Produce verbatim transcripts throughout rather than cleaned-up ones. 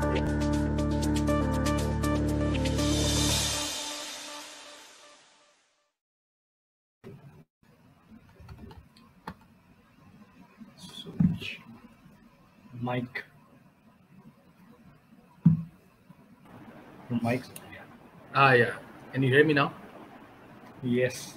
Mic. Mic. Ah, yeah. Can you hear me now? Yes.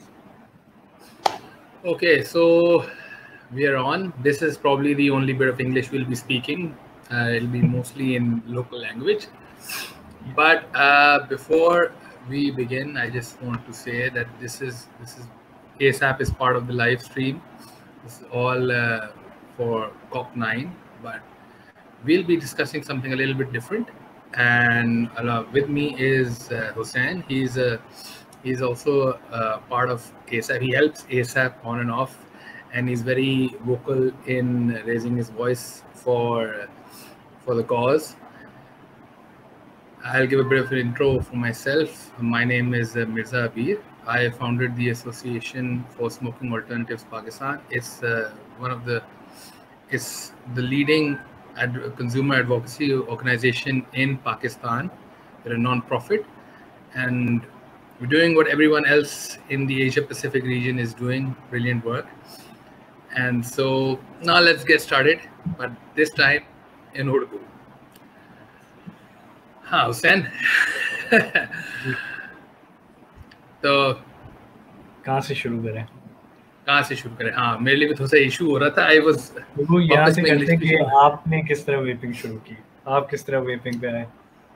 Okay, so we are on. This is probably the only bit of English we'll be speaking. Uh, it'll be mostly in local language. But uh, before we begin, I just want to say that this is this is ASAP is part of the live stream. This is all uh, for COP nine, but we'll be discussing something a little bit different. And uh, with me is uh, Hussein. He's a he's also uh, part of ASAP. He helps ASAP on and off, and he's very vocal in raising his voice for for the cause. I'll give a bit of an intro for myself. My name is uh, Mirza Abir. I founded the Association for Smoking Alternatives Pakistan. It's uh, one of the it's the leading ad consumer advocacy organization in Pakistan. We're a non-profit, and we're doing what everyone else in the Asia Pacific region is doing, brilliant work. And so now let's get started, but this time in Urdu. हाँ हुसैन तो कहाँ से शुरू करें कहाँ से शुरू करें हाँ मेरे लिए भी थोड़ा सा इशू हो रहा था आई वाज वो यहाँ से करते कि आपने किस तरह वेपिंग शुरू की आप किस तरह वेपिंग पे आए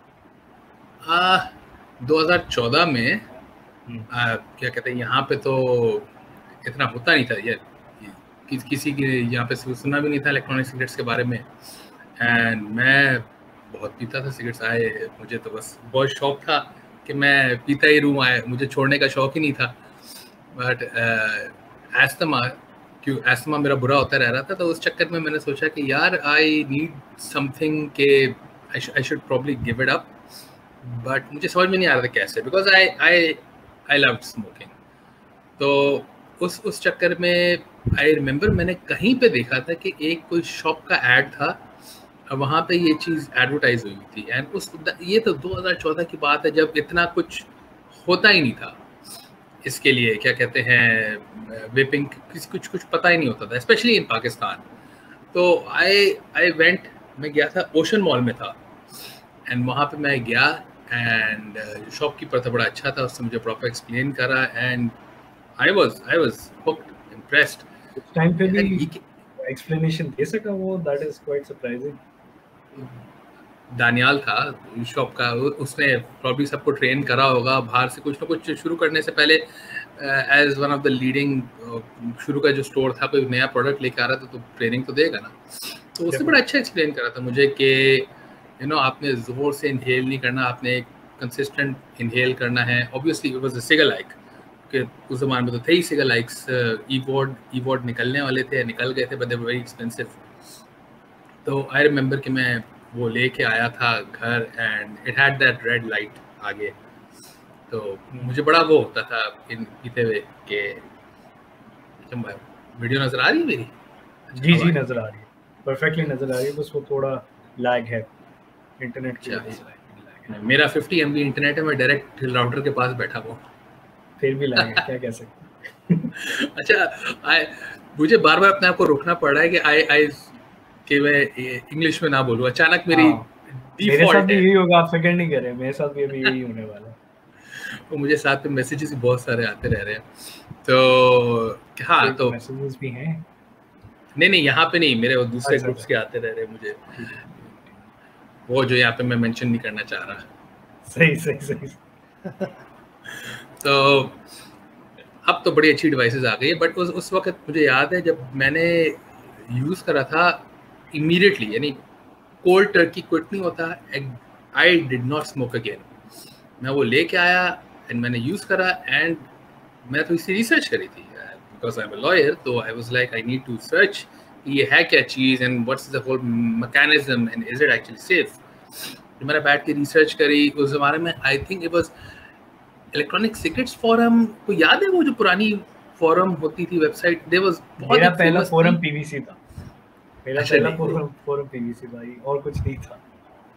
आ, दो हज़ार चौदह में आ, क्या कहते हैं यहाँ पे तो इतना होता नहीं था ये कि, किसी की यहाँ पे सुना भी नहीं था इलेक्ट्रॉनिक सिगरेट्स के बारे में एंड मैं बहुत पीता था सिगरेट्स आए मुझे तो बस बहुत शौक था कि मैं पीता ही रूम आए मुझे छोड़ने का शौक ही नहीं था बट एस्थमा क्यों एस्थमा मेरा बुरा होता रह रहा था तो उस चक्कर में मैंने सोचा कि यार आई नीड समथिंग के I should probably give it up but मुझे समझ में नहीं आ रहा था कैसे because I I I love smoking तो उस उस चक्कर में आई रिमेंबर मैंने कहीं पे देखा था कि एक कोई शॉप का ऐड था वहाँ पे ये चीज़ एडवर्टाइज हुई थी एंड उस ये तो दो हज़ार चौदह की बात है जब इतना कुछ होता ही नहीं था इसके लिए क्या कहते हैं वेपिंग किस कुछ कुछ पता ही नहीं होता था स्पेशली इन पाकिस्तान तो आई आई वेंट मैं गया था ओशन मॉल में था एंड वहाँ पे मैं गया एंड शॉपकीपर था बड़ा अच्छा था उसने मुझे प्रॉपर एक्सप्लेन करा and I was I was hooked impressed उस टाइम पे भी एक्सप्लेनेशन दे सका वो that is quite surprising Daniyal था शॉप का उसने प्रॉब्ली सबको ट्रेन करा होगा बाहर से कुछ ना कुछ शुरू करने से पहले as one of the leading शुरू का जो स्टोर था कोई नया प्रोडक्ट लेके आ रहा था तो ट्रेनिंग तो देगा ना तो उसने बड़ा अच्छा एक्सप्लेन करा था मुझे कि यू नो आपने जोर से इनहेल नहीं करना आपने कंसिस्टेंट इनहेल करना है obviously it was a cigar like कि उस जमाने में तो थे ही सिगर लाइक्स ईवॉर्ड ईवॉर्ड निकलने वाले थे निकल गए थे but they were very expensive तो आई रिमेंबर कि मैं वो लेके आया था घर and it had that red light आगे तो मुझे बड़ा वो होता था इन पीते हुए कि वीडियो नजर आ रही है मेरी जी जी नजर आ रही है परफेक्टली नजर आ रही है बस वो थोड़ा लैग है इंटरनेट की वजह से मेरा फिफ्टी एम बी इंटरनेट है मैं डायरेक्ट राउटर के पास बैठा हुआ फिर भी लैग है क्या कह सकते अच्छा आई मुझे बार बार अपने आप को रोकना पड़ रहा है कि आई आई कि मैं इंग्लिश में ना बोलूं अचानक मेरी मेरे साथ भी यही होगा आप फिक्र नहीं करें मेरे साथ भी अभी यही होने वाला है तो मुझे साथ में मैसेजेस भी बहुत सारे आते रह रहे हैं तो हाँ तो मैसेजेस भी हैं नहीं नहीं यहाँ पे नहीं मेरे वो दूसरे ग्रुप्स के आते रह रहे हैं मुझे वो जो यहाँ पे मैं मेंशन नहीं करना चाह रहा सही सही सही तो अब तो बड़ी अच्छी डिवाइसेस आ गई है बट उस उस वक्त मुझे याद है जब मैंने यूज़ करा था इमीडिएटली यानी कोल्ड टर्की क्विट नहीं होता I did not smoke again मैं वो लेके आया एंड मैंने यूज़ करा एंड मैं तो इसी रिसर्च करी थी because I am a lawyer तो I was like I need to search ये है क्या चीज़ and what's the whole mechanism and is it actually safe तो मैंने बैठ के रिसर्च करी उस ज़माने में I think it was electronic cigarettes forum को याद है वो जो पुरानी फोरम होती थी वेबसाइट देयर वाज मेरा पहला फोरम पीवीसी था मेरा पहला फोरम फोरम पीवीसी था और कुछ नहीं था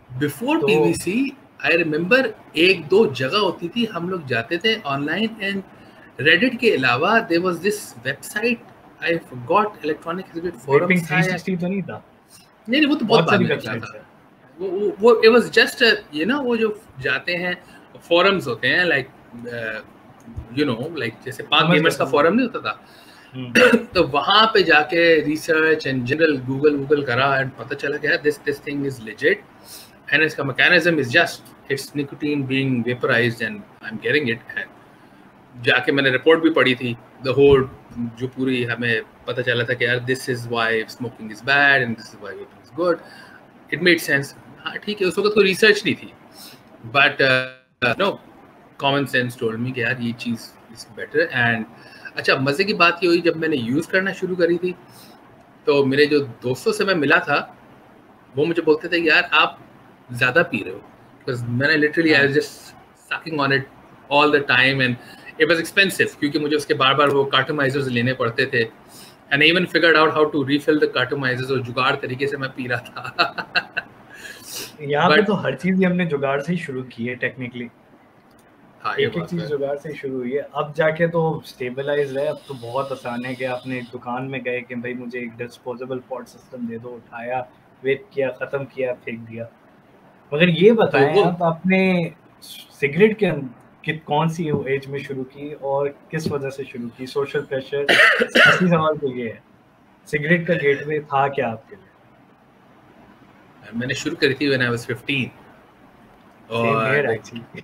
बिफोर तो पीवीसी आई रिमेम्बर एक दो जगह होती थी, हम लोग जाते थे ऑनलाइन, एंड रेडिट के अलावा there was this website, I forgot, electronic exhibit vaping forums था या थ्री सिक्सटी तो नहीं था? नहीं नहीं, वो तो बहुत बहुत बाद सारी में निकला वेबसाइट्स था। है। वो वो, वो इट वाज जस्ट ये ना, वो जो जाते हैं फोरम्स होते हैं, लाइक यू नो लाइक जैसे पाक समझ गया गेमर्स का समझ फोरम गया। नहीं होता था, हम्म। तो वहां पे जाके research and general Google Google करा, एंड पता चला कि यार this this thing is legit, and इसका mechanism is just it's nicotine being vaporised and I am getting it. And जाके मैंने रिपोर्ट भी पढ़ी थी, द होल जो पूरी हमें पता चला था कि यार this is why smoking is bad and this is why vaping is good. It made sense. हाँ ठीक है, उस वक्त कोई रिसर्च नहीं थी, but no common sense told me कि यार ये चीज़ इज बेटर। एंड अच्छा, मज़े की बात ये हुई जब मैंने यूज़ करना शुरू करी थी, तो मेरे जो दोस्तों से मैं मिला था वो मुझे बोलते थे कि यार आप ज़्यादा पी रहे हो, बिकॉज मैंने literally I was just sucking on it all the time, and it was expensive क्योंकि मुझे उसके बार बार वो कार्टोमाइजर्स लेने पड़ते थे, and even figured out how to refill the cartomizers, और जुगाड़ तरीके से मैं पी रहा था। यहाँ पे But, तो हर चीज ही हमने जुगाड़ से ही शुरू की है टेक्निकली। हाँ ये एक एक बात चीज है। जुगाड़ से ही शुरू हुई है, अब जाके तो स्टेबलाइज है। अब तो बहुत आसान है कि आपने एक दुकान में गए कि भाई मुझे एक डिस्पोजेबल पॉट सिस्टम दे दो, उठाया, वेप किया, खत्म किया, फेंक दिया। मगर ये तो बताएं वो आप, आपने सिगरेट के कि कौन सी एज में शुरू की और किस वजह से शुरू की? Social pressure? असली सवाल तो ये है, सिगरेट का गेटवे था क्या आपके लिए? मैंने शुरू करी थी when I was fifteen, same here और एक्चुअली।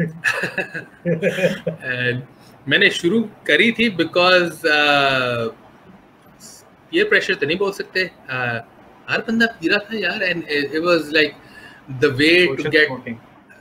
मैंने शुरू करी थी बिकॉज ये प्रेशर तो नहीं बोल सकते, uh, हर बंदा पी रहा था यार, and it was like the way to social get, smoking.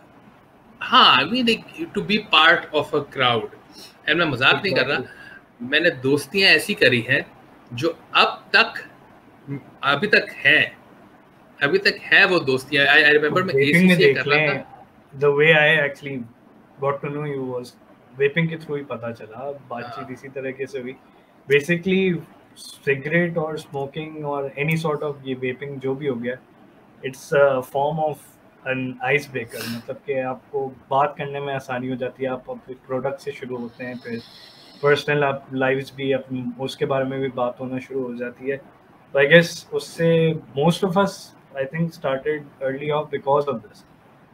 हाँ I mean to be part of a crowd. And मैं मजाक नहीं कर एग्जैक्टली। रहा, मैंने दोस्तियां ऐसी करी हैं जो अब तक अभी तक हैं, अभी तक है वो दोस्तियां। आई आई रिमेम्बर मैं वेपिंग में एसीसीए देख कर रहा था। लें, the way I actually got to know you was vaping के थ्रू ही पता चला, बातचीत इसी तरीके से हुई। बेसिकली सिगरेट और स्मोकिंग और एनी सॉर्ट ऑफ ये वेपिंग जो भी हो गया, it's a form of an ice breaker. मतलब कि आपको बात करने में आसानी हो जाती है, आप अपने प्रोडक्ट से शुरू होते हैं, फिर पर्सनल आप लाइव्स भी अपनी उसके बारे में भी बात होना शुरू हो जाती है। तो आई गेस उससे most of us I think started early off because of this.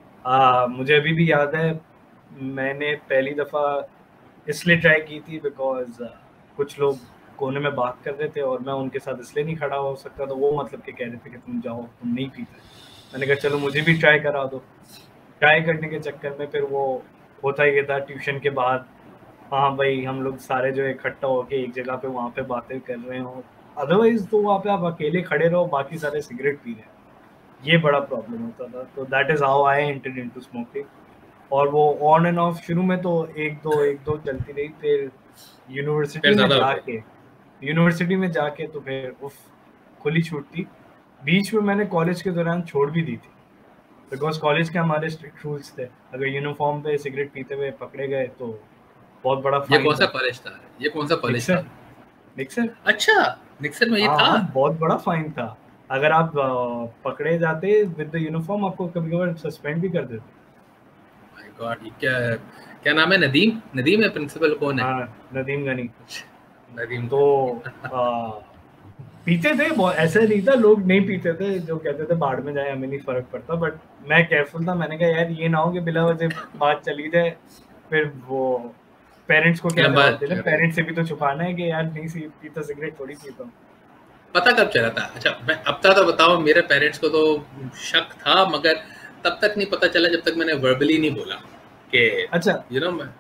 मुझे अभी भी याद है, मैंने पहली दफ़ा इसलिए ट्राई की थी बिकॉज uh, कुछ लोग कोने में बात कर रहे थे और मैं उनके साथ इसलिए नहीं खड़ा हो सकता, तो वो मतलब कि कह रहे थे कि तुम जाओ, तुम नहीं पीते। मैंने कहा चलो मुझे भी ट्राई करा दो। ट्राई करने के चक्कर में फिर वो होता ही था ट्यूशन के बाद, हाँ भाई हम लोग सारे जो इकट्ठा होके एक जगह पे वहाँ पे बातें कर रहे हो, अदरवाइज तो वहाँ पे आप अकेले खड़े रहो, बाकी सारे सिगरेट पी रहे हैं, ये बड़ा प्रॉब्लम होता था। तो that is how I entered into smoking. और वो ऑन एंड ऑफ शुरू में तो एक दो एक दो चलती रही, फिर यूनिवर्सिटी में जाके यूनिवर्सिटी में जाके तो फिर उफ खुली छूट थी। बीच में मैंने कॉलेज के दौरान छोड़ भी दी थी बिकॉज कॉलेज के हमारे स्ट्रिक्ट रूल्स थे, अगर यूनिफॉर्म पे सिगरेट पीते हुए पकड़े गए तो बहुत बड़ा ये फाइन कौन सा था। कॉलेज था? ये कौन सा कॉलेज था? निक्सन। अच्छा, निक्सन में ये था। हाँ बहुत बड़ा फाइन था, अगर आप uh, पकड़े जाते विद द यूनिफॉर्म आपको कभी कभार सस्पेंड भी कर देते। माय गॉड, ये क्या क्या नाम है? नदीम? नदीम है प्रिंसिपल? कौन है? हाँ नदीम गनी। नदीम। तो आ, पीते थे बहुत, ऐसा नहीं था लोग नहीं पीते थे, जो कहते थे बाढ़ में जाए हमें नहीं फर्क पड़ता, बट मैं केयरफुल था। मैंने कहा यार ये ना हो कि बिला वजह बात चली जाए, फिर वो पेरेंट्स को क्या जवाब देना, पेरेंट्स से भी तो छुपाना है कि यार नहीं सी पीता, सिगरेट थोड़ी पीता हूँ। पता कब चला था? अच्छा मैं अब तक तो बताओ, मेरे पेरेंट्स को तो शक था, मगर तब तक नहीं पता चला जब तक मैंने वर्बली नहीं बोला कि अच्छा यू नो मैं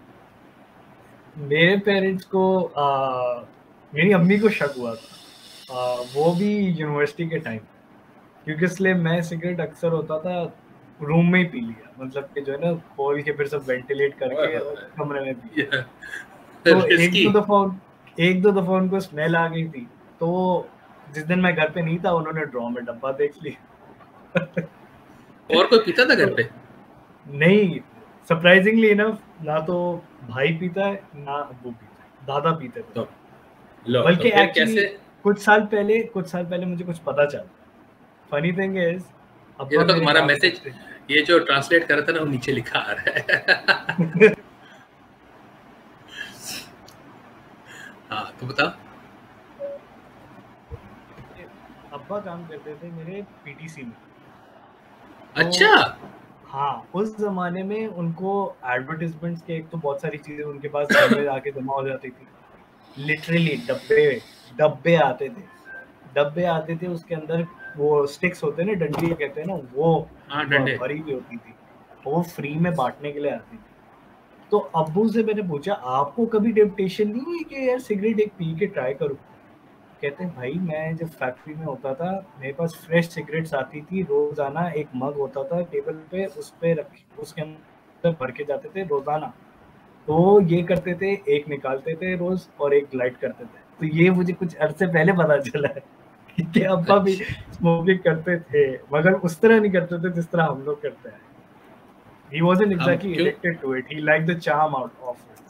मेरे पेरेंट्स को आ, मेरी अम्मी को शक हुआ था, आ, वो भी यूनिवर्सिटी के टाइम, क्योंकि इसलिए मैं सिगरेट अक्सर होता था रूम में ही पी लिया, मतलब कि जो है ना खोल के फिर सब वेंटिलेट करके और कमरे में पी लिया। तो एक दो दफा एक दो दफा उनको स्मेल आ गई थी, तो जिस दिन मैं घर पे नहीं था उन्होंने ड्रॉ में डब्बा देख लिया। और कोई पीता था घर पे? नहीं, सरप्राइजिंगली इनफ ना तो भाई पीता है ना अब्बू पीता है, दादा पीते थे। तो लो, बल्कि तो एक्चुअली कुछ साल पहले कुछ साल पहले मुझे कुछ पता चला। फनी थिंग इज ये देखो तुम्हारा मैसेज, ये जो ट्रांसलेट कर रहा था ना वो नीचे लिखा आ रहा है। हाँ तो बता। अब्बा काम करते थे मेरे पीटीसी में। तो, अच्छा हाँ, उस जमाने में उनको एडवर्टाइजमेंट्स के एक तो बहुत सारी चीजें उनके पास घर में आके जमा हो जाती थी। लिटरली डब्बे डब्बे आते थे डब्बे आते थे उसके अंदर वो स्टिक्स होते हैं ना, डंडी कहते हैं ना, वो भरी हुई होती थी, वो फ्री में बांटने के लिए आती थी। तो अब्बू से मैंने पूछा, आपको कभी टेम्पटेशन नहीं हुई कि यार सिगरेट एक पी के ट्राई करूं? कहते हैं भाई मैं जब फैक्ट्री में होता था मेरे पास फ्रेश सिगरेट्स आती थी रोजाना, एक मग होता था टेबल पे, उस पे रख उसके अंदर भर के जाते थे रोजाना। तो ये करते थे, एक निकालते थे रोज और एक लाइट करते थे। तो ये मुझे कुछ अरसे पहले पता चला है कि अब्बा भी स्मोकिंग करते थे, मगर उस तरह नहीं करते थे जिस तरह हम लोग करते हैं। He wasn't exactly addicted to it. He liked the charm out of it.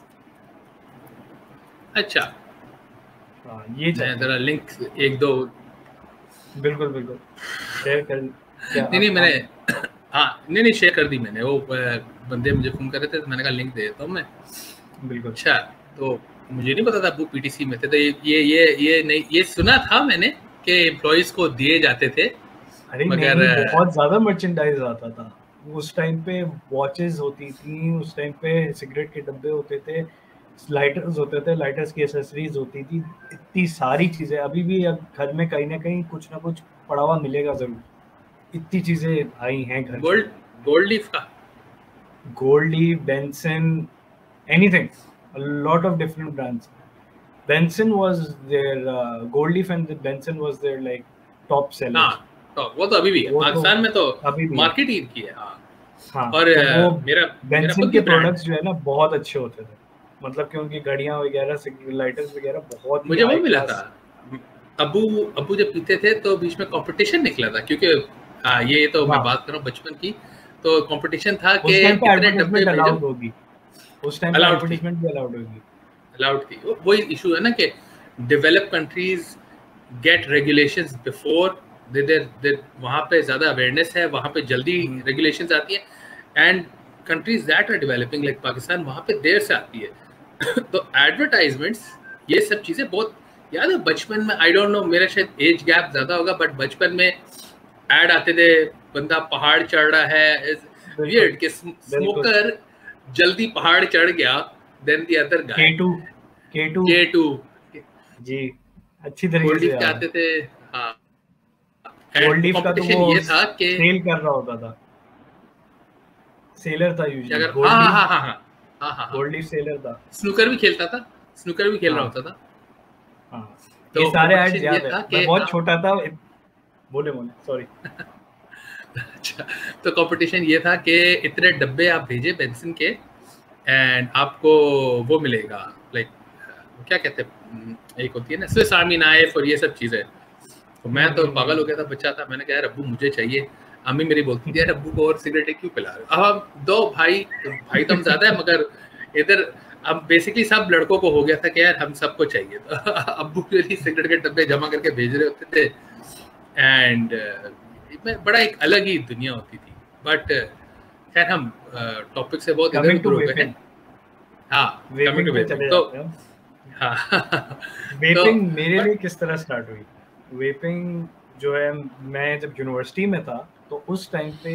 अच्छा हाँ, ये मैं जरा लिंक एक दो बिल्कुल बिल्कुल शेयर कर। नहीं नहीं मैंने हाँ नहीं नहीं शेयर कर दी मैंने। वो बंदे मुझे फोन कर रहे थे तो मैंने कहा लिंक दे देता हूँ मैं। बिल्कुल। अच्छा तो मुझे नहीं पता था वो पीटीसी में थे। तो ये ये ये नहीं, ये सुना था मैंने कि एम्प्लॉइज को दिए जाते थे। अरे मगर बहुत ज्यादा मर्चेंडाइज आता था उस टाइम पे। वॉचेस होती थी उस टाइम पे, सिगरेट के डब्बे होते थे, लाइटर्स होते थे, लाइटर्स की एसेसरीज होती थी, इतनी सारी चीजें। अभी भी अब घर में कहीं ना कहीं कुछ ना कुछ पड़ा हुआ मिलेगा जरूर, इतनी चीजें आई हैं घर। गोल्ड गोल्ड लीफ का, Gold Leaf, Benson, anything, a lot of different brands. Benson was their uh, gold leaf and the Benson was their like top seller. हाँ तो वो तो अभी भी है पाकिस्तान में, तो अभी भी मार्केट ही की है। हाँ हाँ और तो वो मेरा बेंसन के प्रोडक्ट्स जो है ना बहुत अच्छे होते थे, मतलब कि उनकी घड़ियां वगैरह, लाइटर्स वगैरह बहुत। मुझे वो मिला था, अबू अबू जब पीते थे तो बीच में कंपटीशन निकला था, क्योंकि आ, ये तो मैं बात कर रहा हूँ बचपन की, तो कंपटीशन था कि कितने डब्बे अलाउड होगी उस टाइम पे, एडवर्टाइजमेंट भी अलाउड होगी, अलाउड थी। वही इशू है ना कि develop countries get regulations before they they वहाँ पे ज़्यादा अवेयरनेस है, वहाँ पे जल्दी रेगुलेशंस आती है। And countries that are developing like Pakistan, वहाँ पे देर से आती है। तो एडवर्टाइजमेंट्स ये सब चीज़ें बहुत याद है बचपन में। आई डोंट नो, मेरा शायद एज गैप ज़्यादा होगा, बट बचपन में ऐड आते थे, बंदा पहाड़ चढ़ रहा है, वियर्ड के स्मोकर जल्दी पहाड़ चढ़ गया, देन द अदर गाय के टू के टू के टू जी अच्छी तरीके से आते थे। हाँ गोल्ड लीफ का तो वो ये था कि सेल कर रहा होता था, सेलर था यूजुअली। अगर हाँ हाँ हाँ हाँ हाँ हाँ गोल्ड लीफ सेलर था। स्नूकर भी खेलता था, स्नूकर भी खेल रहा होता था। हाँ तो ये सारे एड्स याद है, मैं बहुत छोटा था। बोले बोले सॉरी। अच्छा तो कंपटीशन ये था कि इतने डब्बे आप भेजे बेंसन के एंड आपको वो मिलेगा, लाइक क्या कहते हैं, एक होती है ना स्विस आर्मी नाइफ और ये सब चीज़ें। तो मैं तो पागल हो गया था, बच्चा था, मैंने कहा यार अब्बू मुझे चाहिए। अम्मी मेरी बोलती थी यार अब्बू को और सिगरेट क्यों पिला रहे हो? अब हम दो भाई भाई तो हम ज़्यादा है, मगर इधर अब बेसिकली सब लड़कों को हो गया था कि यार हम सबको चाहिए। तो अब्बू के लिए सिगरेट के डब्बे जमा करके भेज रहे होते थे एंड uh, बड़ा एक अलग ही दुनिया होती थी। बट खैर हम टॉपिक uh, से बहुत इधर उधर हो गए हैं। हाँ कमिंग टू वेपिंग, तो हाँ वेपिंग मेरे लिए किस तरह स्टार्ट हुई? वेपिंग जो है, मैं जब यूनिवर्सिटी में था तो उस टाइम पे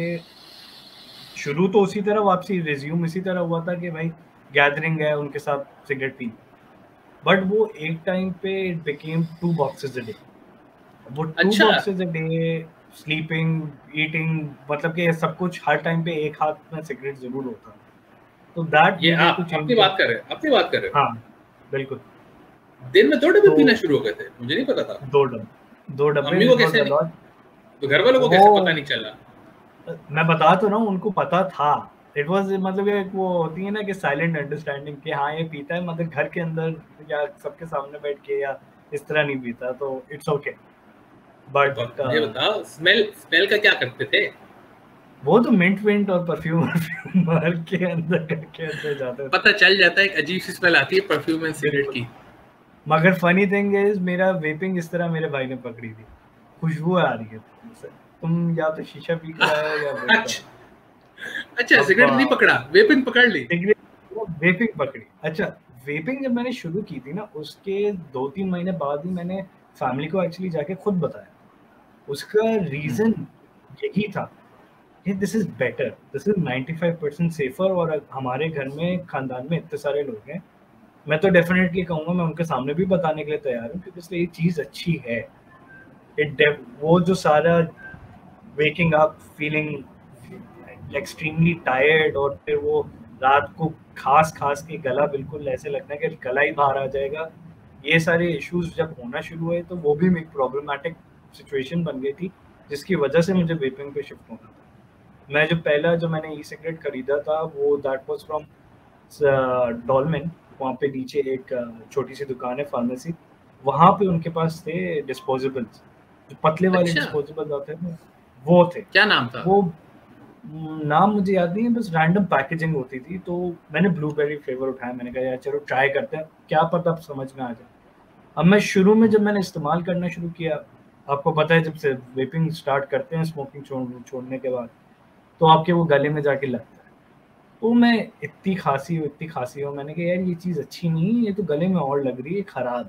शुरू तो उसी तरह वापसी रिज्यूम इसी तरह हुआ था कि भाई गैदरिंग है उनके साथ सिगरेट पी, बट वो एक टाइम पे it became two boxes a day. वो two boxes a day, sleeping, eating, मतलब कि सब कुछ हर टाइम पे एक हाथ में सिगरेट जरूर होता। तो दैट ये आप अपनी बात कर रहे हैं अपनी बात कर रहे हैं हाँ बिल्कुल। दिन में दो डब्बे तो, पीना शुरू हो गए थे, मुझे नहीं पता था। दो डब्बे दो डब्बे मम्मी को कैसे नहीं, तो घर वालों को कैसे पता नहीं चला? मैं बता तो ना, उनको पता था। इट वाज मतलब एक वो होती है ना कि साइलेंट अंडरस्टैंडिंग कि हाँ ये पीता है, मतलब घर के अंदर या सबके सामने बैठ के या इस तरह नहीं पीता, तो इट्स ओके। बट ये बताओ स्मेल स्मेल का क्या करते थे? वो तो मिंट विंट और परफ्यूम परफ्यूम मार के अंदर करके अंदर जाते थे। पता चल जाता है, एक अजीब सी स्मेल आती है परफ्यूम एंड सिगरेट की। मगर फनी थिंग इज मेरा वेपिंग इस तरह मेरे भाई ने पकड़ी थी, खुशबू आ रही है तुम या तो शीशा पी के आए या वेप अच्छा अच्छा सिगरेट नहीं पकड़ा, वेपिंग पकड़ ली। वेपिंग पकड़ी। अच्छा वेपिंग जब मैंने शुरू की थी ना उसके दो तीन महीने बाद ही मैंने फैमिली को एक्चुअली जाके खुद बताया। उसका रीजन यही था कि this is better, this is ninety five percent safer, और हमारे घर में खानदान में इतने सारे लोग हैं, मैं तो डेफिनेटली कहूँगा, मैं उनके सामने भी बताने के लिए तैयार हूँ क्योंकि इसलिए ये चीज़ अच्छी है। इट वो जो सारा waking up feeling extremely tired और फिर वो रात को खास खास के गला बिल्कुल ऐसे लगता है कि गला ही बाहर आ जाएगा, ये सारे इश्यूज जब होना शुरू हुए तो वो भी एक प्रॉब्लमेटिक सिचुएशन बन गई थी जिसकी वजह से मुझे वेपिंग पे शिफ्ट होना था। मैं जो पहला जो मैंने ई सिगरेट खरीदा था वो दैट वाज फ्रॉम डॉलमेन, वहाँ पे नीचे एक छोटी सी दुकान है फार्मेसी, वहाँ पे उनके पास थे डिस्पोजेबल्स, जो पतले वाले अच्छा। डिस्पोजेबल आते हैं वो थे। क्या नाम था? वो नाम मुझे याद नहीं है, बस रैंडम पैकेजिंग होती थी। तो मैंने ब्लूबेरी फ्लेवर उठाया, मैंने कहा यार चलो ट्राई करते हैं, क्या पता अब समझ में आ जाए। अब मैं शुरू में जब मैंने इस्तेमाल करना शुरू किया, आपको पता है जब से वेपिंग स्टार्ट करते हैं स्मोकिंग छोड़ छोड़ने के बाद तो आपके वो गले में जाके लगता है। तो मैं इतनी खांसी हो इतनी खांसी हो मैंने कहा यार ये चीज़ अच्छी नहीं है, ये तो गले में और लग रही है, खराब।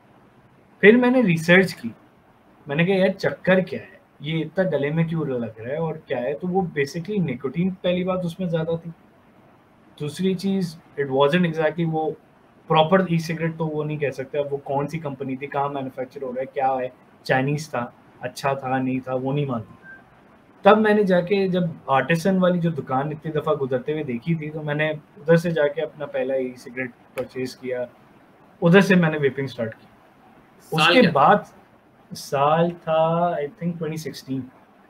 फिर मैंने रिसर्च की, मैंने कहा यार चक्कर क्या है, ये इतना गले में क्यों लग रहा है और क्या है। तो वो बेसिकली निकोटीन पहली बात उसमें ज़्यादा थी, दूसरी चीज़ इट वाजंट एग्जैक्टली वो प्रॉपर ई सिगरेट, तो वो नहीं कह सकते अब वो कौन सी कंपनी थी, कहाँ मैन्युफैक्चर हो रहा है, क्या है, चाइनीज़ था, अच्छा था नहीं था वो नहीं मालूम। तब मैंने जाके जब आर्टिसन वाली जो दुकान इतनी दफ़ा गुजरते हुए देखी थी तो मैंने उधर से जाके अपना पहला ई सिगरेट परचेज किया, उधर से मैंने वेपिंग स्टार्ट की। उसके बाद साल था आई थिंक ट्वेंटी सिक्सटीन।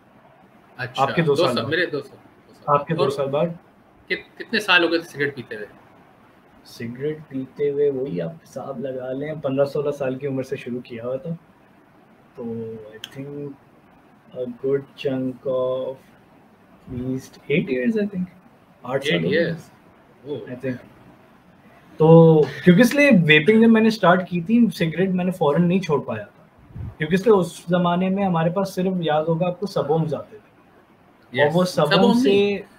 अच्छा, आपके दो, दो साल, साल मेरे दो साल आपके दो साल बाद। कि, कितने साल हो गए सिगरेट पीते हुए? सिगरेट पीते हुए वही आप हिसाब लगा लें पंद्रह सोलह साल की उम्र से शुरू किया हुआ था, तो I think a good chunk of at least eight years, I think आठ साल हो गए आई थिंक। तो क्योंकि इसलिए वेपिंग जब मैंने स्टार्ट की थी सिगरेट मैंने फौरन नहीं छोड़ पाया था, क्योंकि इसलिए उस जमाने में हमारे पास सिर्फ याद होगा आपको सबोम्स आते थे। yes, और वो सबोम से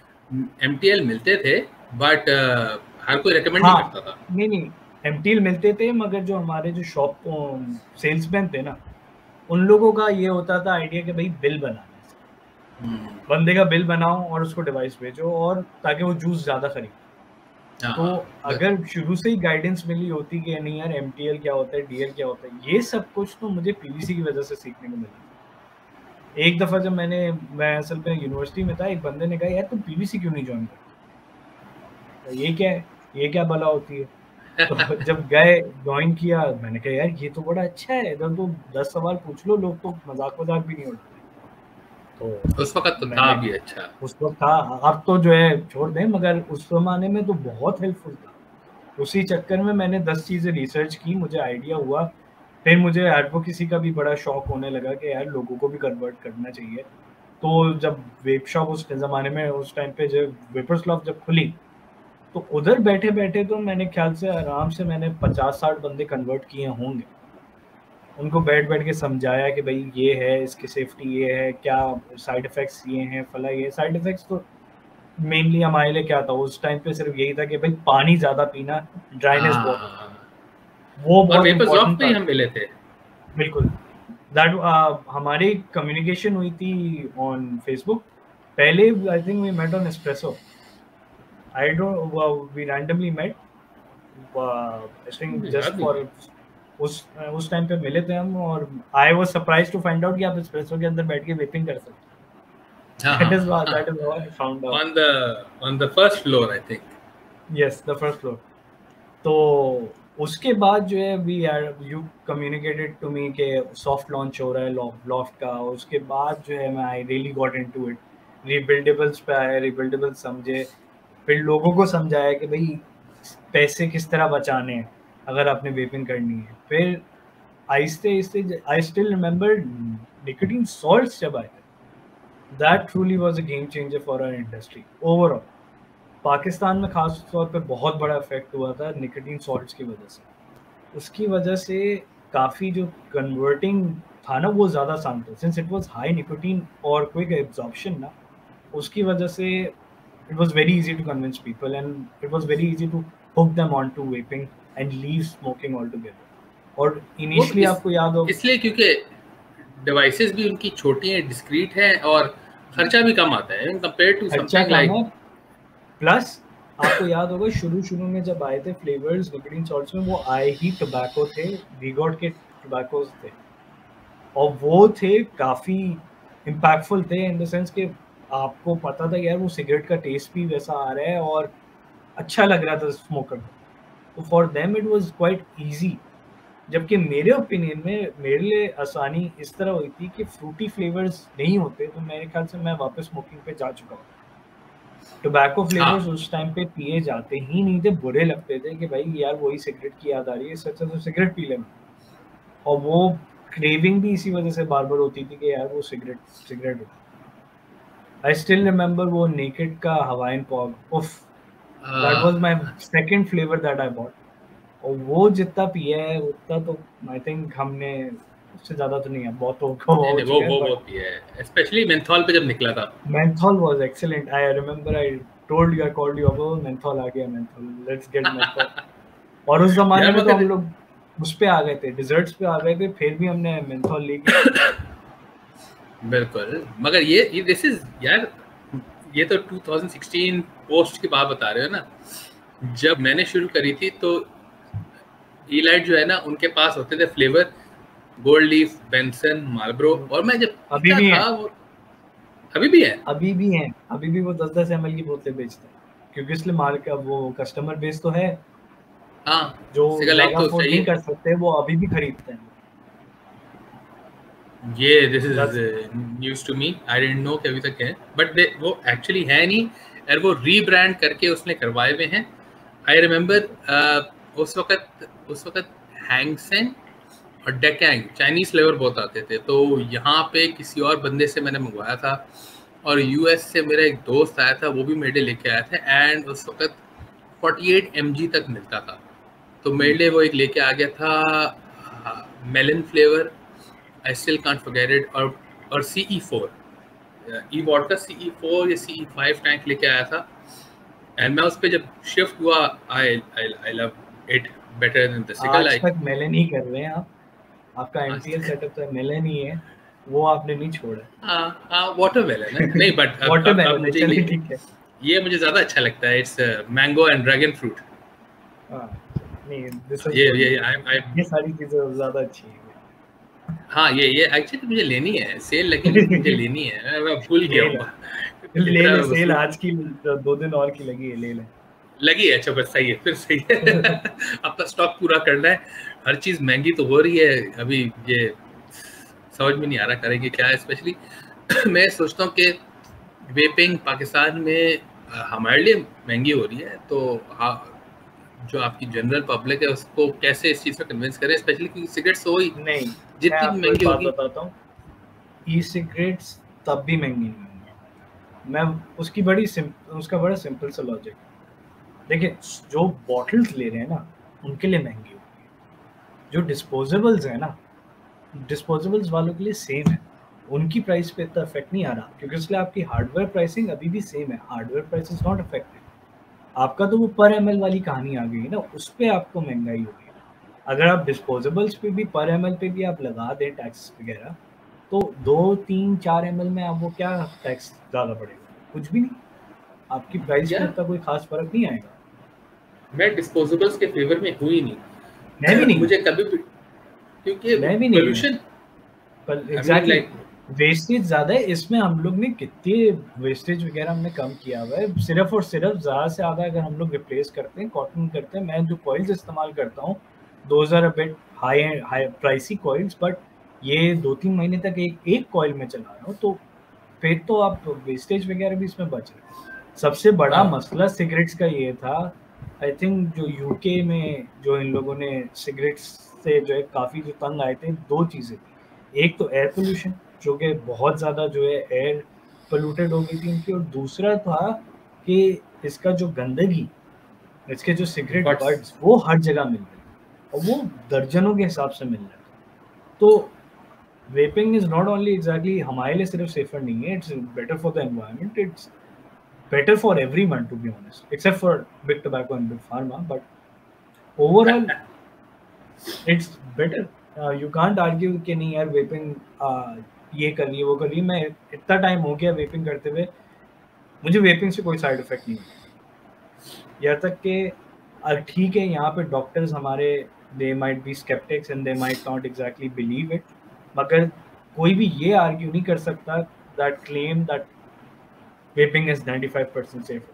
एमटीएल मिलते थे बट uh, हर कोई रेकमेंड हाँ, नहीं करता था। नहीं नहीं एमटीएल मिलते थे, मगर जो हमारे जो शॉप सेल्समैन थे ना उन लोगों का ये होता था आइडिया कि भाई बिल बनाना है, बंदे का बिल बनाओ और उसको डिवाइस भेजो, और ताकि वो जूस ज़्यादा खरीदे। तो अगर शुरू से ही गाइडेंस मिली होती कि नहीं यार एमटीएल क्या होता है, डीएल क्या होता है, ये सब कुछ तो मुझे पीवीसी की वजह से सीखने को मिला। एक दफ़ा जब मैंने मैं असल में यूनिवर्सिटी में था, एक बंदे ने कहा यार तुम पीवीसी क्यों नहीं ज्वाइन करते, ये क्या है, ये क्या भला होती है। तो जब गए ज्वाइन किया, मैंने कहा यार ये तो बड़ा अच्छा है, इधर तो दस सवाल पूछ लो, लोग तो मजाक मजाक भी नहीं उड़ाते। तो उस वक्त तो था भी अच्छा, उस वक्त था, अब तो जो है छोड़ दें, मगर उस जमाने में तो बहुत हेल्पफुल था। उसी चक्कर में मैंने दस चीज़ें रिसर्च की, मुझे आइडिया हुआ, फिर मुझे एडवोकेसी का भी बड़ा शौक होने लगा कि यार लोगों को भी कन्वर्ट करना चाहिए। तो जब वेप शॉप उस ज़माने में उस टाइम पे जब वेपर्स लॉफ जब खुली तो उधर बैठे बैठे तो मैंने ख्याल से आराम से मैंने पचास साठ बंदे कन्वर्ट किए होंगे। उनको बैठ बैठ के समझाया कि भाई ये है, इसकी सेफ्टी ये है, क्या साइड इफ़ेक्ट्स ये हैं, फला ये साइड इफ़ेक्ट्स। तो मेनली हमारे लिए क्या था उस टाइम पे, सिर्फ यही था कि भाई पानी ज़्यादा पीना, ड्राइनेस बहुत, वो बहुत इम्पोर्टेंट था। हम मिले थे बिल्कुल, दैट हमारी कम्युनिकेशन हुई थी ऑन फेसबुक पहले। I think we met on espresso, I don't we randomly met I think just for उस उस टाइम पे मिले थे हम, और I was surprised to find out कि आप एस्प्रेसो के अंदर बैठ के वेपिंग कर सकते हैं। That is what that is how I found out on the on the first floor, I think. Yes, the first floor. तो उसके बाद जो है we are you communicated to me कि soft launch हो रहा है loft का। उसके बाद जो है मैं I really got into it, rebuildables पे आए, rebuildables समझे, फिर लोगों को समझाया कि भाई पैसे किस तरह बचाने हैं अगर आपने वेपिंग करनी है। फिर आहिस्ते आहिस्ते I still remember nicotine salts जब आए, that truly was a game changer for our industry overall. Pakistan में खास तौर पे बहुत बड़ा इफेक्ट हुआ था निकोटीन सॉल्ट्स की वजह से। उसकी वजह से काफ़ी जो कन्वर्टिंग था ना वो ज़्यादा शांत था, since it was high nicotine और क्विक एब्जॉर्प्शन ना, उसकी वजह से it was very easy to convince people and it was very easy to hook them on to vaping and leave smoking all together. और इनिशियली आपको याद हो इसलिए क्योंकि डिवाइसेस भी उनकी छोटी हैं, डिस्क्रीट हैं और खर्चा भी कम आता है compare to something like. Plus आपको याद होगा शुरू शुरू में जब आए थे फ्लेवर्स निकोटीन सॉल्ट्स में, वो आए ही टोबैको थे, वी-गॉड के टोबैकोस थे, और वो थे काफ़ी इम्पैक्टफुल थे इन द सेंस कि आपको पता था यार वो सिगरेट का टेस्ट भी वैसा आ रहा है और अच्छा लग रहा था स्मोकर को, तो for them it was quite easy. जबकि मेरे ओपिनियन में मेरे लिए आसानी इस तरह हुई थी कि फ्रूटी फ्लेवर्स नहीं होते, तो मेरे ख्याल से मैं वापस स्मोकिंग पे जा चुका हूँ। टोबैको फ्लेवर्स उस टाइम पे पिए जाते ही नहीं थे, बुरे लगते थे कि भाई यार वही सिगरेट की याद आ रही है, इससे अच्छा तो सिगरेट पी लेना। और वो क्रेविंग भी इसी वजह से बार बार होती थी कि यार वो सिगरेट सिगरेट हो। आई स्टिल रिमेंबर वो नेकेड का हवाइन पॉग, उफ, that was my second flavour that I bought, और वो जितना पिया है उतना तो आई थिंक हमने उससे ज्यादा तो नहीं है, बहुत हो वो वो वो वो पिया है, स्पेशली मेंथॉल पे जब निकला था। Menthol was excellent, I remember I told you, I called you, अब मेंथॉल आ गया, मेंथॉल, लेट्स गेट मेंथॉल। और उस जमाने में तो हम लोग उस पे आ गए थे, डिजर्ट्स पे आ गए थे, फिर भी हमने मेंथॉल लेके। बिल्कुल, मगर ये ये दिस इज यार, ये तो टू थाउजेंड सिक्सटीन पोस्ट की बात बता रहे हो ना। जब मैंने शुरू करी थी तो ईलाइट जो है ना, उनके पास होते थे flavour Gold Leaf, Benson, Marlboro, और मैं जब अभी भी था वो अभी भी है अभी भी है अभी भी वो दस दस एम एल की बोतलें बेचते हैं, क्योंकि इसलिए मार्क का वो कस्टमर बेस तो है। हाँ, जो ज़्यादा अफोर्ड नहीं कर सकते वो अभी भी खरीदते हैं। ये this is news to me, I didn't know कि अभी तक है, बट दे वो एक्चुअली है नहीं, और वो रीब्रांड करके उसने करवाए हुए हैं। आई रिमेंबर उस वक्त उस वक्त हैंगसेन और डेकैंग चाइनीज फ्लेवर बहुत आते थे, तो यहाँ पे किसी और बंदे से मैंने मंगवाया था, और यूएस से मेरा एक दोस्त आया था, वो भी मेरे लिए लेके आया था, एंड उस वक्त अड़तालीस एम जी तक मिलता था, तो मेरे लिए वो एक लेके आ गया था melon flavour, I still can't forget it, और और C E four E vodka C E four या सी ई फाइव टैंक लेके आया था, एंड मैं उस पे जब शिफ्ट हुआ, I I I love it better than the single. आज तक मेलन ही कर रहे हैं आप, आपका एमटीएल सेटअप तो मेलन ही है, वो आपने नहीं छोड़ा। हाँ हाँ, वाटरमेलन है नहीं, बट वाटरमेलन मुझे ये, ठीक है, ये मुझे ज्यादा अच्छा लगता है, it's mango and dragon fruit. हां नहीं, दिस इज ये ये आई आई ये सारी चीजें ज्यादा अच्छी हैं। हाँ, ये ये एक्चुअली मुझे लेनी है, सेल लगी मुझे लेनी है, मैं भूल गया हूँ। ले ले, सेल आज की दो दिन और की लगी है, ले ले लगी है, अच्छा बस सही है, फिर सही है। अपना स्टॉक पूरा करना है, हर चीज महंगी तो हो रही है अभी, ये समझ में नहीं आ रहा करेंगे क्या। स्पेशली मैं सोचता हूँ कि वेपिंग पाकिस्तान में हमारे लिए महंगी हो रही है, तो हाँ, जो आपकी जनरल पब्लिक है उसको कैसे इस चीज पे कन्विंस करें, स्पेशली क्योंकि सिगरेट्स हो ही नहीं, जितनी महंगी होगी। बताता हूँ, ई सिगरेट्स तब भी महंगी नहीं होंगी। मैं उसकी बड़ी उसका बड़ा सिंपल सा लॉजिक, देखिए जो बॉटल्स ले रहे हैं ना उनके लिए महंगी होगी, जो डिस्पोजेबल्स है ना, डिस्पोजेबल्स वालों के लिए सेम है, उनकी प्राइस पे इतना इफेक्ट नहीं आ रहा, क्योंकि इसलिए आपकी हार्डवेयर प्राइसिंग अभी भी सेम है, hardware price is not affected. आपका तो वो पर एम एल वाली कहानी आ गई ना, उस पर आपको महंगाई होगी। अगर आप डिस्पोजेबल्स पे भी पर एम एल पे भी आप लगा दें टैक्स वगैरह, तो दो तीन चार एम एल में आपको क्या टैक्स ज़्यादा पड़ेगा, कुछ भी नहीं, आपकी प्राइस में इतना कोई खास फर्क नहीं आएगा। मैं डिस्पोजेबल्स के फेवर में हुई नहीं, मैं भी नहीं, मुझे कभी भी, क्योंकि मैं भी नहीं, पोल्यूशन एग्जैक्टली वेस्टेज ज़्यादा है इसमें। हम लोग ने कितने वेस्टेज वगैरह हमने कम किया हुआ है, सिर्फ और सिर्फ ज़्यादा से ज़्यादा अगर हम लोग रिप्लेस करते हैं कॉटन करते हैं, मैं जो कॉइल्स इस्तेमाल करता हूँ those are a bit high high pricey coils, but ये दो तीन महीने तक एक एक कॉइल में चला रहा हूँ, तो फिर तो आप वेस्टेज वगैरह भी इसमें बच रहे हैं। सबसे बड़ा मसला सिगरेट्स का ये था, आई थिंक जो यूके में जो इन लोगों ने सिगरेट्स से जो है काफ़ी जो तंग आए थे, दो चीज़ें थी, एक तो एयर पोल्यूशन जो कि बहुत ज़्यादा जो है एयर पोल्यूटेड हो गई थी उनकी, और दूसरा था कि इसका जो गंदगी, इसके जो सिगरेट बड्स वो हर जगह मिल रहे हैं, और वो दर्जनों के हिसाब से मिल रहे हैं। तो vaping is not only exactly हमारे लिए सिर्फ सेफर नहीं है, it's better for the environment, it's better for everyone to be honest, except for big tobacco and big pharma, but overall it's better. uh, you can't argue कि नहीं यार vaping uh, ये कर रही है वो कर रही है। मैं इतना टाइम हो गया वेपिंग करते हुए, मुझे वेपिंग से कोई साइड इफेक्ट नहीं हुआ। यहाँ तक कि ठीक है यहाँ पे डॉक्टर्स हमारे they might be sceptics and they might not exactly believe it, मगर कोई भी ये आर्ग्यू नहीं कर सकता that claim that vaping is ninety-five percent safe.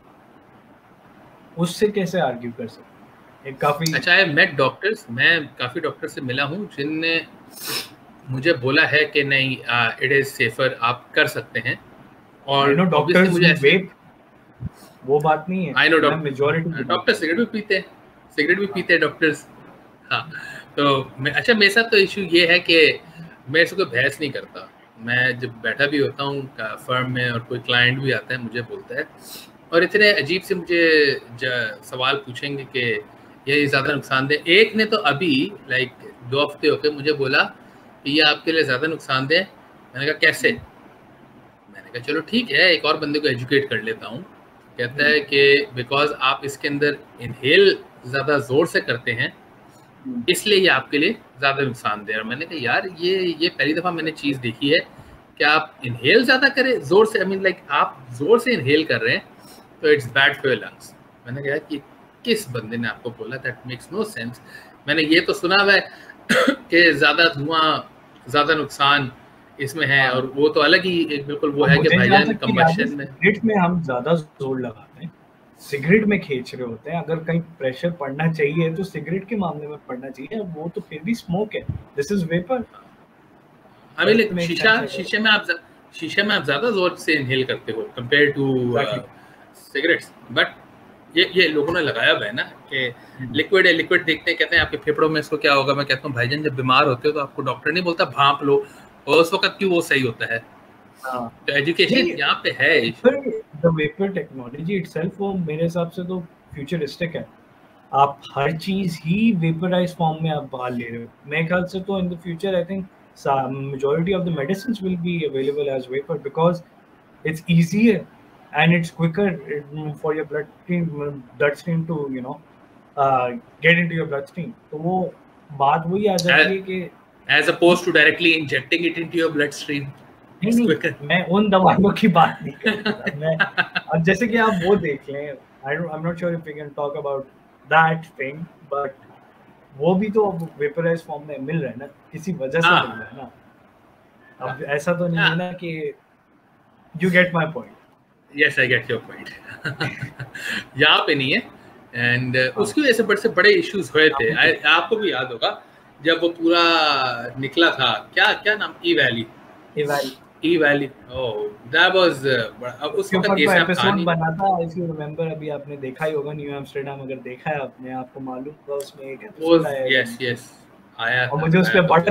उससे कैसे आर्ग्यू कर सकते? एक काफी अच्छा है, मैं डॉक्टर्स मैं काफी डॉक्टर से मिला हूँ जिनने मुझे बोला है कि नहीं इट इज सेफर, आप कर सकते हैं। और नो डॉक्टर्स मुझे वेप, वो बात नहीं है। I know majority doctor cigarette भी पीते हैं, सिगरेट भी पीते हैं डॉक्टर्स। हाँ तो मैं, अच्छा मेरे साथ तो इशू ये है कि मैं इसको बहस नहीं करता। मैं जब बैठा भी होता हूँ फर्म में और कोई क्लाइंट भी आता है मुझे बोलता है और इतने अजीब से मुझे सवाल पूछेंगे कि ये ज़्यादा नुकसानदेह। एक ने तो अभी लाइक दो हफ्ते होके मुझे बोला कि ये आपके लिए ज़्यादा नुकसानदेह। मैंने कहा कैसे? मैंने कहा चलो ठीक है, एक और बंदे को एजुकेट कर लेता हूँ। कहता है कि बिकॉज आप इसके अंदर इनहेल ज़्यादा ज़ोर से करते हैं इसलिए ये आपके लिए ज़्यादा नुकसानदेह। और मैंने कहा यार ये ये पहली दफ़ा मैंने चीज़ देखी है कि आप इनहेल ज़्यादा करें ज़ोर से, आई मीन लाइक आप ज़ोर से इनहेल कर रहे हैं तो it's bad for your lungs. मैंने कहा कि किस बंदे ने आपको बोला? That makes no sense. मैंने ये तो सुना हुआ है कि ज़्यादा धुआं ज़्यादा नुकसान इसमें है, और वो तो अलग ही एक बिल्कुल वो है कि भाईजान कंबशन में सिगरेट में हम ज़्यादा जोर लगाते हैं, सिगरेट में खींच रहे होते हैं। अगर कहीं प्रेशर पड़ना चाहिए तो सिगरेट के मामले में पड़ना चाहिए, वो तो फिर भी स्मोक है, this is vapour. I mean शीशा शीशे में आप शीशे में आप ज्यादा जोर से इनहेल करते हो कंपेयर टू सिगरेट्स, बट ये ये लोगों ने लगाया हुआ है ना कि लिक्विड है, लिक्विड देखते हैं कहते हैं आपके फेफड़ों में इसको क्या होगा। मैं कहता हूँ भाईजान जब बीमार होते हो तो आपको डॉक्टर नहीं बोलता भांप लो, और उस वक्त क्यों वो सही होता है? तो एजुकेशन यहाँ पे है। द वेपर टेक्नोलॉजी इटसेल्फ वो मेरे हिसाब से तो फ्यूचरिस्टिक है। आप हर चीज ही वेपराइज फॉर्म में आप बाहर ले रहे हो। मेरे ख्याल से तो in the future I think majority of the medicines will be available as vapor because it's easier and it's quicker for your blood stream blood stream to you know uh, get into your bloodstream। तो वो बात वही आ जाती है कि as opposed to directly injecting it into your bloodstream। नहीं नहीं, मैं उन दवाइयों की बात नहीं कर रहा। मैं अब जैसे कि आप वो देख लें, I don't I'm not sure if we can talk about that thing, but वो भी तो वेपराइज फॉर्म में मिल रहा है ना, किसी वजह से मिल रहा है ना। अब ऐसा तो नहीं है ना कि you get my point. Yes I get your point. यहाँ पे नहीं है एंड uh, उसकी वजह से बड़े से बड़े इश्यूज हुए थे। आपको भी याद होगा जब वो पूरा निकला था, क्या क्या नाम, E valley E valley E valley oh that was उस वक्त ये सब एपिसोड बना था इफ यू रिमेंबर। अभी आपने देखा ही होगा न्यू एम्स्टर्डम, अगर देखा है आपने, आपको मालूम होगा उसमें एक एपिसोड आया। यस यस आया और मुझे उस पे बड़ा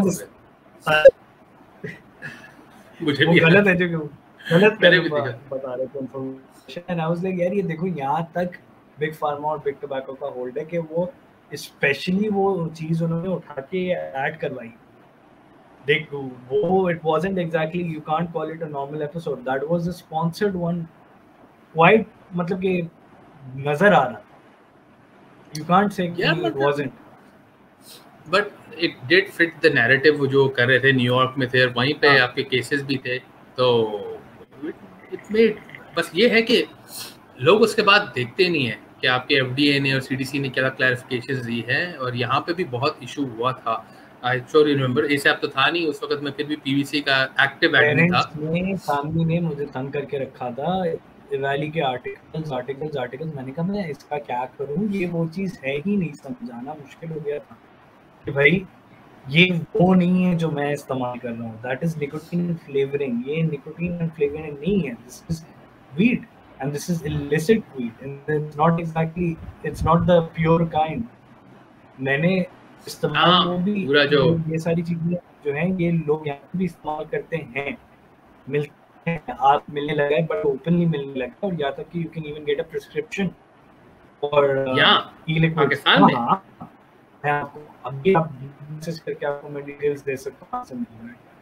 मुझे भी गलत है जो गलत मैंने भी बता रहे थे information and I was like यार ये देखो यहाँ तक बिग फार्मा और बिग टोबैको का होल्ड है कि वो स्पेशली वो चीज उन्होंने उठा के ऐड करवाई। देख वो it wasn't exactly, you can't call it a normal episode, that was a sponsored one, quite मतलब कि नजर आ रहा, you can't say yeah, it wasn't, but it did fit the narrative। वो जो कर रहे थे न्यूयॉर्क में थे, वहीं पे आपके केसेस भी थे, तो it made, बस ये है कि लोग उसके बाद देखते नहीं है कि आपके एफडीए ने और सीडीसी ने क्या क्लैरिफिकेशंस दी है। और यहाँ पे भी बहुत इशू हुआ था। आई श्योर यू रिमेंबर, इस ऐप तो था नहीं उस वक्त, मैं फिर भी पीवीसी का एक्टिव एडमिन था। मेरे फैमिली ने मुझे तंग करके रखा था वैली के आर्टिकल्स आर्टिकल्स आर्टिकल्स मैंने कहा मैं इसका क्या करूं, ये वो चीज है ही नहीं, समझाना मुश्किल हो गया था कि भाई ये वो नहीं है जो मैं इस्तेमाल कर रहा हूँ, दैट इज निकोटीन फ्लेवरिंग, ये निकोटीन एंड फ्लेवरिंग नहीं है, this is weed and this is illicit weed and it's not exactly, it's not the pure kind। मैंने इस्तेमाल वो भी जो ये सारी चीजें जो हैं ये लोग यहाँ भी इस्तेमाल करते हैं, मिलते हैं, आप मिलने लगा है बट ओपनली मिलने लगा है, और यहाँ तक कि you can even get a prescription और ई लिक्विड पाकिस्तान में। हाँ मैं आपको अभी आप मैसेज करके आपको मैं डिटेल्स दे सकता हूँ से मिल रहा है।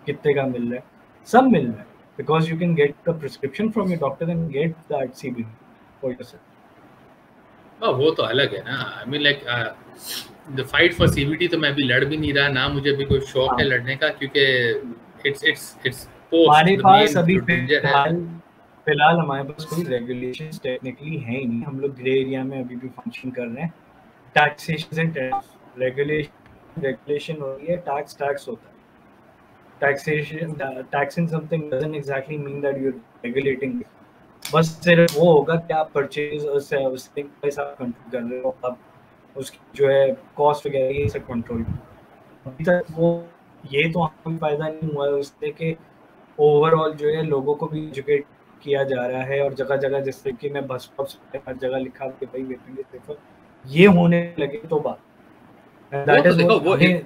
कितने का मिल रहा है, सब मिल रहा है, because you can get the prescription from your doctor and get that CBD for yourself. हाँ वो तो अलग है ना, I mean like the fight for CBD तो मैं अभी लड़ भी नहीं रहा ना, मुझे भी कोई शौक हाँ। है लड़ने का, क्योंकि इट्स इट्स इट्स हमारे पोस्ट द पास मेन अभी जो डेंजर है। फिलहाल फिलहाल हमारे पास कोई रेगुलेशंस टेक्निकली है ही नहीं, हम लोग ग्रे एरिया में अभी भी फंक्शन कर रहे हैं। टैक्सेशन एंड रेगुलेशन रेगुलेशन हो रही है, टैक्स टैक्स होता है। Taxation taxing something doesn't exactly mean that you are regulating, बस सिर्फ वो होगा कि आप परचेज सेलिंग प्राइस आप कंट्रोल कर रहे हो, आप उसकी जो है कॉस्ट वगैरह ये सब कंट्रोल। अभी तक वो ये तो हमें फायदा नहीं हुआ है उससे कि ओवरऑल जो है लोगों को भी एजुकेट किया जा रहा है, और जगह जगह जिस तरीके में बस स्टॉप्स पे हर जगह लिखा कि भाई वेपिंग इज सेफर, ये होने लगे तो बात वो तो देखो वो एक,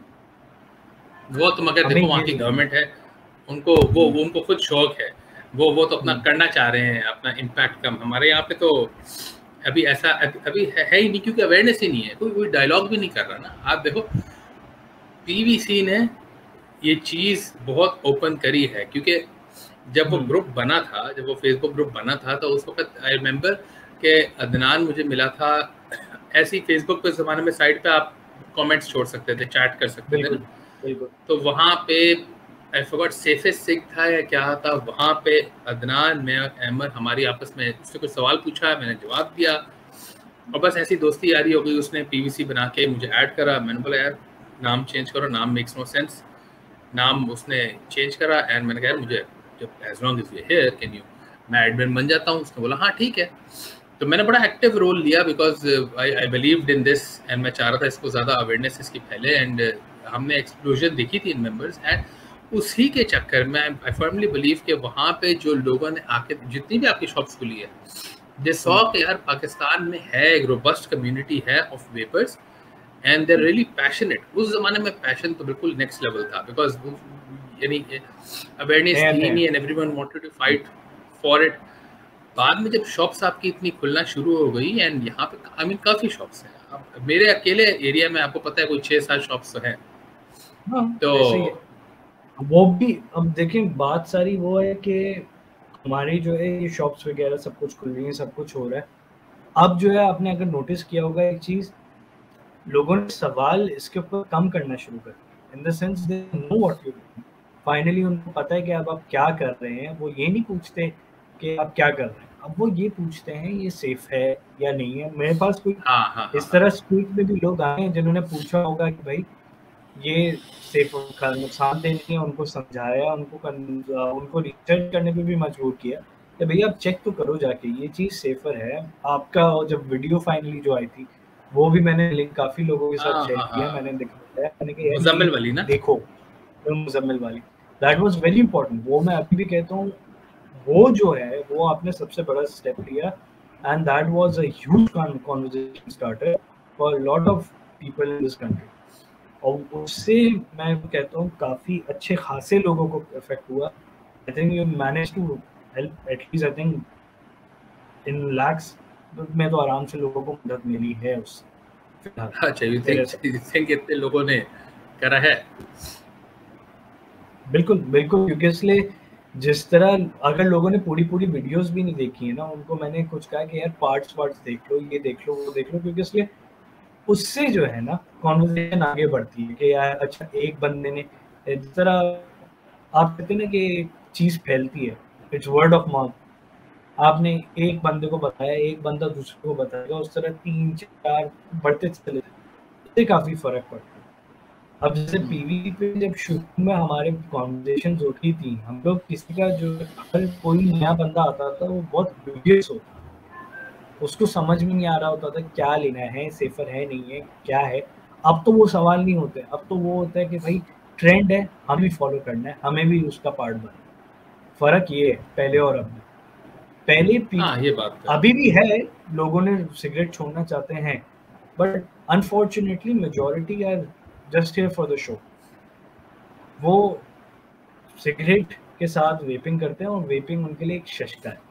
वो तो मगर देखो वहाँ की गवर्नमेंट है, उनको वो वो उनको खुद शौक है, वो वो तो अपना करना चाह रहे हैं, अपना इम्पैक्ट कम। हमारे यहाँ पे तो अभी ऐसा अभी है, है ही नहीं, क्योंकि अवेयरनेस ही नहीं है, कोई कोई डायलॉग भी नहीं कर रहा ना। आप देखो पीवीसी ने ये चीज़ बहुत ओपन करी है, क्योंकि जब वो ग्रुप बना था, जब वो फेसबुक ग्रुप बना था, तो उस वक्त आई रिमेम्बर कि अदनान मुझे मिला था, ऐसी फेसबुक पे ज़माने में साइट पे आप कमेंट्स छोड़ सकते थे, चैट कर सकते थे ना, तो वहाँ पे आई फॉरगॉट सेफेस्ट सिग था या क्या था, वहाँ पे अदनान मैं अहमद हमारी आपस में उससे कुछ सवाल पूछा, मैंने जवाब दिया, और बस ऐसी दोस्ती यारी हो गई। उसने पीवीसी बना के मुझे ऐड करा, मैंने बोला यार नाम चेंज करो, नाम मेक्स नो सेंस, नाम उसने चेंज करा, एंड मैंने कहा मुझे जब as long as you hear can you मैं एडमिन बन जाता हूँ। उसने बोला हाँ ठीक है, तो मैंने बड़ा एक्टिव रोल लिया, because I I believed in this, and मैं चाह रहा था इसको ज़्यादा अवेयरनेस इसकी फैले, एंड uh, हमने एक्सप्लोजन देखी थी इन मेंबर्स, एंड उसी के चक्कर में आई फर्मली बिलीव कि वहाँ पे जो लोगों ने आके जितनी भी आपकी शॉप्स खुली है, दे सॉ कि यार पाकिस्तान में है एक रोबस्ट कम्युनिटी है of vapers, and they are really passionate. उस जमाने में पैशन तो बिल्कुल नेक्स्ट लेवल था, बिकॉज यानी अवेयरनेस थी नहीं, and everyone wanted to fight for it. बाद में जब शॉप्स आपकी इतनी खुलना शुरू हो गई, एंड यहाँ पे आई मीन काफ़ी शॉप्स हैं, अब मेरे अकेले एरिया में आपको पता है कोई छः सात शॉप्स तो हैं। हाँ, तो वो भी अब देखिए बात सारी वो है कि हमारी जो है ये शॉप्स वगैरह सब कुछ खुल रही है, सब कुछ हो रहा है। अब जो है आपने अगर नोटिस किया होगा एक चीज़, लोगों ने सवाल इसके ऊपर कम करना शुरू कर दिया, in the sense they know what you do. Finally उनको पता है कि अब आप क्या कर रहे हैं, वो ये नहीं पूछते कि आप क्या कर रहे हैं, अब वो ये पूछते हैं ये सेफ है या नहीं है। मेरे पास कोई हाँ, हाँ, इस तरह स्ट्रीट में भी लोग आए हैं जिन्होंने पूछा होगा कि भाई ये सेफ नुकसान देने है, उनको समझाया, उनको उनको रिसर्च करने पे भी मजबूर किया कि भैया आप चेक तो करो जाके ये चीज़ सेफर है आपका। और जब वीडियो फाइनली जो आई थी वो भी मैंने लिंक काफ़ी लोगों के साथ शेयर किया, मैंने दिखाया, मैंने कहा मुजम्मिल वाली ना, देखो मुजम्मिल वाली, दैट वाज वेरी इंपॉर्टेंट। वो मैं अभी भी कहता हूँ, वो जो है वो आपने सबसे बड़ा स्टेप लिया, and that was a huge conversation starter for lot of people in this country. और उससे मैं कहता हूँ काफ़ी अच्छे खासे लोगों को इफेक्ट हुआ। I think you manage to help at least I think in lakhs में तो आराम से लोगों को मदद मिली है उससे। अच्छा यू थिंक यू थिंक इतने लोगों ने करा है? बिल्कुल बिल्कुल, क्योंकि इसलिए जिस तरह अगर लोगों ने पूरी पूरी वीडियोस भी नहीं देखी है ना, उनको मैंने कुछ कहा कि यार पार्ट्स पार्ट्स देख लो, ये देख लो, वो देख लो, क्योंकि इसलिए उससे जो है ना कॉन्वर्सेशन आगे बढ़ती है कि यार अच्छा एक बंदे ने, जिस तरह आप कहते हैं ना कि चीज़ फैलती है, इट्स वर्ड ऑफ माउथ। आपने एक बंदे को बताया, एक बंदा दूसरे को बताएगा, उस तरह तीन चार बढ़ते चले, इससे काफ़ी फर्क पड़ता है। अब जैसे पीवी पे जब शुरू में हमारे कॉन्वर्सेशन होती थी, हम लोग किसी का जो हर कोई नया बंदा आता था वो बहुत क्यूरियस होता, उसको समझ में नहीं आ रहा होता था क्या लेना है, सेफर है नहीं है, क्या है। अब तो वो सवाल नहीं होते, अब तो वो होता है कि भाई ट्रेंड है, हमें फॉलो करना है, हमें भी उसका पार्ट बनना। फर्क ये है पहले और अब में। पहले हाँ, ये बात है। अभी भी है, लोगों ने सिगरेट छोड़ना चाहते हैं, but unfortunately majority are just here for the show. वो सिगरेट के साथ वेपिंग करते हैं और वेपिंग उनके लिए एक शश्का है।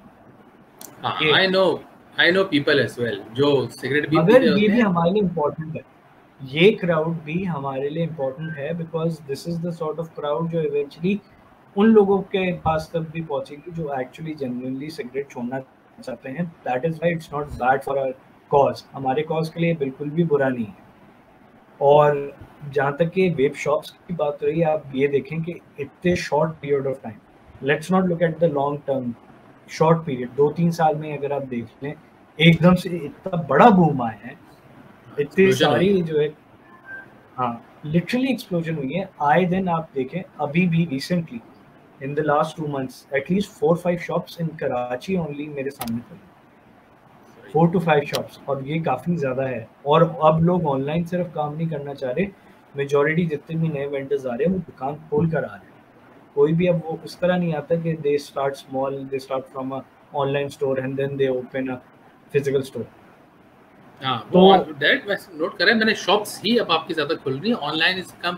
हाँ, I know I know people as well जो सिगरेट भी मगर ये भी हमारे लिए इम्पोर्टेंट है, ये क्राउड भी हमारे लिए इम्पोर्टेंट है, because this is the sort of crowd जो इवेंचुअली उन लोगों के पास तक भी पहुंचेगी जो एक्चुअली जेन्युइनली सिगरेट छोड़ना चाहते हैं. That is why it's not bad for our cause. हमारे कॉज के लिए बिल्कुल भी बुरा नहीं है. और जहाँ तक कि वेब शॉप्स की बात रही, आप ये देखें कि इतने short period of time, let's not look at the long term, short period दो तीन साल में अगर आप देख लें, एकदम से इतना बड़ा बूम आया है, इतनी सारी जो है, हाँ लिटरली एक्सप्लोजन हुई है. आए दिन आप देखें, अभी भी recently in the last two months at least four five shops in Karachi only मेरे सामने खुले, फोर टू फाइव शॉप्स, और ये काफ़ी ज़्यादा है. और अब लोग ऑनलाइन सिर्फ काम नहीं करना चाह रहे, मेजॉरिटी जितने भी नए वेंडर्स आ रहे हैं वो दुकान खोल कर आ रहे हैं. कोई भी अब वो उस तरह नहीं आता कि they start small, they start from a online store and then they open a physical store. हाँ, वो डायरेक्ट वैसे नोट करें मैंने, शॉप्स ही अब आपकी ज़्यादा खुल रही है. ऑनलाइन इज कम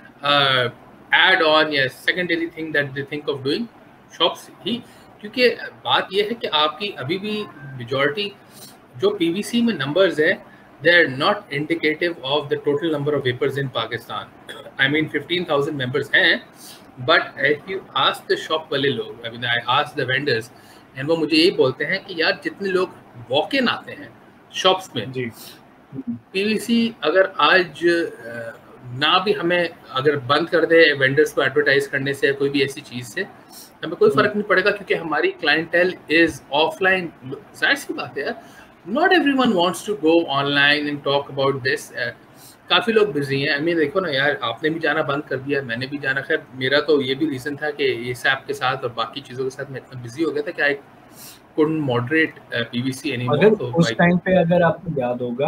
एड ऑन या secondary thing that they think of doing, shops ही. क्योंकि बात ये है कि आपकी अभी भी मेजॉरिटी जो पीवीसी में नंबर्स है, they are not indicative of the total number of vapers in Pakistan. I mean fifteen thousand members हैं, but if you ask the shop वाले लोग, I mean I ask the vendors, and वो मुझे यही बोलते हैं कि यार जितने लोग वॉक इन आते हैं शॉप्स में, जी पीवीसी अगर आज ना भी हमें अगर बंद कर दे वेंडर्स को एडवर्टाइज करने से, कोई भी ऐसी चीज़ से, हमें कोई फर्क नहीं पड़ेगा, क्योंकि हमारी क्लाइंटेल इज ऑफलाइन. जाहिर सी बात है, not everyone wants to go online and talk about this. काफ़ी लोग बिजी हैं. आई मीन देखो ना यार, आपने भी जाना बंद कर दिया, मैंने भी जाना. खैर मेरा तो ये भी रीज़न था कि इस ऐप के साथ और बाकी चीज़ों के साथ मैं इतना बिजी हो गया था कि आई couldn't moderate uh, P V C anymore. अगर तो उस टाइम पे अगर आपको याद होगा,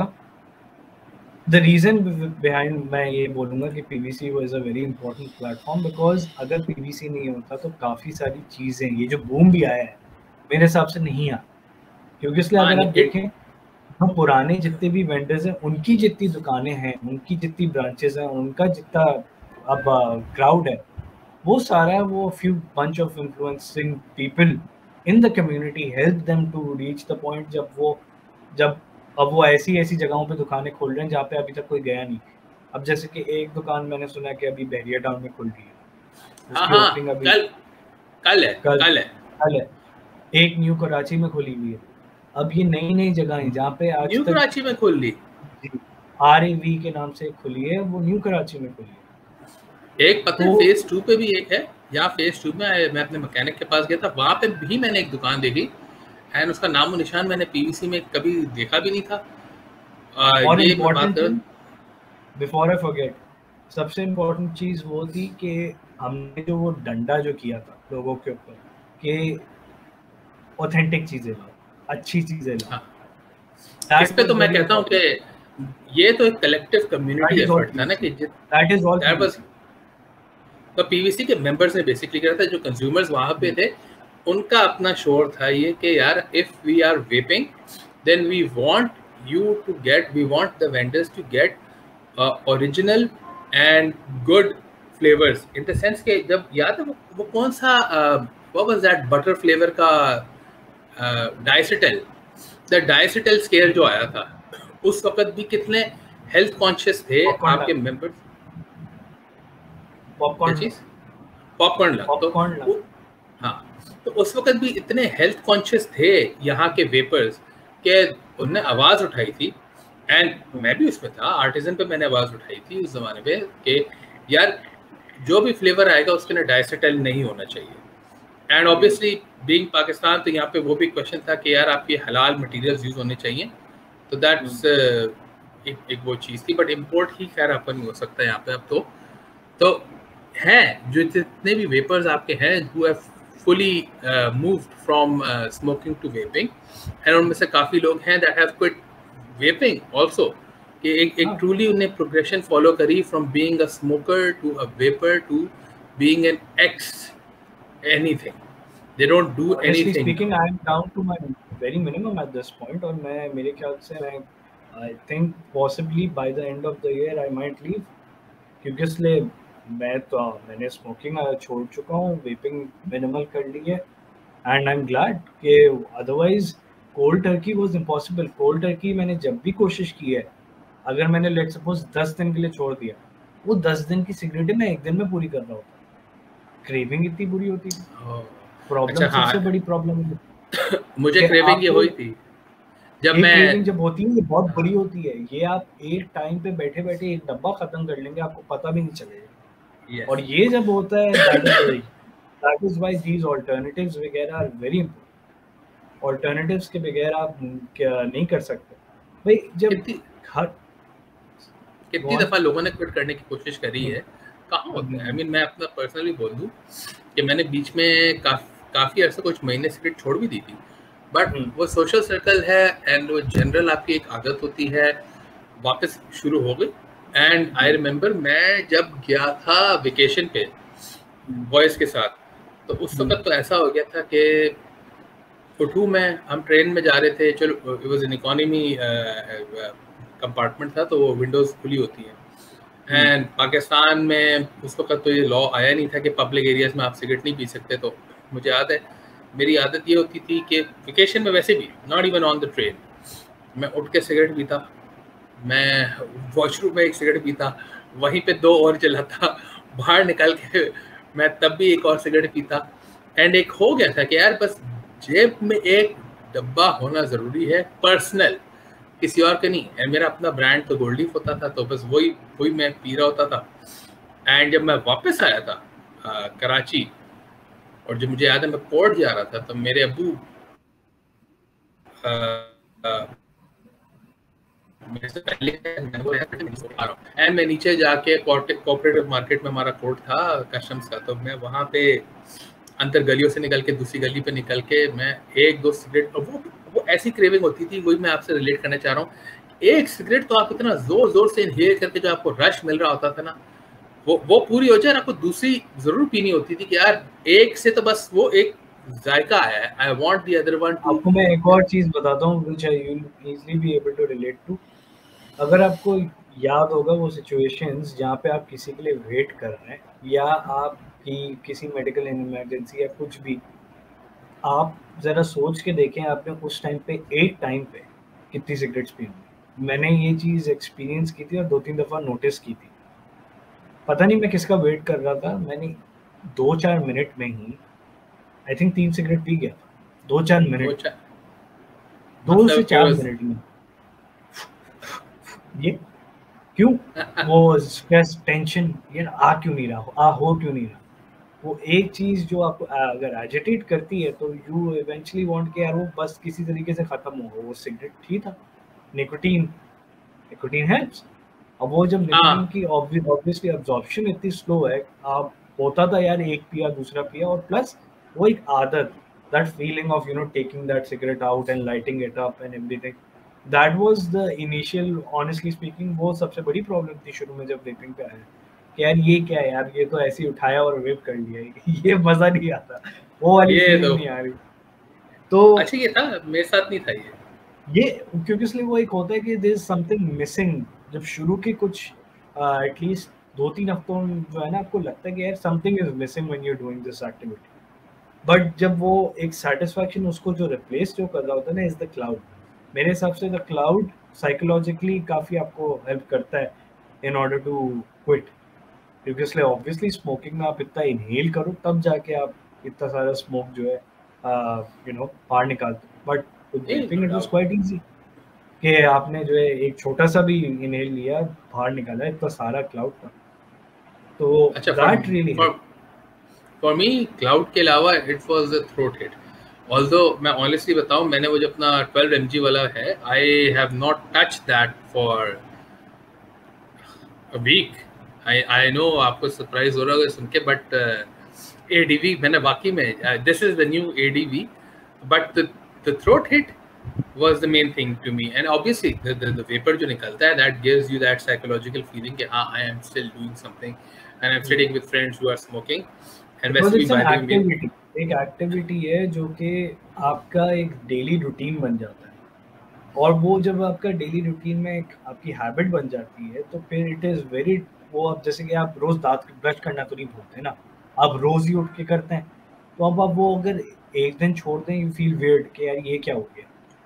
द रीजन बिहाइंड, मैं ये बोलूँगा कि PVC was a very important platform, because अगर पीवीसी नहीं होता तो काफ़ी सारी चीज़ें, ये जो बूम भी आया है मेरे हिसाब से नहीं आ. क्योंकि इसलिए अगर आप देखें, हम पुराने जितने भी वेंडर्स हैं, उनकी जितनी दुकानें हैं, उनकी जितनी ब्रांचेस हैं, उनका जितना अब क्राउड है, वो सारा वो few bunch of influencing people in the community help them to reach the point जब वो जब अब वो ऐसी ऐसी जगहों पे दुकानें खोल रहे हैं जहाँ पे अभी तक कोई गया नहीं. अब जैसे कि एक दुकान मैंने सुना कि अभी बैरियर टाउन में खुल रही है, उसकी ओपनिंग अभी कल कल है कल, कल है कल है. एक न्यू कराची में खुली हुई है. अब ये नई नई जगह है जहाँ पे आज न्यू तक कराची में खुल ली, आर ए वी के नाम से खुली है, वो न्यू कराची में खुली है. एक पता है फेज टू पे भी एक है. यहाँ फेज टू में मैं अपने मैकेनिक के पास गया था, वहाँ पे भी मैंने एक दुकान देखी, एंड उसका नाम और निशान मैंने पीवीसी में कभी देखा भी नहीं था. और इम्पोर्टेंट बिफोर आई फॉरगेट, सबसे इम्पोर्टेंट चीज़ वो थी कि हमने जो वो डंडा जो किया था लोगों के ऊपर कि ऑथेंटिक चीज़ें लाओ, अच्छी चीज़ें लाओ. हाँ. इस पे तो मैं कहता हूँ कि ये तो एक कलेक्टिव कम्युनिटी एफर्ट था ना, कि दैट इज ऑल. तो पीवीसी के मेंबर्स ने बेसिकली किया था, जो कंज्यूमर्स वहाँ पे थे उनका अपना शोर था ये कि यार if we are vaping then we want you to get, we want the vendors to get original and good flavours, in the sense के जब याद है वो, वो कौन सा what was that butter flavour का डाइसेटल, द डाइसेटल स्केयर जो आया था, उस वक्त भी कितने हेल्थ कॉन्शियस थे आपके मेंबर्स. पॉपकॉर्न चीज पॉपकॉर्न ला तो हाँ, तो उस वक्त भी इतने हेल्थ कॉन्शियस थे यहाँ के वेपर्स के उन्होंने आवाज़ उठाई थी. एंड मैं भी उसमें था, आर्टिजन पे मैंने आवाज़ उठाई थी उस ज़माने पे कि यार जो भी फ्लेवर आएगा उसके ना डाइसेटल नहीं होना चाहिए. एंड ऑब्वियसली बीइंग पाकिस्तान, तो यहाँ पे वो भी क्वेश्चन था कि यार आपके हलाल मटेरियल्स यूज़ होने चाहिए. तो दैट्स uh, एक, एक वो चीज़ थी. बट इम्पोर्ट ही खैर आपका नहीं हो सकता यहाँ पे अब. तो तो हैं जो जितने भी वेपर्स आपके हैं who have fully moved from smoking to vaping, and उनमें से काफ़ी लोग हैं that have quit vaping also, कि एक एक ट्रूली उन्हें प्रोग्रेशन फॉलो करी from being a smoker to a vaper to being an ex anything. They don't do anything. Speaking I am down to my very minimum at this point, और मैं मेरे ख्याल से मैं I think possibly by the end of the year I might leave, क्योंकि इसलिए मैं तो मैंने स्मोकिंग छोड़ चुका हूँ, वेपिंग मिनिमल कर ली है. एंड आई एम ग्लैड कि otherwise cold turkey was impossible. Cold turkey मैंने जब भी कोशिश की है अगर मैंने लेट सपोज दस दिन के लिए छोड़ दिया, वो दस दिन की सिगरेटें मैं एक दिन में पूरी कर रहा होता, क्रेविंग इतनी बुरी होती थी। प्रॉब्लम अच्छा, हाँ। सबसे बड़ी प्रॉब्लम है मुझे कि क्रेविंग ये आपको हुई थी जब ये मैं क्रेविंग जब होती है ये बहुत बुरी होती है। ये आप एक टाइम पे बैठे बैठे एक डब्बा खत्म कर लेंगे, आपको पता भी नहीं चलेगा। यस और ये जब होता है that is that is why these alternatives वगैरह आर वेरी इंपॉर्टेंट। ऑल्टरनेटिव्स के बगैर आप क्या नहीं कर सकते भाई। जब कितनी हर कितनी दफा लोगों ने क्विट करने की कोशिश करी है, कहाँ होता है। आई मीन मैं अपना पर्सनली बोल दूं कि मैंने बीच में काफ, काफी अर्से कुछ महीने सिगरेट छोड़ भी दी थी, बट वो सोशल सर्कल है एंड वो जनरल आपकी एक आदत होती है, वापस शुरू हो गई। एंड आई रिमेम्बर मैं जब गया था वेकेशन पे बॉयज के साथ, तो उस वक्त तो ऐसा हो गया था कि उठूँ मैं, हम ट्रेन में जा रहे थे, चलो it was an economy compartment था तो वो विंडोज खुली होती है। एंड पाकिस्तान में उस वक्त तो ये लॉ आया नहीं था कि पब्लिक एरियाज में आप सिगरेट नहीं पी सकते। तो मुझे याद है मेरी आदत ये होती थी कि वेकेशन में वैसे भी not even on the train, मैं उठ के सिगरेट पीता, मैं वॉशरूम में एक सिगरेट पीता, वहीं पे दो और जलाता, बाहर निकल के मैं तब भी एक और सिगरेट पीता। एंड एक हो गया था कि यार बस जेब में एक डब्बा होना ज़रूरी है, पर्सनल, किसी और का नहीं। एंड मेरा अपना ब्रांड तो गोल्ड लीफ होता था, तो बस वही वही मैं पी रहा होता था। एंड जब मैं वापस आया था आ, कराची, और जब मुझे याद है मैं पोर्ट जा रहा था, तो मेरे अबू मेरे से पहले एंड मैं नीचे जाके कोऑपरेटिव मार्केट में हमारा कोर्ट था कस्टम्स का, तो मैं वहाँ पे अंतर गलियों से निकल के दूसरी गली पे निकल के मैं एक दो सिगरेट, और वो वो ऐसी क्रेविंग होती थी, वही मैं आपसे रिलेट करना चाह रहा हूँ। एक सिगरेट तो आप इतना जोर जोर से इनहेल करके जो आपको रश मिल रहा होता था ना, वो वो पूरी हो जाए, आपको दूसरी जरूर पीनी होती थी कि यार एक से तो बस वो एक जायका है, I want the other one too. आपको मैं एक और चीज बताता हूँ which I will easily be able to relate to. अगर आपको याद होगा वो सिचुएशंस जहाँ पे आप किसी के लिए वेट कर रहे हैं, या आप की किसी मेडिकल इमरजेंसी या कुछ भी, आप ज़रा सोच के देखें आपने उस टाइम पे एक टाइम पे कितनी सिगरेट्स पी होंगी। मैंने ये चीज़ एक्सपीरियंस की थी और दो तीन दफ़ा नोटिस की थी। पता नहीं मैं किसका वेट कर रहा था, मैंने दो चार मिनट में ही आई थिंक तीन सिगरेट पी गया था। दो चार मिनट दो से चार मिनट में। ये क्यों? वो स्ट्रेस, टेंशन, ये आ क्यों नहीं रहा हो, आ हो क्यों नहीं रहा। वो एक चीज़ जो आपको अगर एजिटेट करती है तो यू इवेंचुअली वांट कि यार वो बस किसी तरीके से ख़त्म हो। वो सिगरेट ही था, निकोटीन निकोटीन हेल्प्स। अब वो जब निकोटीन की ऑब्वियसली अब्जॉर्प्शन इतनी स्लो है, आप होता था यार एक पिया दूसरा पिया, और प्लस वो एक आदत, that feeling of you know taking that cigarette out and lighting it up and everything, that was the initial, honestly speaking वो सबसे बड़ी प्रॉब्लम थी शुरू में जब वेपिंग पे आया कि यार ये क्या है यार, ये तो ऐसे ही उठाया और वेप कर लिया, ये मजा नहीं आता, वो वाली फीलिंग नहीं आ रही। तो अच्छा ये था मेरे साथ नहीं था ये ये क्योंकि इसलिए वो एक होता है कि देयर इज समथिंग मिसिंग। जब शुरू के कुछ एटलीस्ट दो तीन हफ्तों में जो है ना, आपको लगता है कि यार something is missing when you are doing this activity, but जब वो एक सेटिस्फैक्शन उसको जो रिप्लेस जो कर रहा होता है ना इज द क्लाउड। मेरे हिसाब से द क्लाउड साइकोलॉजिकली काफ़ी आपको हेल्प करता है इन ऑर्डर टू क्विट, क्योंकि इसलिए ऑब्वियसली स्मोकिंग में आप इतना इनहेल करो तब जाके आप इतना सारा स्मोक जो है यू नो बाहर निकालते हो। But vaping it was quite easy कि आपने जो है एक छोटा सा भी इनहेल लिया, बाहर निकाला, इतना सारा क्लाउड था। तो अच्छा that really for me cloud के अलावा it was a throat hit. Although मैं ऑनेस्टली बताऊं, मैंने वो जो अपना ट्वेल्व एम जी वाला है, I have not touched that for a week. I I know आपको सरप्राइज हो रहा होगा सुन के, बट ए डी वी मैंने वाकई में, this is the new A D V, but the throat hit was the main thing to me. And obviously the, the, the vapor जो निकलता है, that gives you that psychological feeling कि हाँ I am still doing something and I'm sitting with friends who are smoking and वैसे भी by the way एक activity है जो कि आपका एक डेली रूटीन बन जाता है, और वो जब आपका डेली रूटीन में एक आपकी हैबिट बन जाती है तो फिर इट इज़ वेरी, वो आप जैसे कि आप रोज़ दांत ब्रश करना तो नहीं भूलते ना, आप रोज़ ही उठ के करते हैं, तो अब आप वो अगर एक दिन छोड़ दें यू फील वियर्ड कि यार ये क्या हो गया,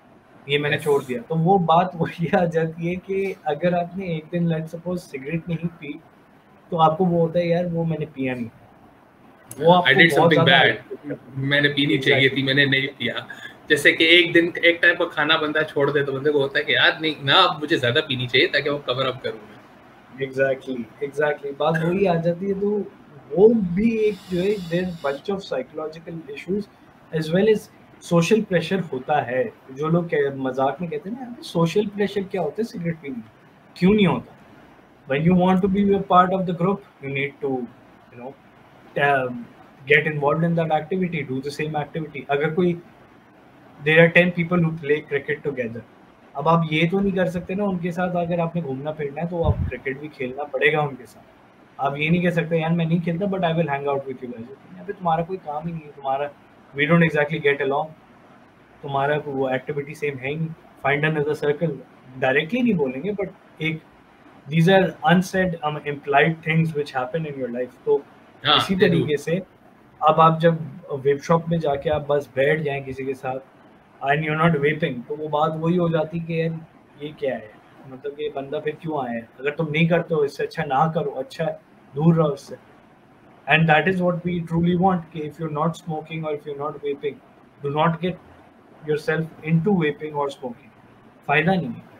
ये मैंने Yes. छोड़ दिया। तो वो बात वही आ जाती है कि अगर आपने एक दिन लेट्स सपोज सिगरेट नहीं पी तो आपको वो होता है यार वो मैंने पिया नहीं, वो I आपको did बहुत something ज्यादा bad. आइसोलेट करता है। मैंने पीनी चाहिए थी, मैंने नहीं पिया। जैसे कि एक दिन एक टाइम पर खाना बंदा छोड़ दे तो बंदे को होता है कि यार नहीं ना, अब मुझे ज्यादा पीनी चाहिए ताकि वो कवर अप करूँ मैं। एग्जैक्टली एग्जैक्टली बात वही आ जाती है। तो वो भी एक जो है there bunch of psychological issues as well as social pressure होता है। जो लोग कह- मजाक में कहते हैं ना सोशल प्रेशर क्या होता है सिगरेट पीने में, क्यों नहीं होता? when you want to be a part of the group you need to you know um, get involved in that activity, do the same activity. अगर कोई there are ten people who play cricket together, अब आप ये तो नहीं कर सकते ना उनके साथ, अगर आपने घूमना फिरना है तो आप क्रिकेट भी खेलना पड़ेगा उनके साथ। आप ये नहीं कह सकते यार मैं नहीं खेलता but I will hang out with you guys. अबे तुम्हारा कोई काम ही नहीं है, तुम्हारा we don't exactly get along, तुम्हारा वो एक्टिविटी सेम है ही नहीं। फाइंड अनदर सर्कल, डायरेक्टली नहीं बोलेंगे बट एक these are unsaid um, implied things which happen in your life। तो हाँ, इसी they do. तरीके से अब आप जब वेब शॉप में जाके आप बस बैठ जाएं किसी के साथ एंड यू नॉट वेपिंग, तो वो बात वही हो जाती कि यार ये क्या है, मतलब ये बंदा फिर क्यों आया है? अगर तुम नहीं करते हो इससे अच्छा ना करो, अच्छा दूर रहो इससे। And that is what we truly want कि इफ यू नॉट स्मोकिंग और if you not vaping, do not get yourself into vaping और स्मोकिंग। फायदा नहीं है।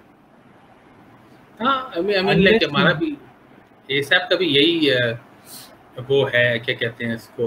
हाँ, I mean I mean like Unless हमारा you- भी एसएप का भी यही अ, वो है, क्या कहते हैं इसको,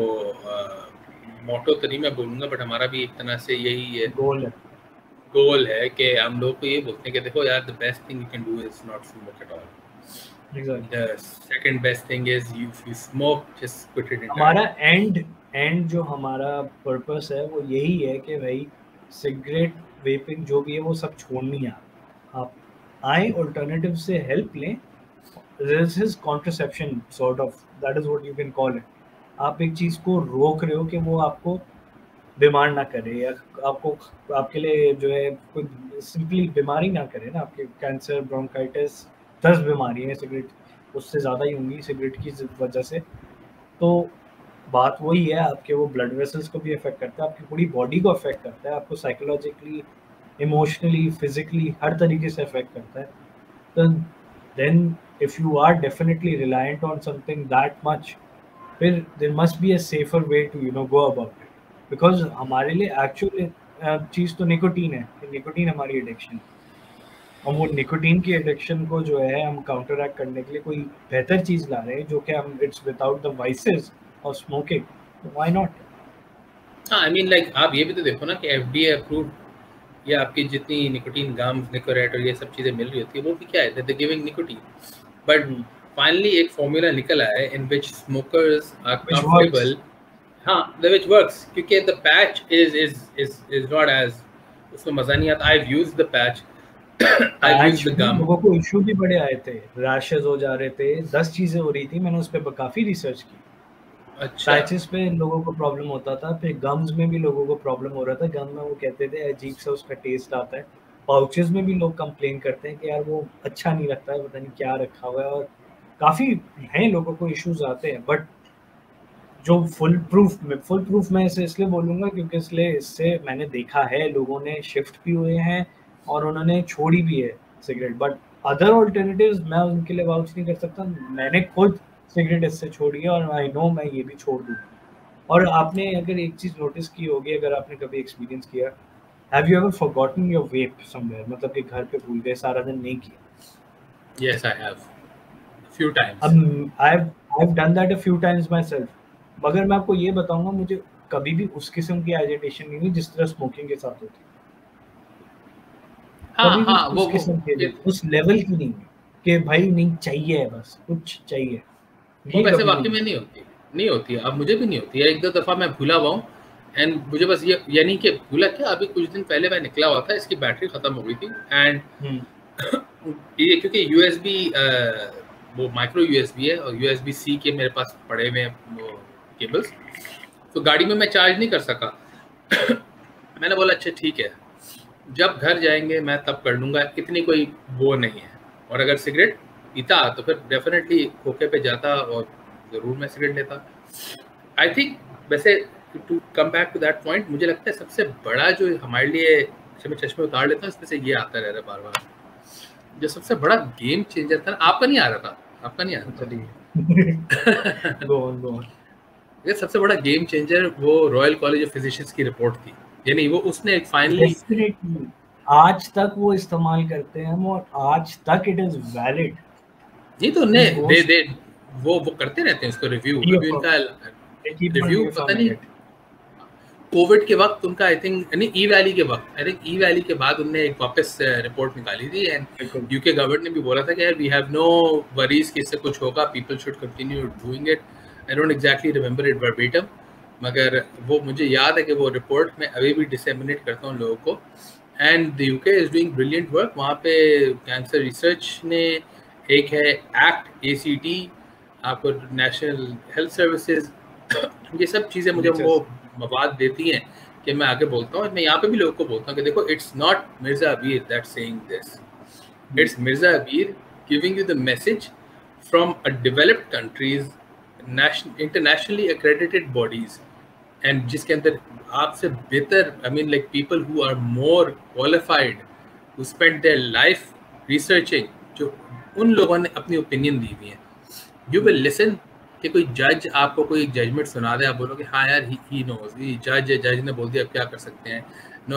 मोटो तो नहीं मैं बोलूँगा बट हमारा भी एक तरह से यही गोल है। गोल है कि हम लोग को ये बोलते हैं कि देखो यार the best thing you can do is not smoke at all. Exactly. The second best thing is you, if you smoke, just quit it हमारा entirely. एंड एंड जो हमारा पर्पस है वो यही है कि भाई सिगरेट वेपिंग जो भी है वो सब छोड़नी है। आप आए अल्टरनेटिव से हेल्प लें, this is contraception sort of, that is what you can call it. आप एक चीज को रोक रहे हो कि वो आपको बीमार ना करे या आपको आपके लिए जो है कोई सिंपली बीमारी ना करे ना, आपके कैंसर ब्रोंकाइटिस दस बीमारी है सिगरेट उससे ज़्यादा ही होंगी सिगरेट की वजह से। तो बात वही है, आपके वो ब्लड वेसल्स को भी अफेक्ट करता है, आपकी पूरी बॉडी को अफेक्ट करता है, आपको साइकोलॉजिकली इमोशनली फिजिकली हर तरीके से अफेक्ट करता है। तो then if you are definitely reliant on something that much, फिर there must be a safer way to you know go about it. Because हमारे लिए एक्चुअल चीज़ तो निकोटीन है, निकोटीन हमारी एडिक्शन है। हम वो निकोटीन की एडिक्शन को जो है हम काउंटरैक्ट करने के लिए कोई बेहतर चीज़ ला रहे हैं जो कि हम it's without the vices of smoking, तो व्हाई नॉट? हाँ, आई मीन लाइक आप ये भी तो देखो ना कि एफडीए अप्रूव्ड या आपकी जितनी निकोटीन गम निकोरेट और ये सब चीज़ें मिल रही होती है वो भी क्या है, they giving nicotine, but finally एक फॉर्मूला निकल आया है in which smokers are comfortable. हाँ, विच वर्क्स, क्योंकि the patch is is is is not as, उसमें मज़ा नहीं आता। I have used the patch, I have used the gum. लोगों को इशू भी बड़े आए थे, रैशेस हो जा रहे थे, दस चीज़ें हो रही थी, मैंने उस पर काफ़ी रिसर्च की। अच्छा, पैचेस पे लोगों को प्रॉब्लम होता था, फिर गम्स में भी लोगों को प्रॉब्लम हो रहा था। गम में वो कहते थे अजीब सा उसका टेस्ट आता है। पाउचेस में भी लोग कंप्लेन करते हैं कि यार वो अच्छा नहीं लगता है, पता नहीं क्या रखा हुआ है, और काफ़ी हैं लोगों को इश्यूज आते हैं। बट जो फुल प्रूफ में फुल प्रूफ मैं इसे इसलिए बोलूँगा क्योंकि इसलिए इससे मैंने देखा है लोगों ने शिफ्ट भी हुए हैं और उन्होंने छोड़ी भी है सिगरेट। बट अदर ऑल्टरनेटिव्स मैं उनके लिए वाउच नहीं कर सकता। मैंने खुद सिगरेट इससे छोड़ी है और आई नो मैं ये भी छोड़ दूँगा। और आपने अगर एक चीज़ नोटिस की होगी, अगर आपने कभी एक्सपीरियंस किया, have you ever forgotten your vape somewhere, मतलब कि घर पे भूल गए, सारा दिन नहीं किया? yes I have few times. अब I have I have done that a few times myself, मगर मैं आपको ये बताऊंगा मुझे कभी भी उस किस्म की एजिटेशन नहीं हुई जिस तरह स्मोकिंग के साथ होती। हाँ कभी भी हाँ, वो उस वो किस्म की it- उस लेवल की नहीं हुई कि भाई नहीं चाहिए, बस कुछ चाहिए, वो ये वैसे कभी वाकई नहीं। में नहीं होती, नहीं होती। अब मुझे भी नहीं होती है। एक दो दफ़ा मैं भूला हुआ हूँ एंड मुझे बस ये, यानी कि भूला क्या, अभी कुछ दिन पहले मैं निकला हुआ था, इसकी बैटरी ख़त्म हो गई थी एंड ये क्योंकि यूएसबी वो माइक्रो यूएसबी है और यूएसबी सी के मेरे पास पड़े हुए हैं वो केबल्स, तो गाड़ी में मैं चार्ज नहीं कर सका। मैंने बोला अच्छा ठीक है, जब घर जाएंगे मैं तब कर लूँगा, इतनी कोई वो नहीं है। और अगर सिगरेट पीता तो फिर डेफिनेटली खोखे पे जाता और ज़रूर मैं सिगरेट लेता। आई थिंक वैसे to come back to that point, मुझे लगता है सबसे बड़ा जो हमारे लिए अच्छा मैं चश्मे उतार लेता हूँ, इसमें से ये आता रह रहा बार बार। जो सबसे बड़ा गेम चेंजर था, आपका नहीं आ रहा था, आपका नहीं आ रहा था। Go on go on. ये सबसे बड़ा गेम चेंजर वो रॉयल कॉलेज ऑफ फिजिशियंस की रिपोर्ट थी, यानी वो उसने फाइनली, आज तक वो इस्तेमाल करते हैं हम, और आज तक इट इज वैलिड। नहीं तो ने दे दे वो वो करते रहते हैं इसको रिव्यू, अभी उनका रिव्यू पता नहीं कोविड के वक्त उनका, आई थिंक नहीं ई वैली के वक्त, आई थिंक ई वैली के बाद उन्होंने एक वापस रिपोर्ट निकाली थी, एंड यूके गवर्नमेंट ने भी बोला था कि यार वी हैव नो वरीज कि इससे कुछ होगा, people should continue doing it. I don't exactly remember it verbatim, मगर वो मुझे याद है कि वो रिपोर्ट में अभी भी डिसेमिनेट करता हूँ लोगों को। And the UK is doing brilliant work वहाँ पे। कैंसर रिसर्च ने एक है एक्ट ए सी टी, आपको नेशनल हेल्थ सर्विसेज, ये सब चीज़ें मुझे वो मवाद देती हैं कि मैं आगे बोलता हूँ। मैं यहाँ पे भी लोगों को बोलता हूँ कि देखो, it's not Mirza Abir that saying this, it's Mirza Abir giving you the message from a developed countries, national internationally accredited bodies, and जिसके अंदर आपसे बेहतर, I mean like people who are more qualified, who spend their life researching, जो उन लोगों ने अपनी opinion दी हुई है। यू विल लिसन कि कोई जज आपको कोई जजमेंट सुना दे, आप बोलोगे हाँ यार ही नोज, ये जज है, जज ने बोल दिया, अब क्या कर सकते हैं। नो,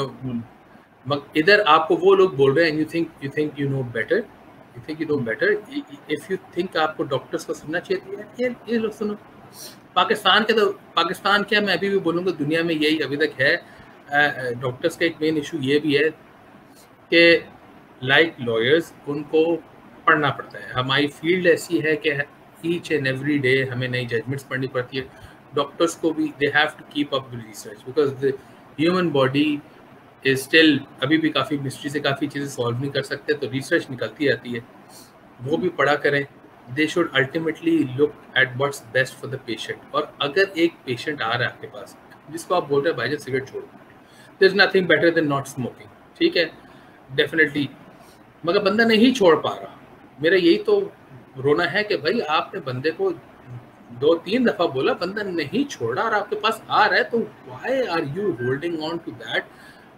मगर इधर आपको वो लोग बोल रहे हैं, you think you think you know better, you think you know better, if you think आपको डॉक्टर्स को सुनना चाहिए, यार ये लोग सुनो। पाकिस्तान के तो पाकिस्तान क्या, मैं अभी भी बोलूँगा दुनिया में यही अभी तक है। डॉक्टर्स का एक मेन इशू ये भी है कि लाइक लॉयर्स उनको पढ़ना पड़ता है। हमारी फील्ड ऐसी है कि ईच एंड एवरी डे हमें नई जजमेंट्स पढ़नी पड़ती है। डॉक्टर्स को भी they have to keep up with research, because the human body is still, अभी भी काफ़ी मिस्ट्री से काफ़ी चीज़ें सॉल्व नहीं कर सकते, तो रिसर्च निकलती रहती है, वो भी पढ़ा करें। They should ultimately look at what's best for the patient. और अगर एक पेशेंट आ रहा है आपके पास जिसको आप बोल रहे हैं भाई सिगरेट छोड़ो, there is nothing better than not smoking, ठीक है डेफिनेटली, मगर बंदा नहीं छोड़ पा रहा, मेरा यही तो रोना है कि भाई आपने बंदे को दो तीन दफा बोला, बंदा नहीं छोड़ा और आपके पास आ रहा है, तो why are you holding on to that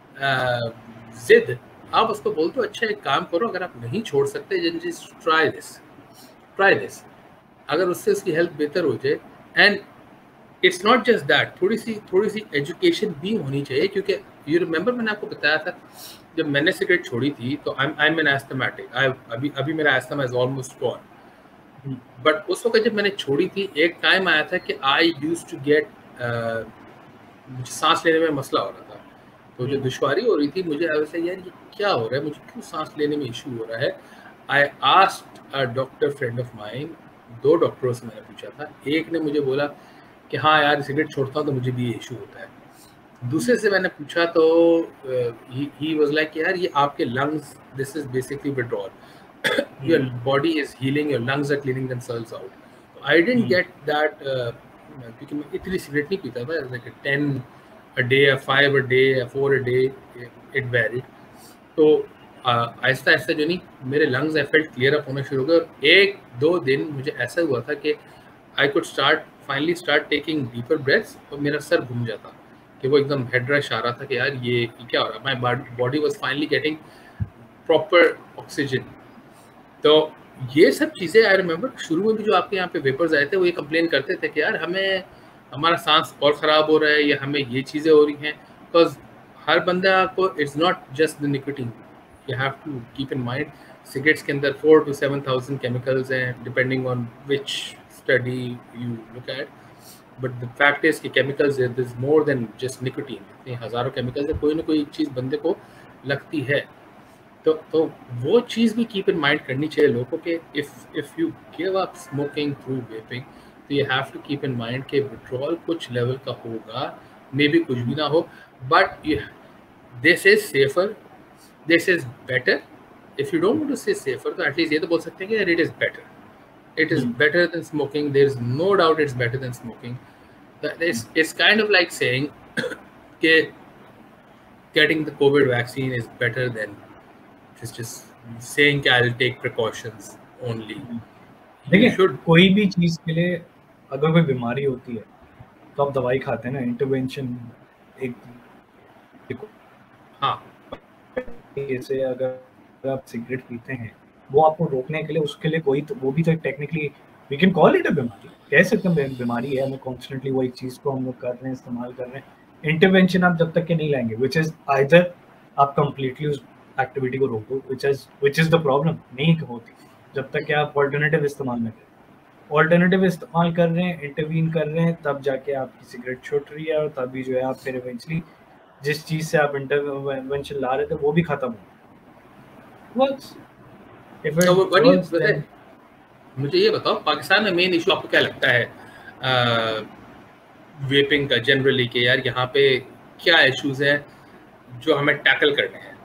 जिद। आप उसको बोल दो अच्छा एक काम करो, अगर आप नहीं छोड़ सकते just try this try this अगर उससे उसकी हेल्थ बेहतर हो जाए। And it's not just that, थोड़ी सी थोड़ी सी एजुकेशन भी होनी चाहिए, क्योंकि यू रिमेंबर मैंने आपको बताया था जब मैंने सिगरेट छोड़ी थी तो I I am an asthmatic, I अभी अभी मेरा asthma is almost gone, but उस वक्त जब मैंने छोड़ी थी एक टाइम आया था कि आई यूज्ड टू गेट, मुझे सांस लेने में मसला हो रहा था, तो जो दुश्वारी हो रही थी मुझे ऐसे यार ये क्या हो रहा है, मुझे क्यों सांस लेने में इशू हो रहा है। I asked a doctor friend of mine, दो डॉक्टरों से मैंने पूछा था, एक ने मुझे बोला कि हाँ यार सिगरेट छोड़ता हूँ तो मुझे भी ये इशू होता है, दूसरे से मैंने पूछा तो ही वाज लाइक यार ये आपके lungs, this is basically withdrawal, your body is healing, your lungs are cleaning themselves out. So I didn't hmm. get that uh, क्योंकि मैं इतनी सिगरेट नहीं पीता था, like ten a day, a five a day, a four a day, it varied. तो आहिस्ता आहिस्ता जो नहीं मेरे lungs I felt clear up होना शुरू हो गए, और एक दो दिन मुझे ऐसा हुआ था कि I could start finally start taking deeper breaths, और मेरा सर घूम जाता कि वो एकदम हेड रश आ रहा था कि यार ये क्या हो रहा है, my body was finally getting proper oxygen. तो ये सब चीज़ें आई रिमेंबर शुरू में भी जो आपके यहाँ पे वेपर्स आए थे वो ये कंप्लेन करते थे कि यार हमें हमारा सांस और ख़राब हो रहा है या हमें ये चीज़ें हो रही हैं, बिकॉज हर बंदा को it's not just the nicotine, you have to keep in mind cigarettes के अंदर four to seven thousand chemicals हैं depending on which study you look at, but the fact is कि chemicals is more than just nicotine, इतने हज़ारों chemicals है, कोई ना कोई चीज़ बंदे को लगती है। तो तो वो चीज़ भी कीप इन माइंड करनी चाहिए लोगों के, if if you give up smoking through vaping, तो you have to keep in mind कि विड्रॉल कुछ लेवल का होगा, मे बी कुछ भी ना हो, but this is safer, this is better. If you don't want to say safer तो एटलीस्ट ये तो बोल सकते हैं कि it is better, it is better than smoking, there is no doubt it's better than smoking. It's it's kind of like saying कि getting the COVID vaccine is better than It's just saying कि I'll take precautions only. देखिए should... कोई भी चीज़ के लिए अगर कोई बीमारी होती है तो आप दवाई खाते हैं ना, इंटरवेंशन एक देखो, हाँ तरीके से अगर आप सिगरेट पीते हैं, वो आपको रोकने के लिए उसके लिए कोई तो वो भी तो एक technically we can call it a बीमारी, कह सकते हैं बीमारी है, हमें कॉन्स्टेंटली वो एक चीज़ को हम लोग कर रहे हैं, इस्तेमाल कर रहे हैं। इंटरवेंशन आप जब तक के नहीं लाएँगे, व्हिच इज़ आइदर आप कंप्लीटली उस एक्टिविटी को रोक दो, which is which is the problem, नहीं होती, जब तक कि आप अल्टरनेटिव इस्तेमाल ना करें। अल्टरनेटिव इस्तेमाल कर रहे हैं, इंटरवीन कर रहे हैं, तब जाके आपकी सिगरेट छूट रही है और तभी जो है आप फिर इवेंचुअली जिस चीज़ से आप इंटरवेंशन ला रहे थे वो भी खत्म हो वर्क्स इफ तो it what do you- works वैसे देन मुझे ये बताओ, पाकिस्तान में मेन इशू आपको क्या लगता है वेपिंग का जनरली, कि यार यहाँ पे क्या इश्यूज हैं जो हमें टैकल करने हैं?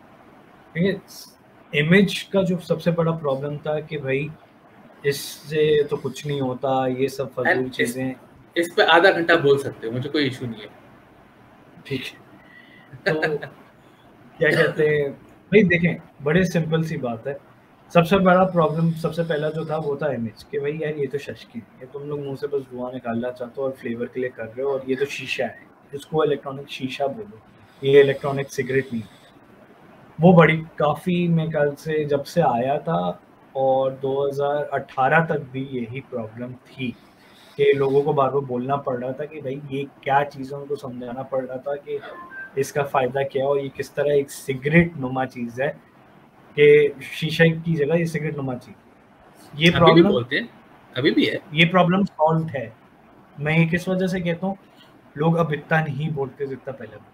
देखिए इमेज का जो सबसे बड़ा प्रॉब्लम था कि भाई इससे तो कुछ नहीं होता, ये सब फजूल And इस, चीज़ें, इस पे आधा घंटा बोल सकते हो, मुझे कोई इशू नहीं है। ठीक है। तो क्या कहते हैं भाई, देखें बड़े सिंपल सी बात है, सबसे बड़ा प्रॉब्लम सबसे पहला जो था वो था इमेज, कि भाई यार ये तो शशकी है, ये तुम लोग मुंह से बस धुआं निकालना चाहते हो और फ्लेवर के लिए कर रहे हो, और ये तो शीशा है, इसको इलेक्ट्रॉनिक शीशा बोलो, ये इलेक्ट्रॉनिक सिगरेट नहीं। वो बड़ी काफ़ी मेरे ख्याल से जब से आया था और दो हज़ार अठारह तक भी यही प्रॉब्लम थी कि लोगों को बार बार बोलना पड़ रहा था कि भाई ये क्या चीज़ है, उनको समझाना पड़ रहा था कि इसका फ़ायदा क्या है और ये किस तरह एक सिगरेट नुमा चीज़ है कि शीशा की जगह ये सिगरेट नुमा चीज़। ये अभी भी प्रॉब्लम बोलते हैं, अभी भी है। ये प्रॉब्लम सॉल्व है। मैं ये किस वजह से कहता हूँ, लोग अब इतना नहीं बोलते जितना पहले बोलते।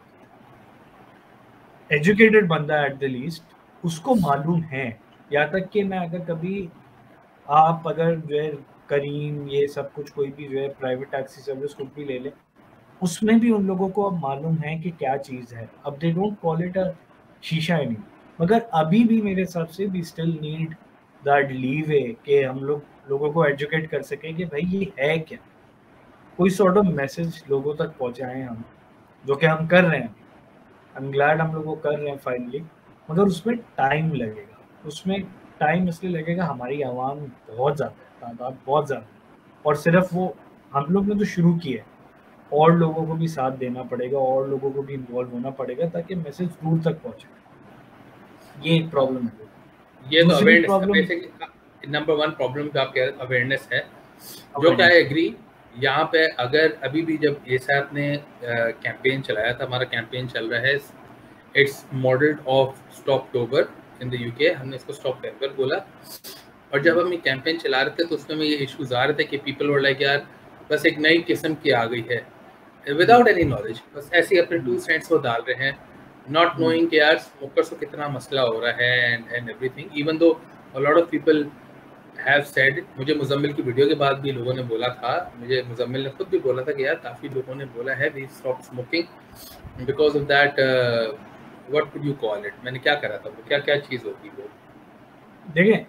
एजुकेटेड बंदा एट द लीस्ट, उसको मालूम है, यहाँ तक कि मैं अगर कभी आप अगर जो है करीम ये सब कुछ कोई भी जो है प्राइवेट टैक्सी सर्विस कुछ भी ले ले, उसमें भी उन लोगों को अब मालूम है कि क्या चीज़ है। अब they don't call it a शीशा एनी, मगर अभी भी मेरे हिसाब से भी स्टिल नीड दैट लीवे कि हम लोग लोगों को एजुकेट कर सकें कि भाई ये है क्या, कोई सॉर्ट ऑफ मैसेज लोगों तक पहुंचाएं हम, जो कि हम कर रहे हैं। आई एम ग्लैड हम लोग वो कर रहे हैं फाइनली, मगर उसमें टाइम लगेगा। उसमें टाइम इसलिए लगेगा, हमारी आवाम बहुत ज़्यादा है, तादाद बहुत ज़्यादा है, और सिर्फ वो हम लोग ने तो शुरू किया है, और लोगों को भी साथ देना पड़ेगा और लोगों को भी इन्वॉल्व होना पड़ेगा ताकि मैसेज दूर तक पहुंचे। ये एक प्रॉब्लम है। ये तो दूसरी awareness problem basically number one problem का आप कह रहे हैं, अवेयरनेस है, जो क्या आई एग्री। यहाँ पे अगर अभी भी जब एसएप ने कैंपेन चलाया था, हमारा कैंपेन चल रहा है, it's modelled of Stoptober in the UK, हमने इसको स्टॉपटोबर बोला। और जब हम ये कैंपेन चला रहे थे तो उसमें ये इश्यूज आ रहे थे कि पीपल वर लाइक यार बस एक नई किस्म की आ गई है, विदाउट एनी नॉलेज, बस ऐसे ही अपने टू सेंट्स को डाल रहे हैं, नॉट नोइंग कि यार स्मोकर्स को कितना मसला हो रहा है and and everything. Even though a lot of people have said, मुझे मुजम्मिल की वीडियो के बाद भी लोगों ने बोला था, मुझे मुजम्मिल ने खुद भी बोला था कि यार काफ़ी लोगों ने बोला है we stop smoking because of that, what could you call it, मैंने क्या करा था, वो क्या क्या चीज़ होती है वो। देखें,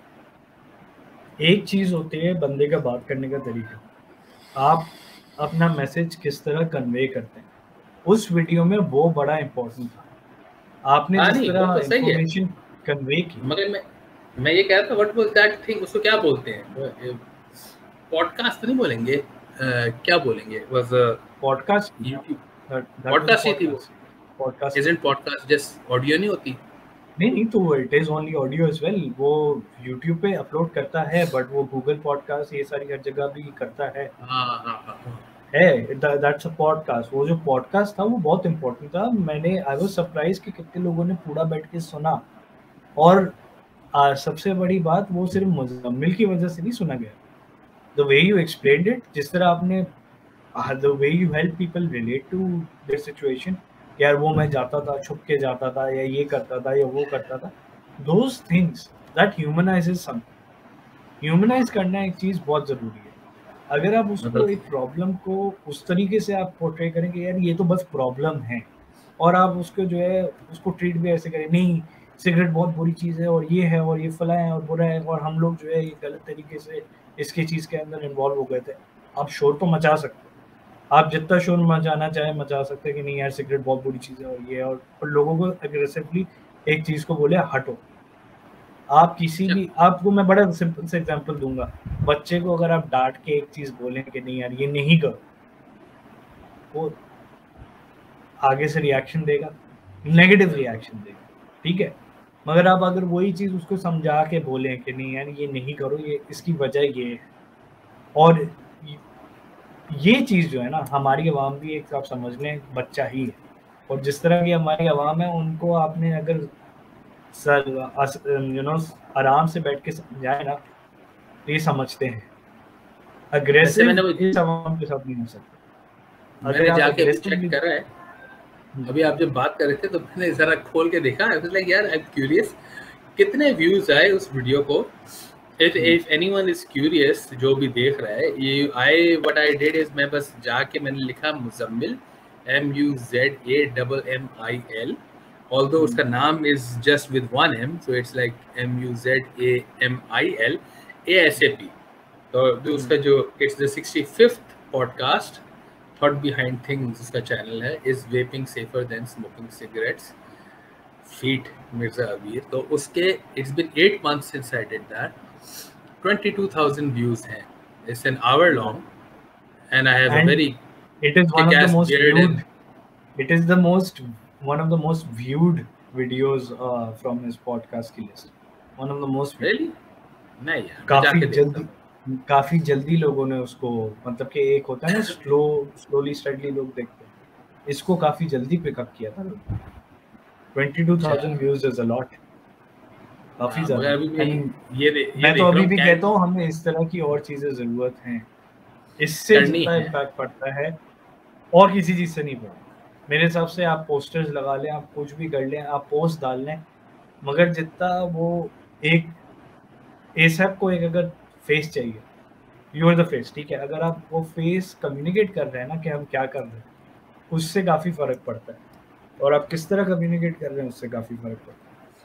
एक चीज़ होती है बंदे का बात करने का तरीका, आप अपना मैसेज किस तरह कन्वे करते हैं, उस वीडियो में वो बड़ा इम्पोर्टेंट था। आपने हाँ जिस नहीं, वो तरह तो सही है, इंफॉर्मेशन कन्वे की, मगर मैं मैं ये कह रहा था व्हाट वाज दैट थिंग, उसको क्या बोलते हैं, पॉडकास्ट तो नहीं बोलेंगे, uh, क्या बोलेंगे, वाज पॉडकास्ट यूट्यूब पॉडकास्ट ही थी वो, podcast isn't podcast just audio नहीं होती? नहीं नहीं तो it is only audio as well, वो यूट्यूब पे अपलोड करता है, बट वो गूगल पॉडकास्ट ये सारी हर जगह भी करता है। हाँ हाँ हाँ है दैट्स अ पॉडकास्ट। वो जो पॉडकास्ट था वो बहुत इंपॉर्टेंट था। मैंने आई वाज सरप्राइज कि कितने लोगों ने पूरा बैठ के सुना, और आ, सबसे बड़ी बात वो सिर्फ मुजम्मिल की वजह से नहीं सुना गया, the way you explained it, जिस तरह आपने the way you help people relate to their situation, यार वो मैं जाता था, छुप के जाता था, या ये करता था या वो करता था, those things that humanises something. Humanise करना एक चीज़ बहुत ज़रूरी है। अगर आप उसको एक प्रॉब्लम को उस तरीके से आप पोर्ट्रे करें कि यार ये तो बस प्रॉब्लम है, और आप उसको जो है उसको ट्रीट भी ऐसे करें, नहीं सिगरेट बहुत बुरी चीज़ है और ये है और ये फला है और बुरा है और हम लोग जो है ये गलत तरीके से इसके चीज़ के अंदर इन्वॉल्व हो गए थे। आप शोर तो मचा सकते हो, आप जितना शोर मचाना चाहे मचा सकते हैं कि नहीं यार सिगरेट बहुत बुरी चीज़ है और ये, और, और लोगों को एग्रेसिवली एक चीज़ को बोले हटो। आप किसी भी, आपको मैं बड़ा सिंपल से एग्जांपल दूंगा, बच्चे को अगर आप डांट के एक चीज़ बोलें कि नहीं यार ये नहीं करो, वो आगे से रिएक्शन देगा, नेगेटिव रिएक्शन देगा, ठीक है, मगर आप अगर वही चीज़ उसको समझा के बोलें कि नहीं यार ये नहीं करो, ये इसकी वजह ये है, और ये चीज़ जो है ना, हमारी आवाम भी एक आप समझ लें बच्चा ही है, और जिस तरह की हमारी आवाम है उनको आपने अगर सर यू नो आराम से बैठ के समझाए ना तो ये समझते हैं। अग्रेसिव इस आवाम के साथ नहीं हो सकता। मैंने जाके अभी चेक करा है, अभी आप जब बात कर रहे थे तो मैंने जरा खोल के देखा, आई वाज लाइक यार आई एम क्यूरियस कितने व्यूज आए उस वीडियो को। If if anyone is curious, जो भी देख रहा है, ये I what I did is मैं बस जाके मैंने लिखा Muzammil, M U Z A double M I L, although उसका नाम is just with one M, so it's like M U Z A M I L A S A P. तो उसका जो it's the sixty fifth podcast, thought behind things उसका channel है, is vaping safer than smoking cigarettes, feat Mirza Abir. तो उसके it's been eight months since I did that, twenty-two thousand views हैं, it's an hour long and I have and a very it is one of the most viewed and... it is the most one of the most viewed videos uh, from his podcast की list, one of the most really नहीं यार, काफी जल्दी काफी जल्दी लोगों ने उसको, मतलब कि एक होता है ना स्लो स्लोली स्टडली लोग देखते हैं, इसको काफी जल्दी पिकअप किया था लोगों। twenty-two thousand views is a lot, काफी ज्यादा। ये दे, ये मैं तो अभी भी कहता हूँ हमें इस तरह की और चीजें जरूरत हैं, इससे जितना इम्पैक्ट पड़ता है और किसी चीज से नहीं पड़ता मेरे हिसाब से। आप पोस्टर्स लगा लें, आप कुछ भी कर लें, आप पोस्ट डाल लें, मगर जितना वो एक एसएप को एक अगर फेस चाहिए, यू आर द फेस, ठीक है, अगर आप वो फेस कम्युनिकेट कर रहे हैं ना कि हम क्या कर रहे हैं, उससे काफी फर्क पड़ता है, और आप किस तरह कम्युनिकेट कर रहे हैं उससे काफी फर्क पड़ता है।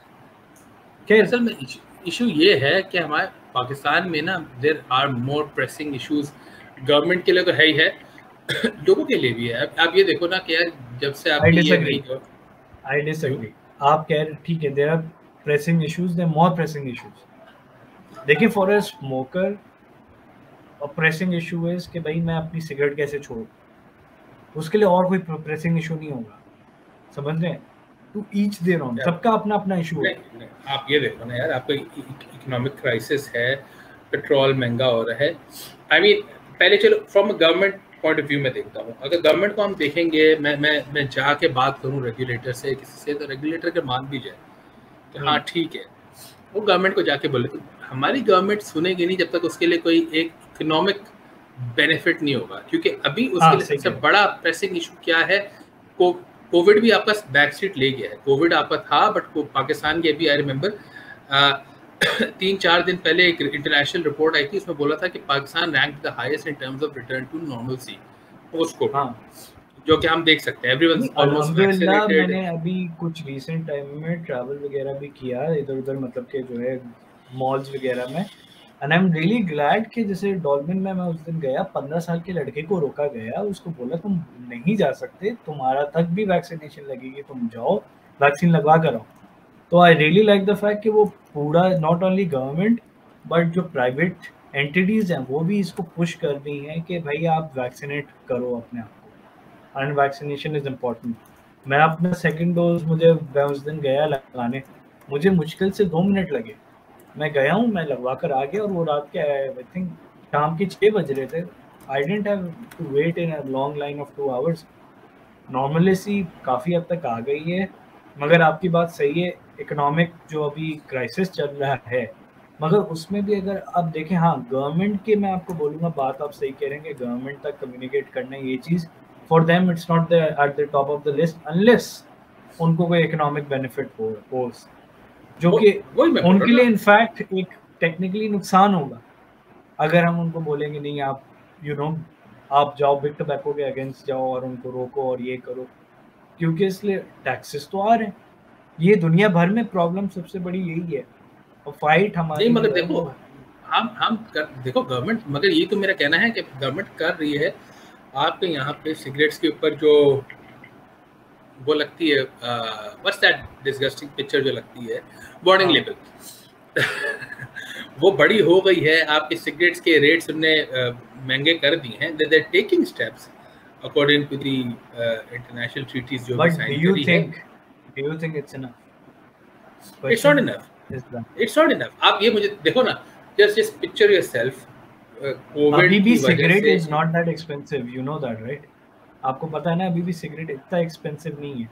असल में इशू ये है कि हमारे पाकिस्तान में ना there are more pressing issues, government के लिए तो है ही है, लोगों के लिए भी है। आप ये देखो ना कि यार जब से आप ये नहीं, आई डिसएग्री, आप कह रहे ठीक है, there are pressing issues, there more pressing issues. देखिए for a smoker a pressing issue is कि भाई मैं अपनी सिगरेट कैसे छोड़ूं, उसके लिए और कोई प्रेसिंग इशू नहीं होगा, समझ रहे हैं? टू ईच देयर ओन, सबका अपना अपना इशू है। आप ये देखो ना यार, आपका इकोनॉमिक क्राइसिस है, पेट्रोल महंगा हो रहा है। आई I मीन mean, पहले चलो from a government point of view में देखता हूँ, अगर गवर्नमेंट को हम देखेंगे, मैं मैं मैं जाके बात करूँ रेगुलेटर से किसी से, तो रेगुलेटर के मान भी जाए कि हाँ ठीक है, वो गवर्नमेंट को जाके बोले, तो हमारी गवर्नमेंट सुनेगी नहीं जब तक उसके लिए कोई एक इकोनॉमिक बेनिफिट नहीं होगा। क्योंकि अभी उसके लिए सबसे बड़ा प्रेसिंग इशू क्या है, को कोविड भी आपका बैक सीट ले गया है। कोविड आपका था, बट पाकिस्तान की अभी आई रिमेंबर तीन चार दिन पहले एक इंटरनेशनल रिपोर्ट आई थी, उसमें बोला था कि Pakistan rank the highest in terms of return to normalcy post COVID, हाँ। जो कि हम देख सकते हैं, एवरीवन ऑलमोस्ट वैक्सीनेटेड। मैंने अभी कुछ रीसेंट टाइम में ट्रैवल वगैरह भी किया इधर उधर, मतलब कि जो है मॉल्स वगैरह में, and I am really glad कि जैसे डॉल्फिन में मैं उस दिन गया, पंद्रह साल के लड़के को रोका गया, उसको बोला तुम नहीं जा सकते, तुम्हारा तक भी वैक्सीनेशन लगेगी, तुम जाओ वैक्सीन लगवा कर आओ। तो I really like the fact कि वो पूरा नॉट ओनली गवर्नमेंट बट जो प्राइवेट एंटिटीज़ हैं वो भी इसको पुश कर रही हैं कि भाई आप वैक्सीनेट करो अपने आप को, एंड वैक्सीनेशन इज़ इम्पॉर्टेंट। मैं अपना सेकेंड डोज मुझे मैं उस दिन गया लगाने, मुझे मुश्किल से दो मिनट लगे, मैं गया हूँ, मैं लगवा कर आ गया, और वो रात के आई थिंक शाम के छः बज रहे थे। I didn't have to wait in a long line of two hours. Normalcy काफ़ी हद तक आ गई है, मगर आपकी बात सही है, इकोनॉमिक जो अभी क्राइसिस चल रहा है, मगर उसमें भी अगर आप देखें, हाँ गवर्नमेंट के, मैं आपको बोलूँगा बात आप सही कह रहे हैं कि गवर्नमेंट तक कम्युनिकेट करना ये चीज़, for them it's not the at the top of the list unless उनको कोई इकोनॉमिक बेनिफिट हो, हो जो कि उनके लिए इनफैक्ट एक टेक्निकली नुकसान होगा अगर हम उनको बोलेंगे नहीं आप यू you नो know, आप जाओ बिग टोबैको के अगेंस्ट जाओ और उनको रोको और ये करो, क्योंकि इसलिए टैक्सेस तो आ रहे हैं। ये दुनिया भर में प्रॉब्लम सबसे बड़ी यही है, और फाइट हमारी नहीं, मगर देखो हम हम कर, देखो गवर्नमेंट, मगर ये तो मेरा कहना है कि गवर्नमेंट कर रही है। आपके यहाँ पे सिगरेट्स के ऊपर जो वो लगती है, व्हाट्स दैट डिसगस्टिंग पिक्चर जो लगती है, वार्निंग लेबल, वो बड़ी हो गई है। आपके सिगरेट्स के रेट्स उन्होंने महंगे कर दिए हैं। They are taking steps according to the international treaties जो भी साइन करी है। Do you think it's enough? It's not enough, it's not enough. आप ये मुझे देखो ना, just just picture yourself, covid अभी भी की वजह सिगरेट से is not that expensive, you know that right? आपको पता है ना, अभी भी सिगरेट इतना एक्सपेंसिव नहीं है।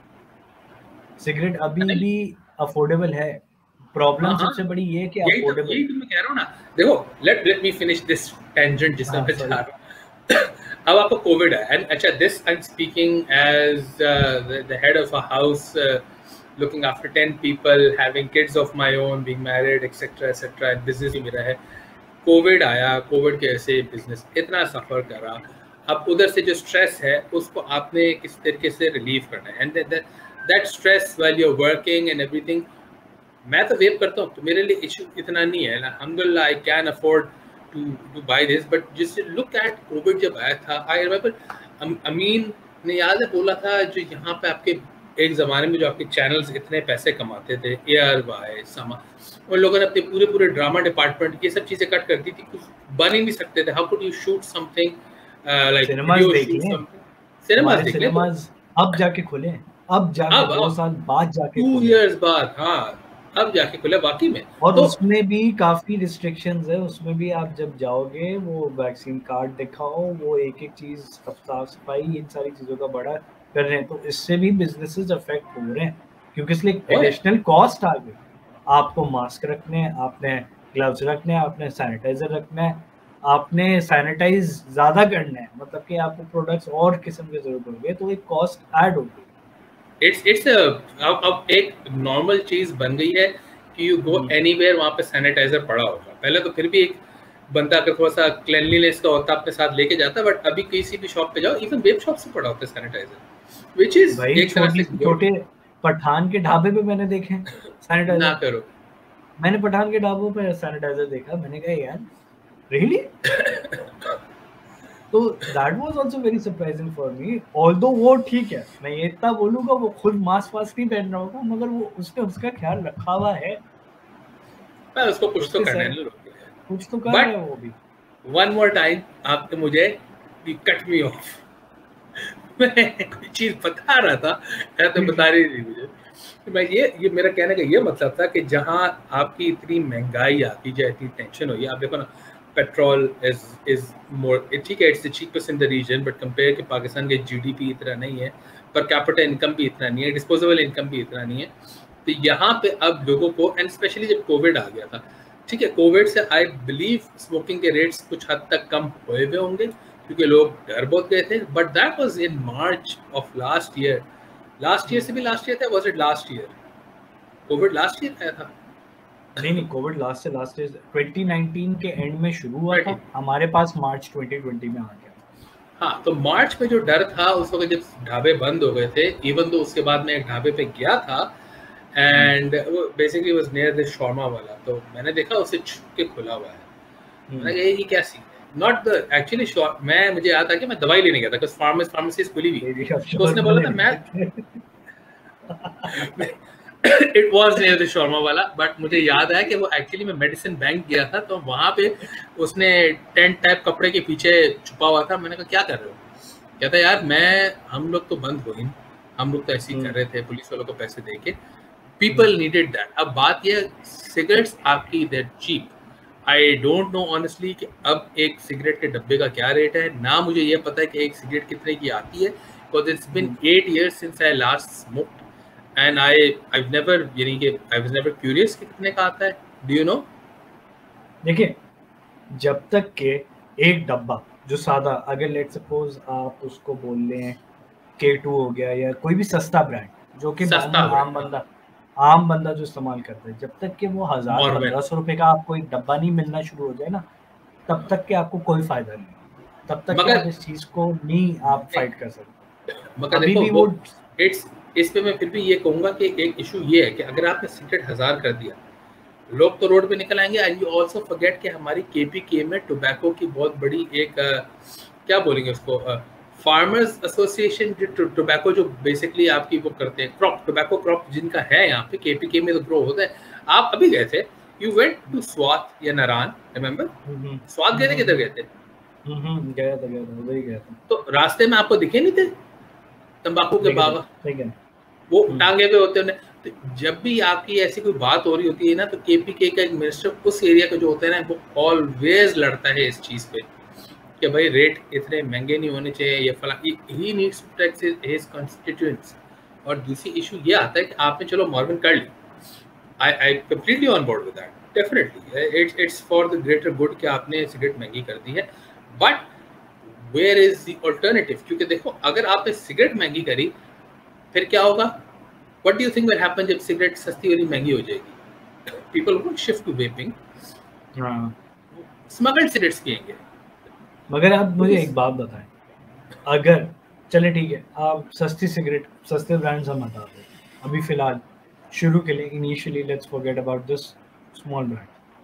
सिगरेट अभी भी अफोर्डेबल है। प्रॉब्लम सबसे बड़ी ये है कि यही तो अफोर्डेबल। यही तो मैं कह रहा हूँ ना। देखो, let let me finish this tangent जिसमें मैं जा रहा हूँ। अब आपको कोविड है, एंड अच्छा, this I am speaking as the head of a house, looking after ten people, having kids of my own, being married, etc etc, business भी मेरा है। कोविड आया, कोविड के ऐसे बिजनेस इतना सफर करा, अब उधर से जो स्ट्रेस है उसको आपने किस तरीके से रिलीव करना है, and that stress while you are working and everything. मैं तो वेब करता हूँ तो मेरे लिए इशू इतना नहीं है, अल्हम्दुलिल्लाह I can afford to to buy this. But जिस लुक एट कोविड जब आया था, आई रिमेंबर अमीन ने याद है बोला था, जो यहाँ पे आपके एक ज़माने में जो आपके चैनल्स इतने पैसे कमाते थे, एयर वाई समा, उन लोगों ने अपने पूरे पूरे ड्रामा डिपार्टमेंट ये सब चीज़ें कट कर दी थी, कुछ बन ही नहीं सकते थे। How could you shoot something like cinemas देख लिए, सिनेमाज देख लिए, सिनेमाज अब जाके खुले, अब जाके अब दो साल बाद जाके टू खुले, इयर्स बाद, हाँ अब जाके खुले वाकई में। और तो उसमें भी काफी रिस्ट्रिक्शंस है। उसमें भी आप जब जाओगे वो वैक्सीन कार्ड दिखाओ, वो एक एक चीज, साफ सफाई, इन सारी चीजों का बड़ा कर रहे हैं। तो इससे भी बिजनेसेस अफेक्ट हो रहे हैं, क्योंकि इसलिए एडिशनल कॉस्ट आ गई। आपको मास्क रखने हैं, आपने ग्लव्स रखने हैं, आपने सैनिटाइजर रखना है, आपने सैनिटाइज ज्यादा करना है, मतलब कि आपको प्रोडक्ट्स और किस्म की जरूरत होगी, तो एक कॉस्ट ऐड होगी। इट्स इट्स अब अब एक नॉर्मल चीज बन गई है कि यू गो एनीवेयर, वहाँ पे सैनिटाइजर पड़ा होगा। पहले तो फिर भी एक बंदा अगर थोड़ा सा क्लीनलीनेस का होता अपने साथ लेके जाता, बट अभी किसी भी शॉप पे जाओ, इवन वेब शॉप से पड़ा होता है सैनिटाइजर, व्हिच इज भाई छोटे छोटे पठान के ढाबे पे मैंने देखे सैनिटाइजर। ना करो, मैंने पठान के ढाबों पे सैनिटाइजर देखा, मैंने कहा यार रियली। तो that was also very surprising for me. Although वो ठीक है, मैं ये इतना बोलूंगा, वो खुद मास्क वास्क नहीं पहन रहा होगा, मगर वो उसने उसका ख्याल रखा हुआ है। पर उसको कुछ तो करना है, कुछ तो कर रहा है वो भी। वन मोर टाइम आपने मुझे कट मी ऑफ। मैं कोई चीज बता रहा था, मैं तो बता रही थी मुझे। मैं ये ये मेरा कहने का ये मतलब था कि जहाँ आपकी इतनी महंगाई आती जाए, इतनी टेंशन हुई, आप देखो ना, पेट्रोल इज इज मोर, ठीक है, it's the cheapest in the region, but compare के पाकिस्तान के जीडीपी इतना नहीं है, पर कैपिटल इनकम भी इतना नहीं है, डिस्पोजेबल इनकम भी इतना नहीं है। तो यहाँ पे अब लोगों को, एंड स्पेशली जब कोविड आ गया था, ठीक है, कोविड से आई बिलीव स्मोकिंग के रेट्स कुछ हद तक कम हुए हुए होंगे, क्योंकि लोग डर बहुत गए थे। But that was in March of last year, last year से भी लास्ट ईयर था, was it last year? Covid last year आया था? नहीं नहीं, कोविड लास्ट से लास्ट ईयर ट्वेंटी नाइनटीन के एंड में शुरू हुआ था, हमारे पास मार्च ट्वेंटी ट्वेंटी में आ गया। हाँ, तो मार्च में जो डर था उस वक्त जब ढाबे बंद हो गए थे, इवन तो उसके बाद मैं एक ढाबे पे गया था, एंड वो basically was near the shawarma वाला, तो मैंने देखा उसे छुप के खुला हुआ है। मैंने कहा ये क्या सीन है? नॉट द एक्चुअली शॉर्ट, मैं मुझे याद था कि मैं दवाई लेने गया था, बिकॉज़ फार्मेसी फार्मेसी खुली हुई, तो उसने बोला था मैं it was near the shawarma वाला, बट मुझे याद है कि वो एक्चुअली मैं मेडिसिन बैंक गया था, तो वहाँ पे उसने टेंट टाइप कपड़े के पीछे छुपा हुआ था। मैंने कहा क्या कर रहे हो? कहता यार मैं हम लोग तो बंद हो गए, हम लोग तो ऐसे ही कर रहे थे, पुलिस वालों को पैसे दे के, पीपल नीडेड दैट। अब बात यह, सिगरेट्स आपकी they're cheap, I don't know honestly कि अब एक सिगरेट के डब्बे का क्या रेट है, ना मुझे ये पता है कि एक सिगरेट कितने की आती है, because it's been eight years since I last smoked, and I I never, यानी कि आई वाज नेवर क्यूरियस कि कितने का आता है। Do you know? देखिए, जब तक के एक डब्बा जो सादा, अगर लेट सपोज आप उसको बोल लें के टू हो गया या कोई भी सस्ता ब्रांड जो कि आम बंदा आम बंदा जो इस्तेमाल करता है, जब तक कि वो हजार पंद्रह सौ रुपए का आपको एक डब्बा नहीं मिलना शुरू हो जाए ना, तब तक के आपको कोई फायदा नहीं, तब तक के आप इस चीज को नहीं आप फाइट कर सकते। मगर अभी देखो, भी वो इट्स इस पे मैं फिर भी ये कहूंगा कि एक इशू ये है कि अगर आपने सिगरेट हजार कर दिया, लोग तो रोड पे निकल आएंगे। एंड यू आल्सो फॉरगेट कि हमारी केपीके में टोबैको की बहुत बड़ी एक uh, क्या बोलेंगे उसको, फार्मर्स एसोसिएशन, जो टोबैको जो बेसिकली आपकी वो करते हैं, क्रॉप टोबैको क्रॉप जिनका है यहाँ पे केपीके में तो ग्रो होता है। आप अभी गए थे, यू वेंट टू स्वात या नारायण, रिमेंबर? स्वात गए थे, किधर गए थे? गया था गया था उधर गया था। तो रास्ते में आपको दिखे नहीं थे तंबाकू के बाबा? वो टांगे पे होते हैं, तो जब भी आपकी ऐसी कोई बात हो रही होती है ना, तो केपीके का एक मिनिस्टर उस एरिया का जो होता है ना, वो ऑलवेज लड़ता है इस चीज पे कि भाई रेट इतने महंगे नहीं होने चाहिए, ये फला, he needs to tax his constituents. और दूसरी इशू ये आता है कि आपने चलो मॉर्गन कर ली, I I completely on board with that, definitely it's it's for the greater good कि आपने सिगरेट महंगी कर दी है, but where is the alternative? क्योंकि देखो, अगर आपने सिगरेट महंगी करी, फिर क्या होगा? What do you think will happen जब सिगरेट सस्ती और महंगी हो जाएगी? People will shift to vaping, हाँ, स्मगल्ड सिगरेट्स पिएंगे। मगर आप मुझे एक बात बताएं, अगर चले ठीक है, आप सस्ती सिगरेट, सस्ते ब्रांड्स हम हटा दें अभी फिलहाल, शुरू के लिए initially, let's forget about this small brand.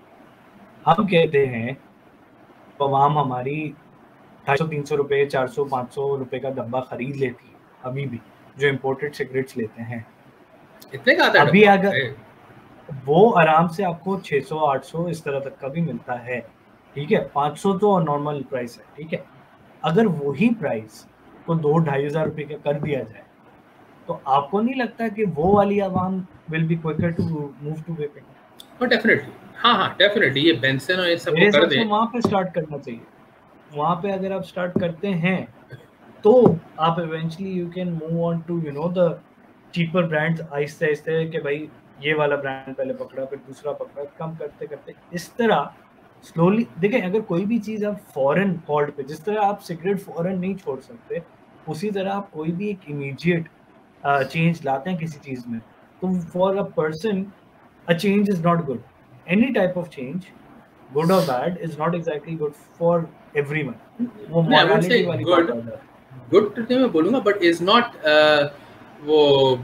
हम कहते हैं तो आवाम हमारी ढाई सौ तीन सौ रुपये, चार सौ पाँच सौ रुपये का डब्बा खरीद लेती है अभी भी, जो इम्पोर्टेड सिगरेट्स लेते हैं। इतने का आता है अभी डब्बा? अगर वो आराम से आपको छह सौ आठ सौ इस तरह तक का भी मिलता है, ठीक है, पाँच सौ तो नॉर्मल प्राइस है, ठीक है। अगर वही प्राइस को दो ढाई हजार रुपये का कर दिया जाए, तो आपको नहीं लगता कि वो वाली आवाम will be quicker to move to vaping? और डेफिनेटली, हाँ हाँ डेफिनेटली, ये बेंसन और ये सब मेरे को कर हिसाब से दें, वहाँ पे स्टार्ट करना चाहिए। वहाँ पे अगर आप स्टार्ट करते हैं तो आप eventually you can move on to you know the cheaper brands, आहिस्ते आहिस्ते कि भाई ये वाला ब्रांड पहले पकड़ा, फिर दूसरा पकड़ा, कम करते करते इस तरह स्लोली। देखें, अगर कोई भी चीज़ आप फॉरेन हॉल्ड पे, जिस तरह आप सिगरेट फॉरेन नहीं छोड़ सकते, उसी तरह आप कोई भी एक इमीडिएट चेंज लाते हैं किसी चीज़ में, तो for a person a change is not good. Any type of change, good और bad, is not exactly good for everyone. वो मोरालिटी वाली बात आ जाती है। गुड तो नहीं मैं बोलूंगा, बट इज नॉट वो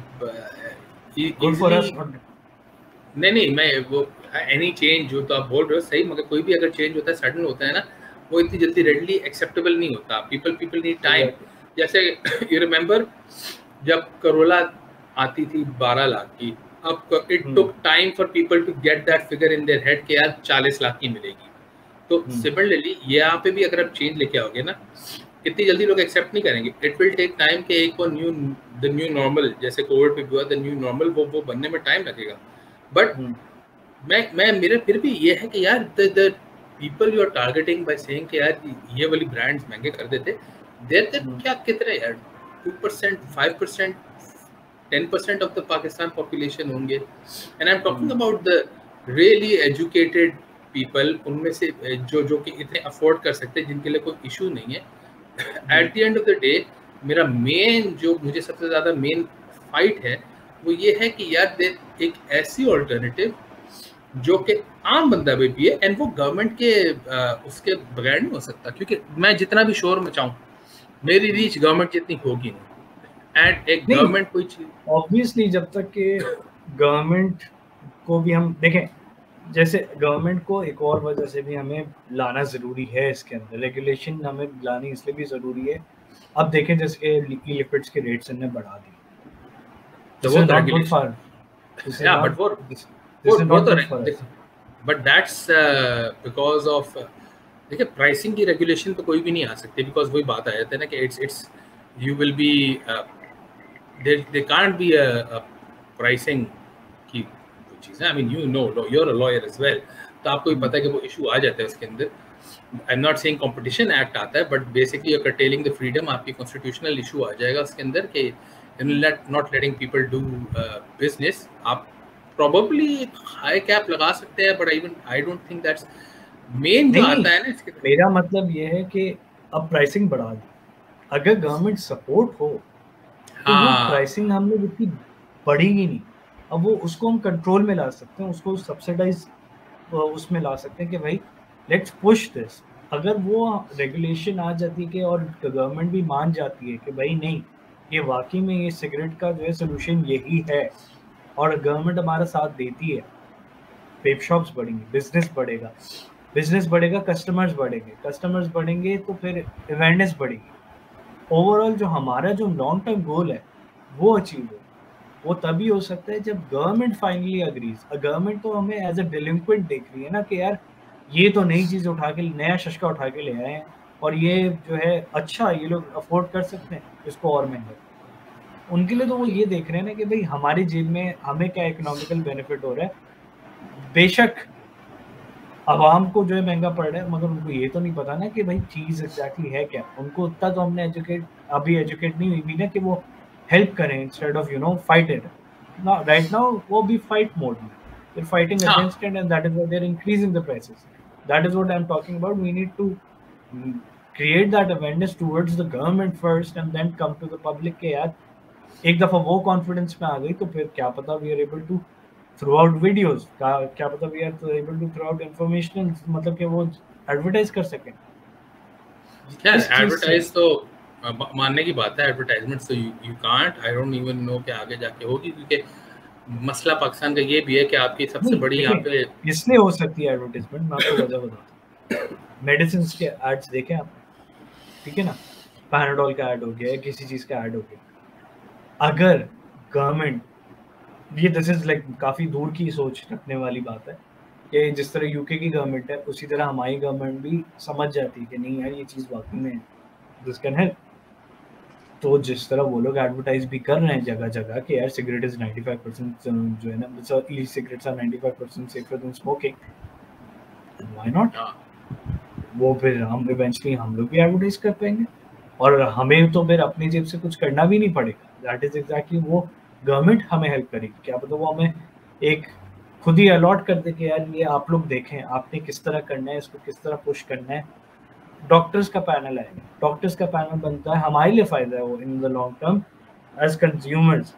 गुड फॉर अस। नहीं नहीं, मैं वो एनी चेंज जो तो आप बोल रहे हो सही, मगर कोई भी अगर चेंज होता है, सडन होता है ना, वो इतनी जल्दी रेडली एक्सेप्टेबल नहीं होता। People people need time. जैसे यू रिमेंबर जब करोला आती थी बारह लाख की, अब it took time for people to get that figure in their head कि यार चालीस लाख की मिलेगी। तो सिमिलरली यहाँ पे भी अगर आप चेंज लेके आओगे ना, इतनी जल्दी लोग एक्सेप्ट नहीं करेंगे। इट विल टेक टाइम कि एक वो न्यू द न्यू नॉर्मल, जैसे कोविड पे हुआ द न्यू नॉर्मल, वो वो बनने में टाइम लगेगा। बट मैं मैं मेरे फिर भी ये है कि यार the the people you are targeting by saying कि यार ये वाली ब्रांड्स महंगे कर देते, देते क्या कितने यार two percent, five percent, ten percent of the Pakistan population होंगे। And I am talking about the really educated people, उनमें से जो जो कि इतने अफोर्ड कर सकते हैं, जिनके लिए कोई इशू नहीं है। At the end of the day मेरा मेन जो मुझे सबसे ज़्यादा मेन फाइट है वो ये है कि यार दे एक ऐसी ऑल्टरनेटिव जो कि आम बंदा भी पिए, एंड वो गवर्नमेंट के आ, उसके बगैर नहीं हो सकता। क्योंकि मैं जितना भी शोर मचाऊं, मेरी रीच गवर्नमेंट जितनी होगी नहीं। एंड एक गवर्नमेंट कोई चीज ऑब्वियसली जब तक कि गवर्नमेंट को भी हम देखें, जैसे गवर्नमेंट को एक और वजह से भी हमें लाना ज़रूरी है, इसके अंदर रेगुलेशन हमें लानी इसलिए भी ज़रूरी है। अब देखें जैसे कि ई लिक्विड्स के रेट्स इन्होंने बढ़ा दिए, तो वो तो रेगुलेशन, या बट वो वो वो तो बट दैट्स बिकॉज ऑफ, देखिए प्राइसिंग की रेगुलेशन तो कोई भी नहीं आ सकती, बिकॉज वही बात आ जाता है ना कि it's it's you will be there there can't be a pricing की चीज़ है। I mean you know, you are a lawyer as well, तो आपको भी पता है कि वो इशू आ जाता है उसके अंदर। I am not saying competition act आता है, but basically you curtailing the freedom, आपकी कॉन्स्टिट्यूशनल इशू आ जाएगा उसके अंदर कि not letting people do business. आप प्रॉबली हाई कैप लगा सकते हैं, but even I don't think that's main जो आता है ना इसके। मेरा मतलब ये है कि अब प्राइसिंग बढ़ा दी, अगर गवर्नमेंट सपोर्ट हो तो वो प्राइसिंग हमने जितनी बढ़ेगी नहीं, अब वो उसको हम कंट्रोल में ला सकते हैं, उसको सब्सिडाइज उसमें ला सकते हैं कि भाई लेट्स पुश दिस। अगर वो रेगुलेशन आ जाती है कि और गवर्नमेंट भी मान जाती है कि भाई नहीं, ये वाकई में ये सिगरेट का जो है सोल्यूशन यही है, और गवर्नमेंट हमारा साथ देती है, वेप शॉप्स बढ़ेंगी, बिजनेस बढ़ेगा, बिजनेस बढ़ेगा, कस्टमर्स बढ़ेंगे, कस्टमर्स बढ़ेंगे तो फिर अवेयरनेस बढ़ेगी। ओवरऑल जो हमारा जो लॉन्ग टर्म गोल है वो अचीव हो, वो तभी हो सकता है जब गवर्नमेंट फाइनली अग्रीज। गवर्नमेंट तो हमें एज अ डिलिंक्वेंट देख रही है ना कि यार ये तो नई चीज़ उठा के, नया शशका उठा के ले आए हैं, और ये जो है अच्छा, ये लोग अफोर्ड कर सकते हैं इसको और महंगा। उनके लिए तो वो ये देख रहे हैं ना कि भाई हमारी जेब में हमें क्या इकोनॉमिकल बेनिफिट हो रहा है। बेशक आवाम को जो है महंगा पड़ रहा है, मगर उनको ये तो नहीं पता ना कि भाई चीज एग्जैक्टली है क्या। उनको उतना तो हमने एजुकेट अभी एजुकेट नहीं हुई भी ना कि वो हेल्प करें instead of you know fight it. Now right now वो भी फाइट मोड में, they're fighting हाँ against it, and that is why they're increasing the prices. That is what I'm talking about. We need to mm, create that awareness towards the government first and then come to the public के यार एक दफा वो confidence में आ गई तो फिर क्या पता we are able to throw out videos, क्या पता we are able to throw out information, मतलब कि वो एडवर्टाइज कर सकें। क्या एडवर्टाइज तो अ, मानने की बात है, एडवर्टाइजमेंट तो you can't, I don't even know कि आगे जाके होगी, क्योंकि मसला पाकिस्तान का ये भी है कि आपकी सबसे बड़ी यहाँ पे इसलिए हो सकती है एडवर्टाइजमेंट। मैं आपको वजह बताता हूँ, मेडिसिन के एड्स देखे आपने, ठीक है ना, पैनाडोल का ऐड हो गया, किसी चीज का ऐड हो गया। अगर गवर्नमेंट, ये दिस इज लाइक काफी दूर की सोच रखने वाली बात है कि जिस तरह यूके की गवर्नमेंट है उसी तरह हमारी गवर्नमेंट भी समझ जाती है कि नहीं यार ये चीज वाकई में दिस कैन हेल्प। तो जिस तरह वो लोग एडवर्टाइज भी कर रहे हैं जगह जगह कि यार cigarette is ninety five percent जो है ना, e cigarettes are ninety five percent safer than smoking, why not. वो फिर हम इवेंचुअली हम लोग भी एडवर्टाइज कर पाएंगे और हमें तो फिर अपनी जेब से कुछ करना भी नहीं पड़ेगा। दैट इज एग्जैक्टली वो गवर्नमेंट हमें हेल्प करेगी। क्या पता वो हमें एक खुद ही अलॉट कर दे कि यार ये आप लोग देखें आपने किस तरह करना है, इसको किस तरह पुश करना है। डॉक्टर्स का पैनल है, डॉक्टर्स का पैनल बनता है, हमारे लिए फायदा है वो in the long term as consumers.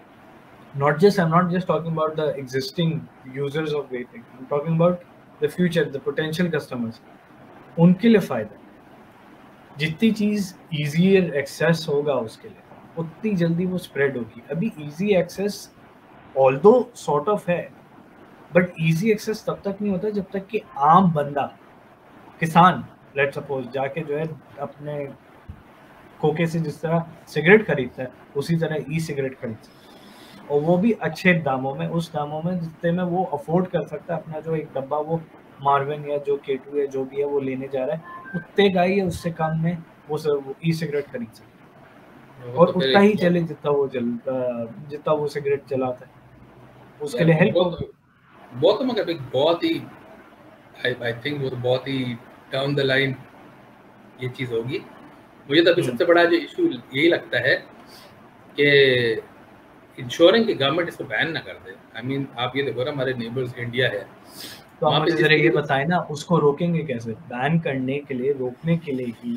Not just I am not just talking about the existing users of vaping, I am talking about the future, the potential customers, उनके लिए फायदा है। जितनी चीज इजियर एक्सेस होगा उसके लिए उतनी जल्दी वो स्प्रेड होगी। अभी easy access although sort of है, बट इजी एक्सेस तब तक नहीं होता जब तक कि आम बंदा, किसान लेट सपोज जाके जो है अपने खोखे से जिस तरह सिगरेट खरीदता है उसी तरह ई सिगरेट खरीदता है, और वो भी अच्छे दामों में, उस दामों में जितने में वो अफोर्ड कर सकता है। अपना जो एक डब्बा वो मार्विन या जो केटू है जो भी है वो लेने जा रहा है, उतने का ही है, उससे कम में वो वो ई सिगरेट खरीद सकता है और तो उतना ही चले जितना वो जलता जितना वो सिगरेट चलाता है, उसके लिए हेल्प होगी। वो तो मगर एक बहुत ही आई थिंक वो बहुत ही डाउन द लाइन ये चीज़ होगी। मुझे तो अभी सबसे बड़ा जो इशू यही लगता है कि इंश्योरिंग की गवर्नमेंट इसको बैन ना कर दे। आई I मीन mean, आप ये देखो ना हमारे नेबर्स इंडिया है, तो आप मुझे जरा ये बताएं ना उसको रोकेंगे कैसे? बैन करने के लिए, रोकने के लिए ही,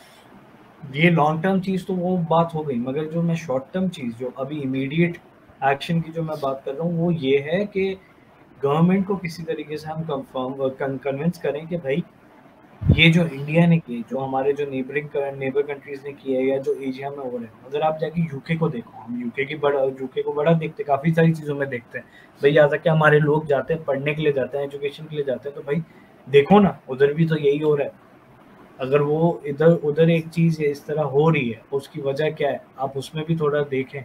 ये लॉन्ग टर्म चीज़ तो वो बात हो गई, मगर जो मैं शॉर्ट टर्म चीज़ जो अभी इमीडिएट एक्शन की जो मैं बात कर रहा हूँ वो ये है कि गवर्नमेंट को किसी तरीके से हम कंफर्म कन्विंस करें कि भाई ये जो इंडिया ने किए, जो हमारे जो नेबरिंग नेबर कंट्रीज ने किया है या जो एशिया में हो रहे हैं, अगर आप जाके यूके को देखो, हम यूके की बड़ा यूके को बड़ा देखते, काफ़ी सारी चीज़ों में देखते हैं भाई, यहाँ तक कि हमारे लोग जाते हैं पढ़ने के लिए, जाते हैं एजुकेशन के लिए जाते हैं, तो भाई देखो ना उधर भी तो यही हो रहा है। अगर वो इधर उधर एक चीज़ इस तरह हो रही है उसकी वजह क्या है, आप उसमें भी थोड़ा देखें।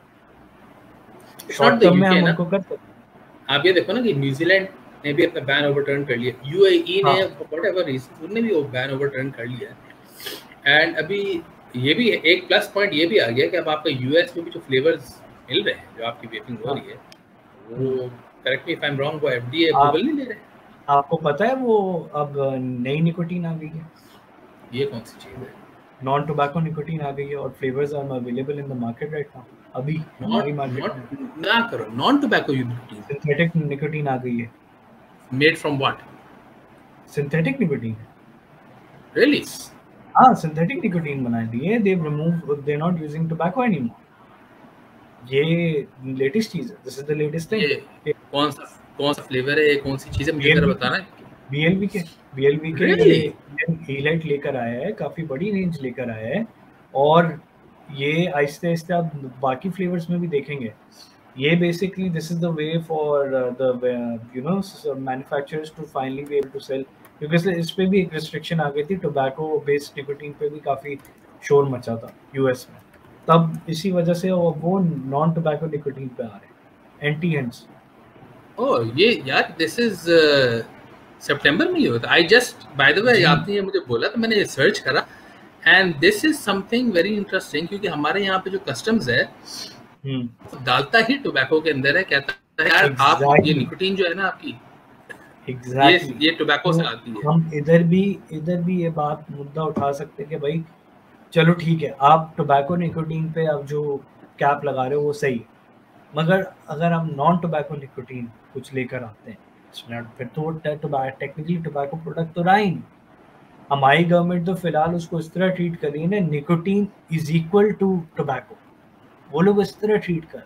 शॉर्ट टर्म में हम उनको कर सकते हैं। आप ये देखो ना कि न्यूजीलैंड ने भी अपना बैन ओवरटर्न कर लिया, यूएई ने व्हाटएवर रीजन उन्होंने भी वो बैन ओवरटर्न कर लिया। एंड अभी ये भी एक प्लस पॉइंट ये भी आ गया कि अब आपका यूएस में भी जो फ्लेवर्स मिल रहे हैं जो आपकी वेपिंग हो रही है, वो correct me if I am wrong, वो एफडीए अप्रूवल नहीं ले रहे। आपको पता है वो अब नई निकोटीन आ गई है। ये कौन सी चीज है? नॉन टोबैको निकोटीन आ गई है और flavours are available in the market right now. अभी हमारी मार्केट में ना करो non tobacco nicotine, synthetic nicotine आ गई है। Made from what? Synthetic nicotine. Really? हाँ, सिंथेटिक निकोटीन बना दिए, they remove, they not using tobacco anymore. ये लेटेस्ट चीज है, this is the latest thing. कौन सा कौन सा फ्लेवर है, कौन सी चीज है, मुझे जरा बताना है। बीएलबी के बीएलबी के हीलाइट लेकर आया है, काफी बड़ी रेंज लेकर आया है, और ये आहिस्ते आहिस्ते आप बाकी फ्लेवर्स में भी देखेंगे। ये basically this is the way for the you know manufacturers to finally be able to sell, क्योंकि इस पे भी एक रिस्ट्रिक्शन आ गई थी, टोबैको बेस्ड निकोटीन पे भी काफी शोर मचा था यूएस में, तब इसी वजह से वो, वो नॉन टोबैको निकोटीन पे आ रहे हैं, एंटी हेंड्स। ओह ये यार दिस इज सितंबर में ही होता। I just by the way आपने ये मुझे बोला तो मैंने सर्च करा, and this is something very interesting, क्योंकि हमारे यहाँ पे जो कस्टम्स है हम्म डालता ही टोबैको के अंदर है, कहता है यार आप ये एग्जैक्टली निकोटीन जो है ना आपकी, ये एग्जैक्टली ये टोबैको तो से आती है। हम इधर भी इधर भी ये बात मुद्दा उठा सकते हैं कि भाई चलो ठीक है, आप टोबैको निकोटीन पे आप जो कैप लगा रहे हो वो सही है, मगर अगर हम नॉन टोबैको निकोटीन कुछ लेकर आते हैं इसमें, फिर तो टेक्निकली टोबैको प्रोडक्ट तो रहा ही नहीं। हमारी गवर्नमेंट तो फिलहाल उसको इस तरह ट्रीट कर रही है ना, nicotine is equal to tobacco, वो लोग इस तरह ट्रीट कर रहे हैं।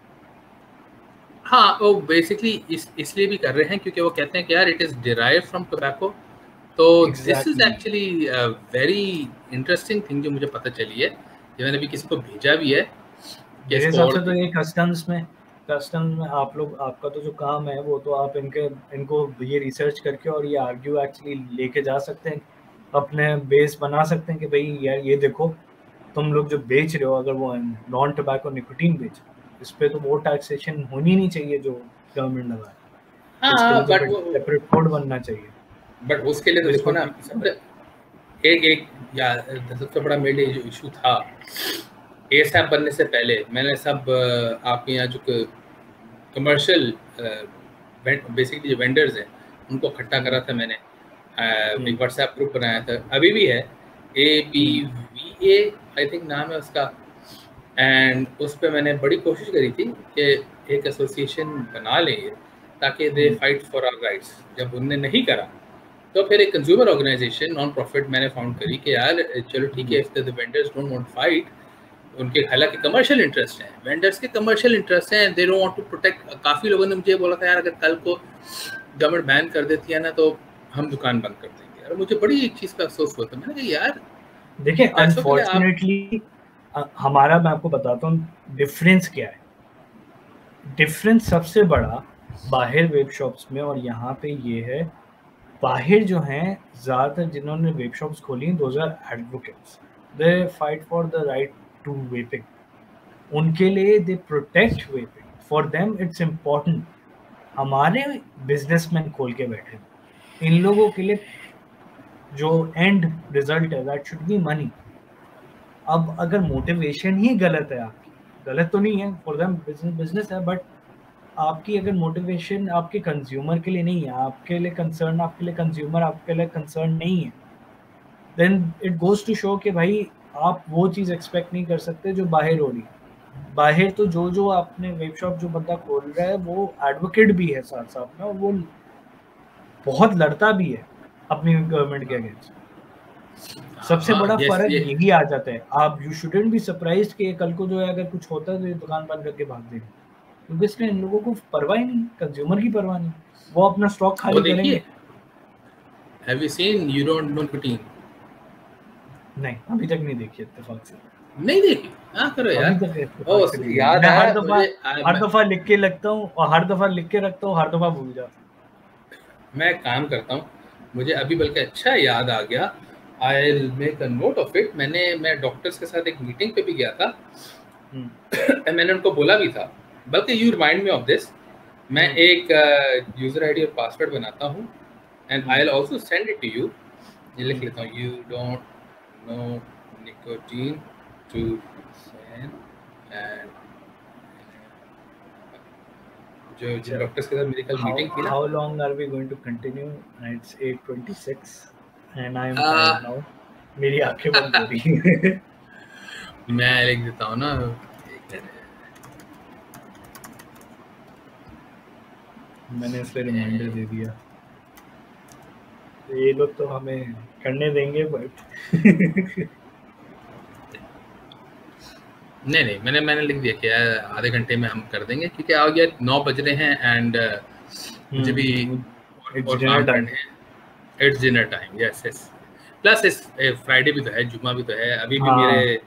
हाँ, वो बेसिकली इस इसलिए भी कर रहे हैं क्योंकि वो कहते हैं कि यार it is derive from tobacco. तो this is exactly actually very interesting thing जो मुझे पता चली है, जो मैंने अभी किसी को भेजा भी है कि मेरे इसको हिसाब और से तो ये कस्टम्स में कस्टम्स में आप लोग, आपका तो जो काम है वो तो आप इनके इनको ये रिसर्च करके और ये आर्ग्यू एक्चुअली लेके जा सकते हैं, अपने बेस बना सकते हैं कि भाई यार ये देखो तुम लोग जो बेच रहे हो, अगर वो नॉन टोबैको निकोटीन बेच, इस पे तो वो टैक्सेशन होनी नहीं चाहिए जो गवर्नमेंट लगा है, इसके हाँ, लिए तो बट वो सेपरेट कोड बनना चाहिए। बट उसके लिए तो This देखो would ना, be- सबसे एक एक या सबसे बड़ा मेरे लिए जो इशू था एसएप बनने से पहले, मैंने सब अ, आपके यहाँ जो कमर्शियल बेसिकली जो वेंडर्स हैं उनको इकट्ठा करा था मैंने, अ, एक व्हाट्सएप ग्रुप बनाया था, अभी भी है, A P V A I think नाम है उसका, एंड उस पर मैंने बड़ी कोशिश करी थी कि एक एसोसिएशन बना लें ताकि they fight for our rights. जब उनने नहीं करा तो फिर एक कंज्यूमर ऑर्गेनाइजेशन नॉन प्रॉफिट मैंने फाउंड करी कि यार चलो ठीक है, if the vendors don't want fight, उनके हालांकि कमर्शियल इंटरेस्ट है, वेंडर्स के कमर्शियल इंटरेस्ट हैं, they don't want to protect. काफ़ी लोगों ने मुझे बोला था यार अगर कल को गवर्नमेंट बैन कर देती है ना तो हम दुकान बंद कर देंगे, और मुझे बड़ी एक चीज़ का अफसोस हुआ था, मैंने कहा यार देखिए पैसों के लिए आप अनफॉर्चुनेटली हमारा, मैं आपको बताता हूँ डिफरेंस क्या है। डिफरेंस सबसे बड़ा बाहर वेब शॉप्स में और यहाँ पे ये है, बाहर जो हैं ज़्यादातर जिन्होंने वेब शॉप्स खोली हैं those are advocates, they fight for the right to vaping, उनके लिए they protect vaping, for them it's important. हमारे बिजनेसमैन खोल के बैठे, इन लोगों के लिए जो एंड रिजल्ट है दैट शुड बी मनी। अब अगर मोटिवेशन ही गलत है आपकी, गलत तो नहीं है, फॉर देम बिजनेस बिजनेस है, बट आपकी अगर मोटिवेशन आपके कंज्यूमर के लिए नहीं है, आपके लिए कंसर्न, आपके लिए कंज्यूमर आपके लिए कंसर्न नहीं है, then it goes to show कि भाई आप वो चीज़ एक्सपेक्ट नहीं कर सकते जो बाहर हो रही है। बाहर तो जो जो आपने वेब शॉप जो बंदा खोल रहा है वो एडवोकेट भी है साथ साथ में, और वो बहुत लड़ता भी है अपनी गवर्नमेंट के अगेंस्ट। सबसे हाँ, बड़ा yes, फर्क ये यही आ जाता है। आप यू शुडंट बी सरप्राइज्ड कि कल को जो है अगर कुछ होता है तो ये दुकान बंद करके भाग देंगे, क्योंकि इसलिए इन लोगों को परवाह ही नहीं, कंज्यूमर की परवाह नहीं, वो अपना स्टॉक वो खाली देखिए, करेंगे। Have you seen you don't know nicotine? नहीं, अभी तक नहीं देखी इत्तेफाक से, नहीं देखी? हाँ करो यार। अभी तक ओ इत्तेफाक से नहीं। याद मैं हर है दफा मुझे, आ, हर मैं, दफा लिख के लगता हूँ और हर दफा लिख के रखता हूँ, हर दफा भूल जाता हूँ। मैं काम करता हूँ, मुझे अभी बल्कि अच्छा याद आ गया, I will make a note of it. मैंने मैं डॉक्टर्स के साथ एक मीटिंग पे भी गया था मैंने उनको बोला भी था, बल्कि you remind me of this, मैं एक यूजर आईडी और पासवर्ड बनाता हूँ and I will also send it to you. ये लिख लेता हूँ, you don't know nicotine to send, and जो जिन डॉक्टर्स के साथ मेरी कल मीटिंग थी ना। How long are we going to continue? It's at twenty six and I am tired now, मेरी आंखें बंद हो रही हैं। मैं लिख देता हूँ ना, मैंने इसलिए रिमाइंडर दे दिया, ये लोग तो हमें करने देंगे बट नहीं नहीं मैंने मैंने लिख दिया कि आधे घंटे में हम कर देंगे, क्योंकि आ गया नौ बज रहे हैं एंड मुझे भी और काम करने हैं। It's dinner time, yes yes. Plus इस फ्राइडे भी तो है, जुम्मा भी तो है, अभी भी मेरे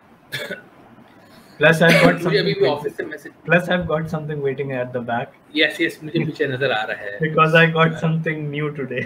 प्लस आई गॉट मुझे अभी भी ऑफिस से message, plus I got something waiting at the back. Yes yes मुझे पीछे नजर आ रहा है, because I got something new today.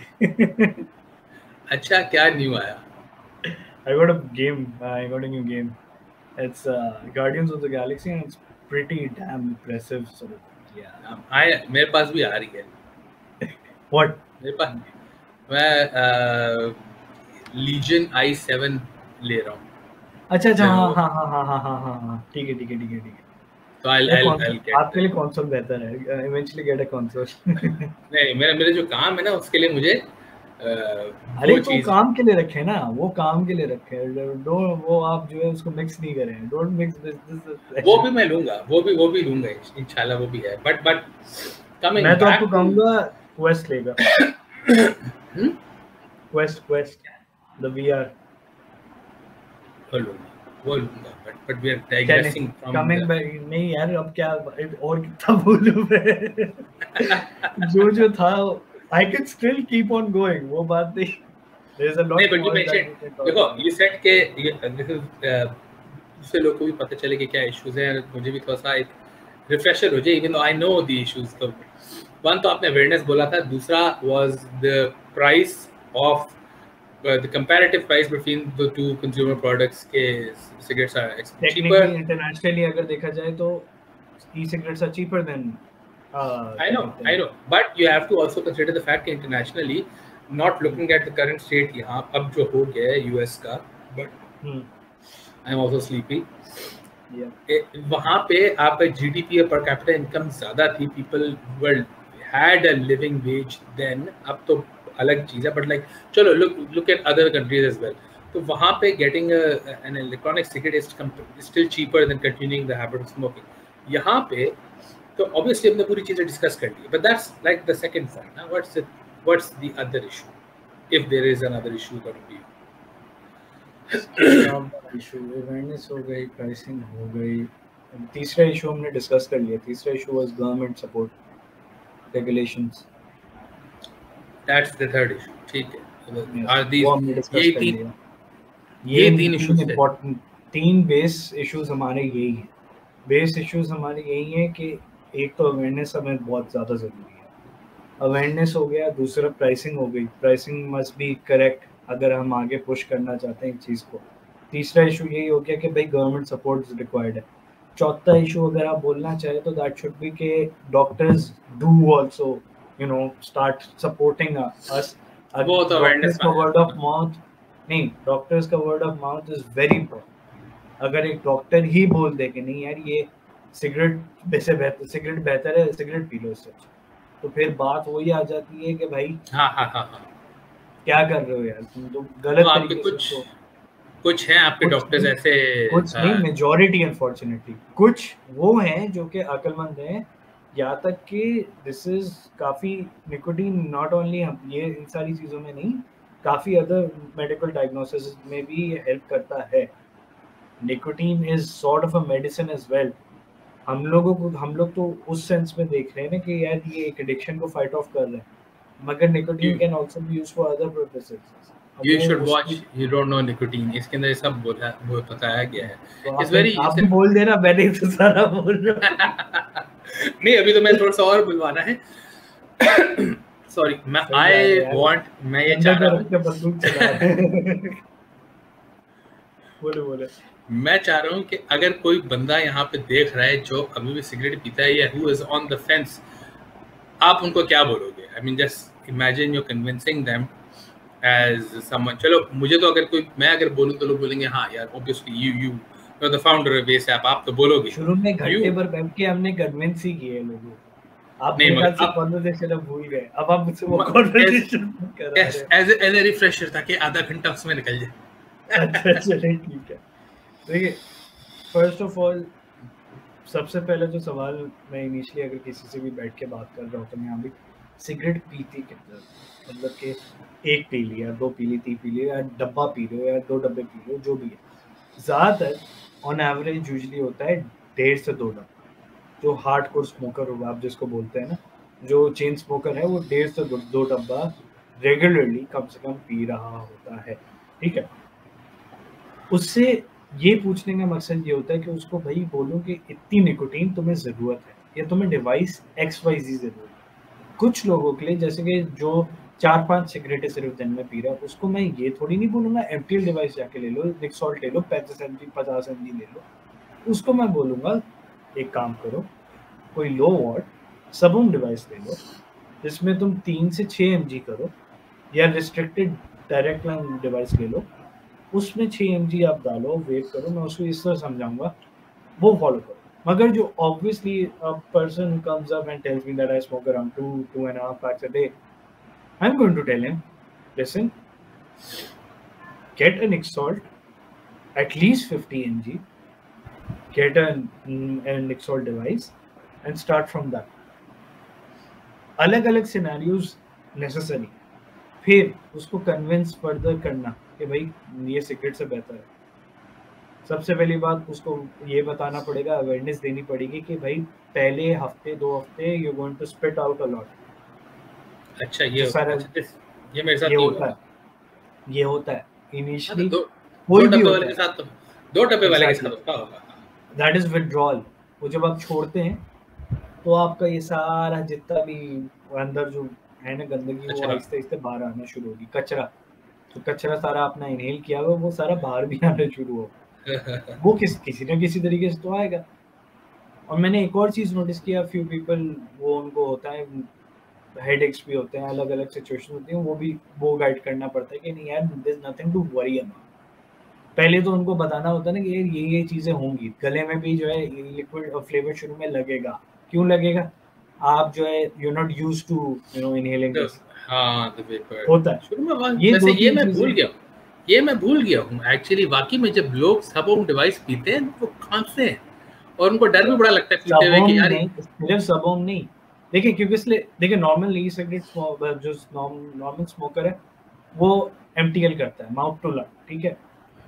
अच्छा क्या न्यू आया? I got a game. I got a new game. It's uh, Guardians of the Galaxy and it's pretty damn impressive. So yeah. आए मेरे पास भी आ रही है। What? मेरे पास मैं लीजन आई सेवन ले रहा हूँ। अच्छा अच्छा हाँ हाँ हाँ हाँ हाँ हाँ हाँ ठीक है ठीक है ठीक है ठीक है। तो I'll I'll I'll get आपके लिए कंसोल बेहतर है, इवेंचुअली गेट अ कंसोल। नहीं, मेरा मेरा जो काम है ना उसके लिए मुझे अरे वो तो चीज काम के लिए रखे ना, वो काम के लिए रखे, डो वो आप जो है उसको मिक्स नहीं करें, डोंट मिक्स बिजनेस। वो भी मैं लूंगा, वो भी वो भी लूंगा इंशाल्लाह, वो भी है। बट बट कमिंग मैं तो बैक आपको कहूंगा क्वेस्ट लेगा, क्वेस्ट क्वेस्ट द वीआर वो लूंगा वो लूंगा but but we are digressing from coming back. नहीं यार अब क्या और कितना बोलूं मैं जो जो था I can still keep on going, वो बात नहीं। देयर इज अ लॉट नहीं, but you more that mention, we can talk देखो अबाउट। यू सेड के दिस इज दूसरे लोगों को भी पता चले कि क्या इश्यूज हैं, मुझे भी थोड़ा सा एक रिफ्रेशर हो जाए, even though I know the issues. तो वन तो आपने अवेयरनेस बोला था, दूसरा was the price of the comparative price between the two consumer products के cigarettes are cheaper. Technically internationally अगर देखा जाए तो e cigarettes are cheaper than I know, I know, but you have to also consider the fact that internationally, not looking at the current state यहाँ अब जो हो गया है यूएस का, but I am also sleepy. Yeah. वहाँ पे आप जीडीपी पर कैपिटा इनकम ज्यादा थी, people were had a living wage then, अब तो अलग चीज है, but like चलो look look at other countries as well. तो वहाँ पे getting a, an electronic cigarette is still cheaper than continuing the habit of smoking. यहाँ पे तो obviously हमने पूरी चीजें डिस्कस कर ली, but that's like the second point. Now what's the what's the other issue, if there is another issue going to be? Issue awareness हो गई, प्राइसिंग हो गई, तीसरा इशू हमने डिस्कस कर लिया। तीसरा issue was government support regulations, that's the third issue. ठीक है, आर वो दीस हमने डिस्कस ये कर तीन लिया। ये तीन इश्यूज हैं, इंपॉर्टेंट तीन बेस इश्यूज हमारे यही हैं। बेस इश्यूज हमारे यही हैं कि एक तो अवेयरनेस हमें बहुत ज़्यादा ज़रूरी है, अवेयरनेस हो गया। दूसरा प्राइसिंग हो गई, प्राइसिंग मस्ट बी करेक्ट अगर हम आगे पुश करना चाहते हैं एक चीज़ को। तीसरा इशू यही हो गया कि भाई गवर्नमेंट सपोर्ट रिक्वायर्ड है। चौथा इशू अगर आप बोलना चाहें तो दैट शुड बी के doctors do also you know start supporting us. वो तो अवेयरनेस का वर्ड ऑफ माउथ नहीं, डॉक्टर्स का word of mouth is very important. अगर एक डॉक्टर ही बोल दे कि नहीं यार ये सिगरेट वैसे बेहतर, सिगरेट बेहतर है, सिगरेट पी लो इससे, तो फिर बात वही आ जाती है कि भाई हाँ हाँ हाँ हाँ क्या कर रहे हो यार तुम, तो गलत तो आपके तरीके कुछ से। कुछ हैं आपके डॉक्टर्स ऐसे, कुछ नहीं, मेजॉरिटी अनफॉर्चुनेटली कुछ वो हैं जो कि अक्लमंद हैं, यहाँ तक कि दिस इज काफ़ी निकोटीन नॉट ओनली ये इन सारी चीज़ों में नहीं, काफ़ी अदर मेडिकल डायग्नोसिस में भी हेल्प करता है। Nicotine is sort of a medicine as well. हम लोगों को हम लोग तो उस सेंस में देख रहे हैं ना कि यार ये एक एडिक्शन को फाइट ऑफ कर रहे हैं, मगर nicotine can also be used for other purposes. You should watch, you don't know nicotine, इसके अंदर सब बोला वो बताया गया है। It's very, आप भी बोल देना, मैंने तो सारा बोल रहा नहीं अभी तो मैं थोड़ा सा और बुलवाना है। सॉरी, मैं आई वांट, मैं ये चाह रहा हूँ बोले बोले मैं चाह रहा हूँ कि अगर कोई बंदा यहाँ पे देख रहा है जो अभी भी सिगरेट पीता है या who is on the fence, आप उनको क्या बोलोगे? I mean just imagine you're convincing them as someone, चलो मुझे तो अगर कोई मैं अगर बोलूँ तो लोग बोलेंगे हाँ यार obviously you you you're the founder of Base App, आप तो बोलोगे। शुरू में घंटे भर बैठ के हमने कन्विंस ही किए लोगों को, आप नहीं मेरे से कन्वर्सेशन अब भूल गए, अब आप मुझसे वो कन्वर्सेशन कर रहे हैं एज एज ए रिफ्रेशर ताकि आधा घंटा उसमें निकल जाए। अच्छा चलिए ठीक है। देखिए फर्स्ट ऑफ ऑल सबसे पहले जो सवाल मैं इनिशियली अगर किसी से भी बैठ के बात कर रहा हूँ तो मैं यहाँ भी सिगरेट पीती कितना, मतलब कि एक पी लिया, दो पी ली, तीन पी ली, या डब्बा पी लो या दो डब्बे पी लो, जो भी है। ज़्यादातर ऑन एवरेज यूजली होता है डेढ़ से दो डब्बा। जो हार्ड कोर स्मोकर होगा आप जिसको बोलते हैं ना, जो चेन स्मोकर है, वो डेढ़ से दो डब्बा रेगुलरली कम से कम पी रहा होता है, ठीक है। उससे ये पूछने का मकसद ये होता है कि उसको भाई बोलो कि इतनी निकोटीन तुम्हें ज़रूरत है या तुम्हें डिवाइस एक्स वाई जी ज़रूरत है। कुछ लोगों के लिए जैसे कि जो चार पांच सिगरेटें सिर्फ दिन में पी रहा है, उसको मैं ये थोड़ी नहीं बोलूँगा एम टी एल डिवाइस जाके ले लो, निक्सॉल्ट ले लो, पैंतीस एम जी पचास एम जी ले लो। उसको मैं बोलूँगा एक काम करो, कोई लो वॉट सबूम डिवाइस ले लो जिसमें तुम तीन से छः एम जी करो, या रिस्ट्रिक्टेड डायरेक्ट लाइन डिवाइस ले लो, उसमें छः एम जी आप डालो, वेट करो। मैं उसको इस तरह समझाऊंगा, वो फॉलो करो। मगर जो obviously a person who comes up and tells me that I smoke around two two and a half packs a day, I'm going to tell him, listen, get an Nick Salt, at least fifty milligrams, get an, an Nick Salt device and start from that. अलग अलग scenarios necessary, फिर उसको convince further करना कि भाई ये cigarette से बेहतर है. सबसे पहली बात उसको ये बताना पड़ेगा, अवेयरनेस देनी पड़ेगी कि भाई पहले हफ्ते दो हफ्ते you going to spit out a lot. अच्छा ये सारा ये मेरे साथ ये नहीं होता हुआ। है ये होता है इनिशियली. दो कोई दो भी डब्बे होता वाले है के साथ तो दो डब्बे वाले के साथ Exactly. होता होगा। That is withdrawal. वो जब आप छोड़ते हैं तो आपका ये सारा जितना भी अंदर जो है ना गंदगी वो कचरा। आहिस्ते आहिस्ते बाहर आना शुरू होगी. कचरा तो कचरा सारा अपना इनहेल किया हुआ वो सारा बाहर भी आना शुरू हो. वो किस किसी ना किसी तरीके से तो आएगा. और मैंने एक और चीज नोटिस किया, फ्यू पीपल वो उनको होता है हेडेक्स भी होते हैं, अलग अलग सिचुएशन होती है, वो भी वो गाइड करना पड़ता है कि नहीं यार there is nothing to worry about. पहले तो उनको बताना होता है ना कि ये ये चीजें होंगी. गले में भी जो है लिक्विड फ्लेवर शुरू में लगेगा. क्यों लगेगा? आप जो है you not used to you know inhaling this. हाँ द वेपर होता है शुरू में वहाँ- ये वैसे दो ये तीन मैं भूल चीजें. गया हूँ ये मैं भूल गया हूँ एक्चुअली. वाकई में जब लोग सबोम डिवाइस पीते हैं वो खांसते हैं और उनको डर भी बड़ा लगता है पीते हुए सबोम कि यार नहीं, सिर्फ सबोम नहीं. देखिए क्योंकि इसलिए देखिए नॉर्मल ई सिगरेट जो नॉर्मल स्मोकर है वो एमटीएल करता है माउथ टू लंग, ठीक है.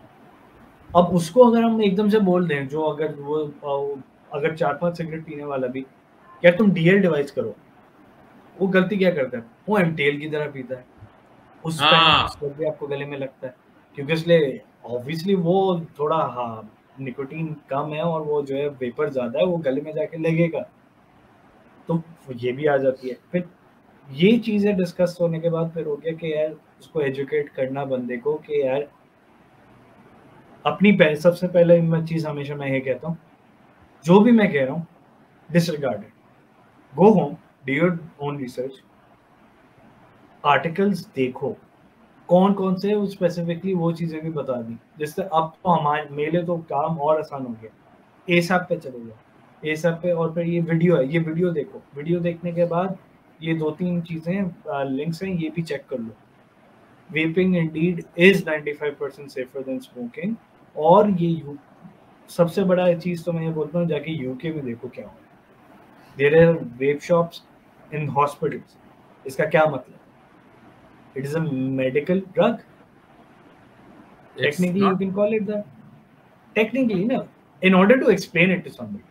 अब उसको अगर हम एकदम से बोल दें, जो अगर वो अ, अगर चार पांच सिगरेट पीने वाला भी क्या तुम डीएल डिवाइस करो, वो गलती क्या करता है, वो एमटीएल की तरह पीता है. उस हाँ. टाइम स्मोक भी आपको गले में लगता है क्योंकि इसलिए ऑब्वियसली वो थोड़ा हाँ निकोटीन कम है और वो जो है वेपर ज्यादा है, वो गले में जाके लगेगा. तो ये भी आ जाती है. फिर ये चीजें डिस्कस होने के बाद फिर हो गया कि यार उसको एजुकेट करना बंदे को कि यार अपनी पह, सबसे पहले मैं चीज हमेशा मैं ये कहता हूँ, जो भी मैं कह रहा हूँ disregard it. Go home, do your own research, articles देखो कौन कौन से स्पेसिफिकली वो चीजें भी बता दी, जिससे अब तो हमारे मेरे तो काम और आसान हो गया. एसएप पे चले जाओ, एसएप पे और फिर ये वीडियो है, ये वीडियो देखो. वीडियो देखने के बाद ये दो तीन चीजें लिंक्स हैं, ये भी चेक कर लो. Vaping indeed is ninety-five percent safer than smoking. और ये यू सबसे बड़ा चीज तो मैं ये बोलता हूँ, जाके यूके में देखो क्या हो रहा है. There are vape shops in hospitals. इसका क्या मतलब? It is a medical drug. Technically, you can call it that. Technically, no. In order to explain it to somebody.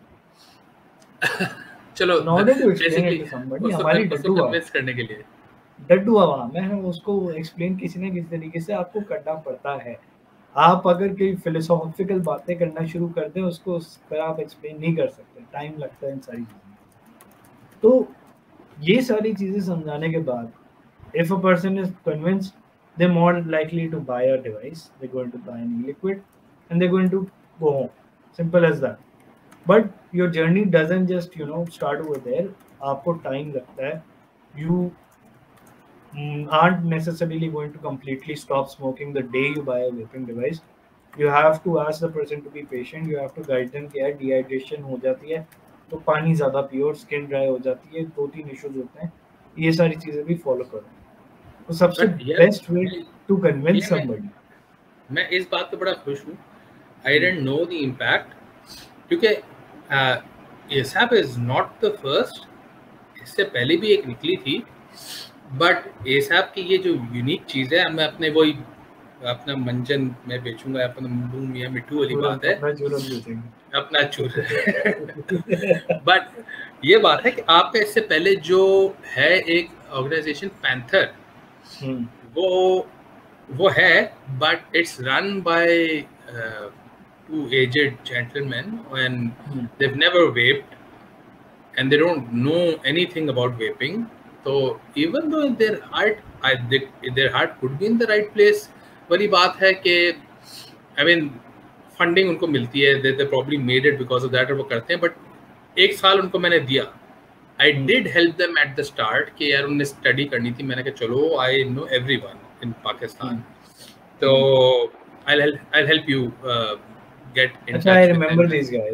चलो In order to explain it to somebody, हमारी डड्डू convince करने के लिए डड्डू आवाम है, उसको एक्सप्लेन किसी ना किसी तरीके से आपको करना पड़ता है. आप अगर कोई फिलोसॉफिकल बातें करना शुरू कर दें उसको उस पर आप एक्सप्लेन नहीं कर सकते. टाइम लगता है इन सारी चीज़ों में. तो ये सारी चीज़ें समझाने के बाद if a person is convinced, they're more likely to buy a device, they're going to buy an e-liquid and they're going to go home. Simple as that. But your journey doesn't just you know start over there. आपको time लगता है. You mm, aren't necessarily going to completely stop smoking the day you buy a vaping device. You have to ask the person to be patient. You have to guide them कि यार dehydration हो जाती है तो पानी ज़्यादा पियो, skin dry हो जाती है, दो तीन इश्यूज होते हैं, ये सारी चीज़ें भी फॉलो करो. तो सबसे best way to convince somebody. मैं इस बात पे बड़ा खुश हूँ. I didn't know the impact क्योंकि ASAP is not the first. इससे पहले भी एक निकली थी बट एसएप की ये जो यूनिक चीज़ है, मैं अपने वही अपना मंजन में बेचूंगा, अपना मुंह मियाँ मिट्टू वाली बात है, अपना चूर. बट ये बात है कि आपका इससे पहले जो है एक ऑर्गेनाइजेशन पैंथर, वो वो है but it's run by two aged gentleman and they've never vaped and they don't know anything about vaping. So even though their heart I they, their heart could be in the right place, वाली बात है कि I mean funding उनको मिलती है, they, they probably made it because of that और वो करते हैं. बट एक साल उनको मैंने दिया. I did help them at the start कि यार उन्हें स्टडी करनी थी. मैंने कहा चलो I know everyone in Pakistan, so I'll help I'll help you uh, get in touch. I remember these guys.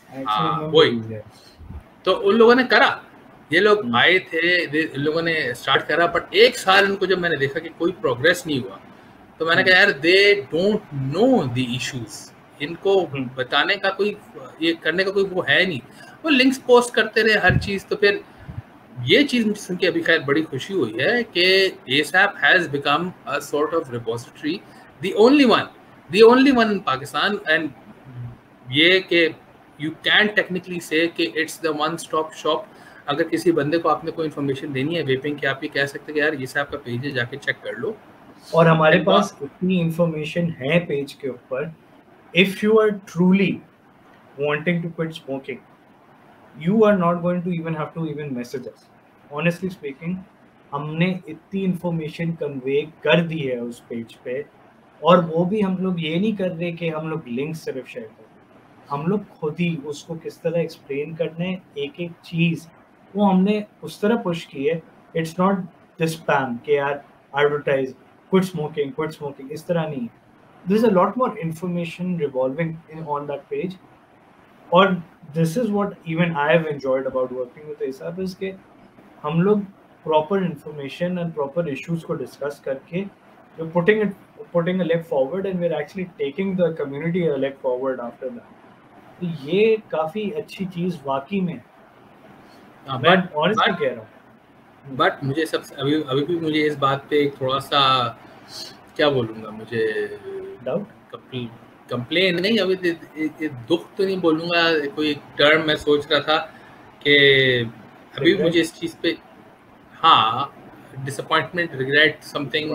हाँ वही, तो उन लोगों ने करा, ये लोग आए थे, इन लोगों ने स्टार्ट करा, बट एक साल उनको जब मैंने देखा कि कोई प्रोग्रेस नहीं हुआ, तो मैंने कहा यार they don't know the issues, इनको बताने का कोई, ये करने का कोई वो है नहीं, वो लिंक्स पोस्ट करते रहे हर चीज। तो फिर ये चीज मुझे सुन के अभी खैर बड़ी खुशी हुई है कि ASAP has become a sort of repository, the only one the only one in Pakistan, and ये कि यू कैन टेक्निकली से कि it's the one stop shop. अगर किसी बंदे को आपने कोई इन्फॉर्मेशन देनी है वेपिंग की, आप ये कह सकते हैं कि यार ये एसएप का पेज है, जाके चेक कर लो। और हमारे पास इतनी इंफॉर्मेशन है पेज के ऊपर, if you are truly wanting to quit smoking, you are not going to even have to even message us. Honestly speaking, हमने इतनी इंफॉर्मेशन कन्वे कर दी है उस पेज पे, और वो भी हम लोग ये नहीं कर रहे कि हम लोग लिंक सिर्फ शेयर कर, हम लोग खुद ही उसको किस तरह एक्सप्लेन करने एक एक चीज़, वो हमने उस तरह पुश की है। इट्स नॉट द स्पैम के यार advertise quit smoking quit smoking, इस तरह नहीं है। There is a lot more information revolving in on that page, और this is what even I have enjoyed about working with ASAP is कि हम लोग proper information and proper issues को discuss करके we're putting it putting a leg forward and we're actually taking the community a leg forward after that. तो ये काफी अच्छी चीज वाकई में मैं honestly कह रहा हूँ। बट मुझे सब अभी अभी भी मुझे इस बात पे थोड़ा सा क्या बोलूँगा, मुझे डाउट कंप्लेन नहीं, अभी दुख तो नहीं बोलूँगा, कोई टर्म मैं सोच रहा था कि अभी मुझे इस चीज़ पे, हाँ disappointment, regret, something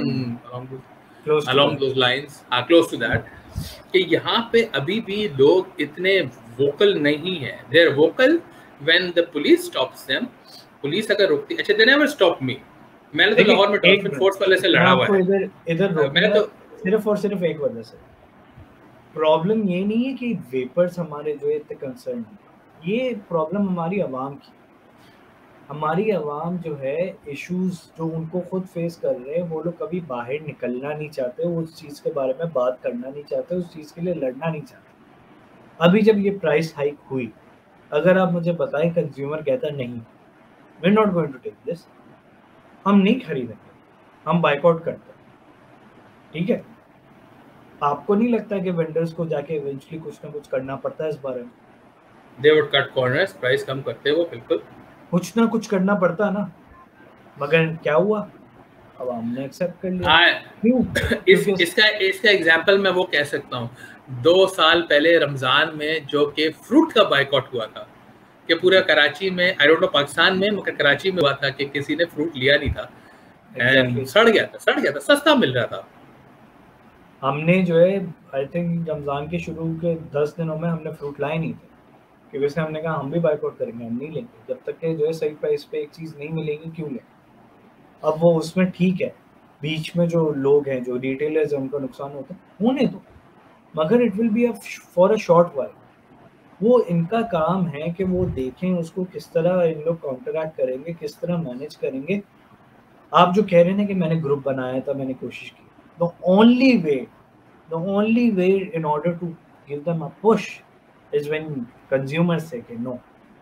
along those lines, हाँ क्लोज टू दैट, कि यहाँ पे अभी भी लोग इतने वोकल नहीं है। They are vocal when the police stops them, police अगर रोकती, अच्छा दे नेवर स्टॉप मी, मैंने तो लाहौर में डॉल्फिन फोर्स वाले से लड़ा हुआ है, इधर इधर मैंने तो सिर्फ और सिर्फ एक वजह से, प्रॉब्लम ये नहीं है कि वेपर्स हमारे जो है इतने कंसर्न, ये प्रॉब्लम हमारी आवाम की, हमारी आवाम जो है इश्यूज जो उनको खुद फेस कर रहे हैं, वो लोग कभी बाहर निकलना नहीं चाहते, वो उस चीज़ के बारे में बात करना नहीं चाहते, उस चीज़ के लिए लड़ना नहीं चाहते। अभी जब ये प्राइस हाइक हुई, अगर आप मुझे बताएं कंज्यूमर कहता नहीं we are not going to take this, हम नहीं खरीदेंगे, हम बाइकआउट करते हैं, ठीक है। आपको नहीं लगता कि वेंडर्स को जाके इवेंचुअली कुछ ना कुछ करना पड़ता है इस बारे में? They would cut corners, price कम करते हैं वो, बिल्कुल कुछ ना कुछ करना पड़ता है ना, मगर क्या हुआ, अब हमने एक्सेप्ट कर लिया। हाँ, क्यों? इस, इसका इसका एग्जांपल मैं वो कह सकता हूँ, दो साल पहले रमजान में जो कि फ्रूट का बाइकआउट हुआ था, कि पूरा कराची में, आई डोंट नो पाकिस्तान में, मगर कराची में हुआ था कि किसी ने फ्रूट लिया नहीं था, exactly. सड़ गया था सड़ गया था सस्ता मिल रहा था। हमने जो है आई थिंक रमज़ान के शुरू के दस दिनों में हमने फ्रूट लाए नहीं थे, क्योंकि वैसे हमने कहा हम भी बाइकआउट करेंगे, हम नहीं लेंगे जब तक के जो है सही प्राइस पे एक चीज़ नहीं मिलेगी, क्यों लें। अब वो उसमें ठीक है, बीच में जो लोग हैं, जो रिटेलर्स हैं, उनका नुकसान होता है, होने दो, मगर it will be a for a short while. वो इनका काम है कि वो देखें उसको किस तरह इन लोग काउंटरैक्ट करेंगे, किस तरह मैनेज करेंगे। आप जो कह रहे हैं कि मैंने ग्रुप बनाया था, मैंने कोशिश की, the only way the only way in order to give them a push is when consumers say कि no,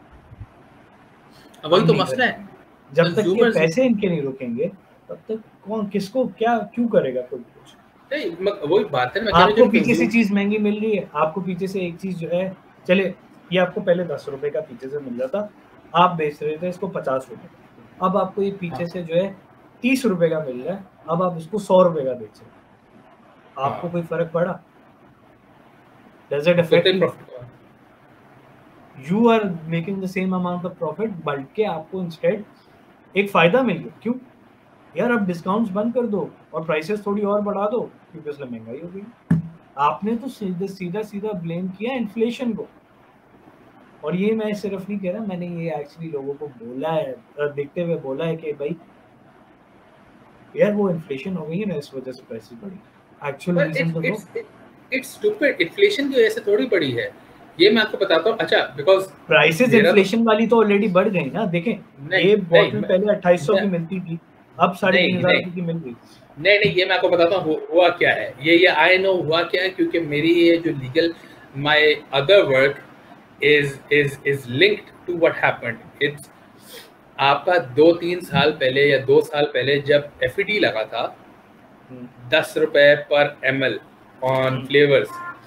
अब वही तो मसला है, जब तक के पैसे इनके नहीं रुकेंगे तब तक कौन किसको क्या क्यों करेगा कोई कुछ नहीं। वही बात है, मैं आपको पीछे से चीज महंगी मिल रही है, आपको पीछे से एक चीज जो है, चले ये आपको पहले दस रुपए का पीछे से मिल रहा था, आप बेच रहे थे इसको पचास रुपए, अब आपको ये पीछे से जो है तीस रुपए का मिल रहा है, अब आप इसको सौ रुपए का बेच रहे हैं, आपको कोई फर्क पड़ा? Does it affect you? You are making the same amount of profit, बल्कि आपको इंस्टेड एक फायदा मिल गया। क्यों यार, अब डिस्काउंट्स बंद कर दो और प्राइसेस थोड़ी और बढ़ा दो, क्योंकि उसमें महंगाई हो गई। आपने तो सीधा सीधा सीधा ब्लेम किया इन्फ्लेशन को, और ये मैं सिर्फ नहीं कह रहा, मैंने ये एक्चुअली लोगों को बोला है, देखते हुए बोला है कि भाई यार वो इन्फ्लेशन हो गई है ना, इस वजह से प्राइसेस बढ़ी। एक्चुअल रीजन तो इट्स स्टूपिड, इन्फ्लेशन की वजह से थोड़ी बढ़ी है, ये मैं आपको बताता हूँ। अच्छा, बिकॉज़ प्राइसेस इन्फ्लेशन वाली तो ऑलरेडी बढ़ गई ना। देखें, ये बॉटल पहले अट्ठाईस सौ की मिलती थी, अब साढ़े तीन हजार की मिल गई। नहीं नहीं, ये मैं आपको बताता हूँ हुआ क्या है। ये ये आई नो हुआ क्या है, क्योंकि मेरी ये जो legal my other work is is is linked to what happened. It's आपका दो तीन साल पहले या दो साल पहले जब एफ ई डी लगा था दस रुपए पर M L on flavours,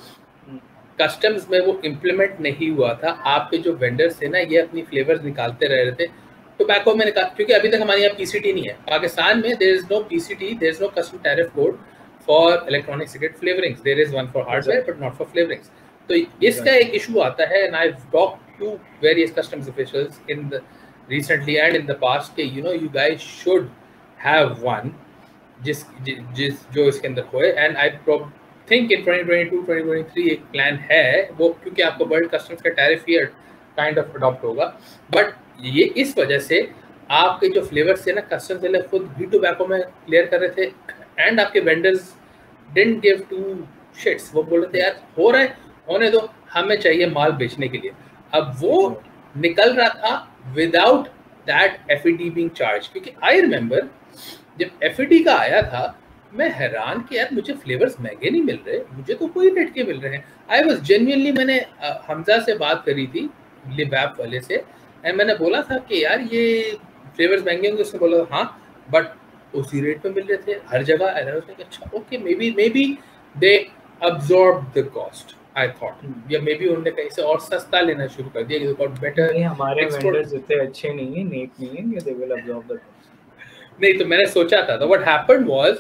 customs में वो इम्प्लीमेंट नहीं हुआ था। आपके जो वेंडर्स थे ना, ये अपनी फ्लेवर्स निकालते रह रहे थे टोबैको में निकाल, क्योंकि अभी तक हमारे यहाँ पीसीटी नहीं है। पाकिस्तान में there is no PCT, there is no custom tariff code for electronic cigarette flavourings, there is one for hardware but not for flavourings. तो इसका एक इशू आता है, and I have talked to various customs officials in the recently and in the past कि you know you guys should have one जिस जिस जो इसके अंदर होए, and I think in twenty twenty-two twenty twenty-three एक प्लान है वो, क्योंकि आपको वर्ल्ड कस्टम्स का tariff year kind of adopt होगा। बट ये इस वजह से आपके जो फ्लेवर्स थे ना, कस्टम्स वाले खुद भी टोबैको में क्लियर कर रहे थे, एंड आपके vendors didn't give two shits. वो बोल रहे थे यार हो रहा है, होने दो, हमें चाहिए माल बेचने के लिए। अब वो निकल रहा था without that F E D being charge, क्योंकि आई रिमेंबर जब एफ ई डी का आया था मैं हैरान कि यार मुझे फ्लेवर्स महंगे नहीं मिल रहे, मुझे तो कोई रेट के मिल रहे हैं। आई वाज जेन्युइनली, मैंने हमजा से बात करी थी लिबैप वाले से, एंड मैंने बोला था कि यार ये फ्लेवर्स महंगे होंगे, उसने बोला हाँ बट उसी रेट पे मिल रहे थे हर जगह। एंड आई वाज लाइक अच्छा okay, maybe maybe they absorb the cost, I thought, या मे बी उन्होंने कहीं से और सस्ता लेना शुरू कर दिया, गॉट बेटर। नहीं, हमारे वेंडर्स इतने अच्छे नहीं है, नेक नहीं है कि they will absorb the cost. नहीं, तो मैंने सोचा था, तो व्हाट हैपेंड वाज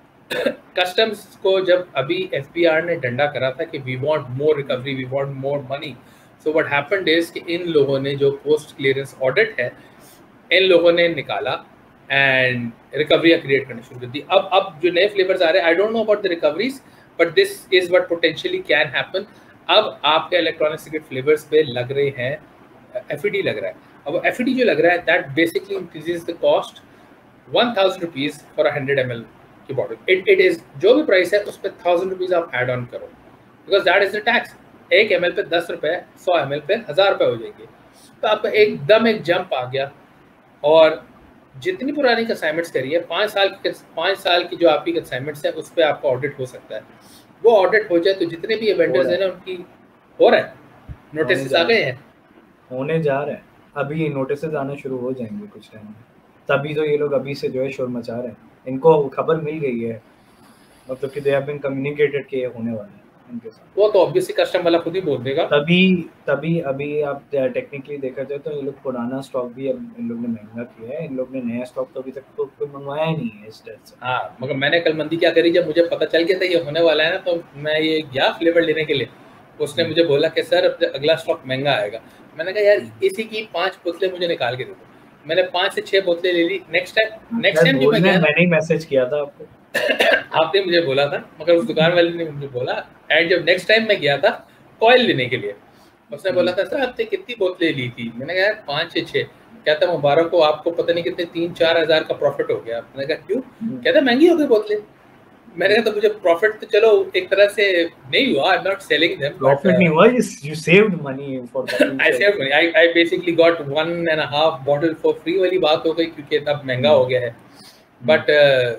कस्टम्स को जब अभी एफ बी आर ने डंडा करा था कि we want more recovery, we want more money, so what happened is कि इन लोगों ने जो पोस्ट क्लियरेंस ऑडिट है, इन लोगों ने निकाला एंड रिकवरी क्रिएट करनी शुरू कर दी। अब अब जो नए फ्लेवर्स आ रहे हैं, I don't know about the recoveries, but this is what potentially can happen. अब आपके इलेक्ट्रॉनिक सिगरेट फ्लेवर्स पे लग रहे हैं एफ ई डी लग रहा है। अब एफ ई डी जो लग रहा है that basically increases the cost one thousand rupees for a hundred M L की बॉटल। इट इट इज जो भी प्राइस है उस पर थाउजेंड रुपीज आप एड ऑन करो, because that is the tax. एक एम एल पे दस रुपए, सौ एम एल पे हजार रुपए हो जाएंगे, तो आपका एकदम एक जंप आ गया। और जितनी पुरानी असाइनमेंट्स करी है, पाँच साल की पाँच साल की जो आपकी असाइनमेंट्स है उस पर आपका ऑडिट हो सकता है। वो ऑडिट हो जाए तो जितने भी वेंडर्स हैं ना उनकी हो रहा है, नोटिस आ गए हैं, होने जा रहे हैं, अभी नोटिस आना शुरू हो जाएंगे कुछ टाइम में। तभी तो ये लोग अभी से जो है शोर मचा रहे हैं, इनको खबर मिल गई है, मतलब कि दे हैव बीन कम्युनिकेटेड कि ये होने वाला है इनके साथ। वो तो ऑब्वियसली कस्टम वाला खुद ही बोल देगा। तभी तभी अभी आप टेक्निकली देखा जाए तो ये लोग पुराना स्टॉक भी अब इन लोग ने महंगा किया है, इन लोग ने नया स्टॉक तो अभी तक तो कोई मंगवाया ही नहीं है इस तरह से। हाँ, मगर मैंने कल मंदी क्या करी, जब मुझे पता चल गया था ये होने वाला है ना, तो मैं ये गया फ्लेवर लेने के लिए। उसने मुझे बोला कि सर अगला स्टॉक महंगा आएगा। मैंने कहा यार इसी की पांच बोतलें मुझे निकाल के दे दो। मैंने पांच से छह बोतलें ले ली। नेक्स्ट टाइम नेक्स्ट टाइम जो मैं गया, मैंने ही मैसेज किया था आपको आपने मुझे बोला था, मगर उस दुकान वाले ने मुझे बोला। एंड जब नेक्स्ट टाइम मैं गया था कॉइल लेने के लिए, उसने बोला था सर आपने कितनी बोतलें ली थी? मैंने कहा यार पाँच से छः। कहता मुबारक हो, आपको पता नहीं कितने तीन चार हजार का प्रॉफिट हो गया। मैंने कहा क्यों? कहता महंगी हो गई बोतलें। मैंने कहा तो मुझे प्रॉफिट तो चलो एक तरह से नहीं हुआ, I am not selling them, profit नहीं हुआ, you saved money for that. I saved money, I I basically got one and half bottle for free वाली बात हो गई, क्योंकि तब महंगा हो गया है। But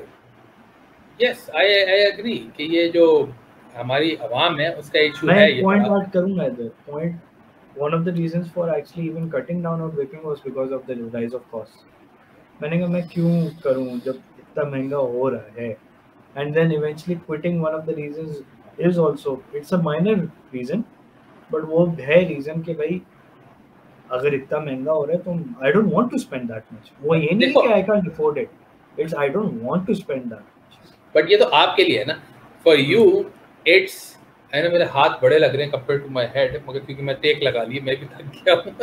yes I I agree कि ये जो हमारी आवाम है उसका इशू है। ये पॉइंट ऐड करूंगा इधर। Point one of the reasons for actually even cutting down on vaping was because of the rise of costs. मैंने कहा मैं क्यों करूं जब इतना महंगा हो रहा है, and then eventually quitting one of the reasons is also, it's a minor reason, but वो है reason कि भाई अगर इतना महंगा हो रहा है तो I don't want to spend that much. वो ये नहीं कि I can't afford it, it's I don't want to spend that much. But ये तो आपके लिए है ना, for you it's है ना, मेरे हाथ बड़े लग रहे हैं कंपेयर टू माय हेड, मगर क्योंकि मैं टेक लगा ली, मैं भी थक गया हूं।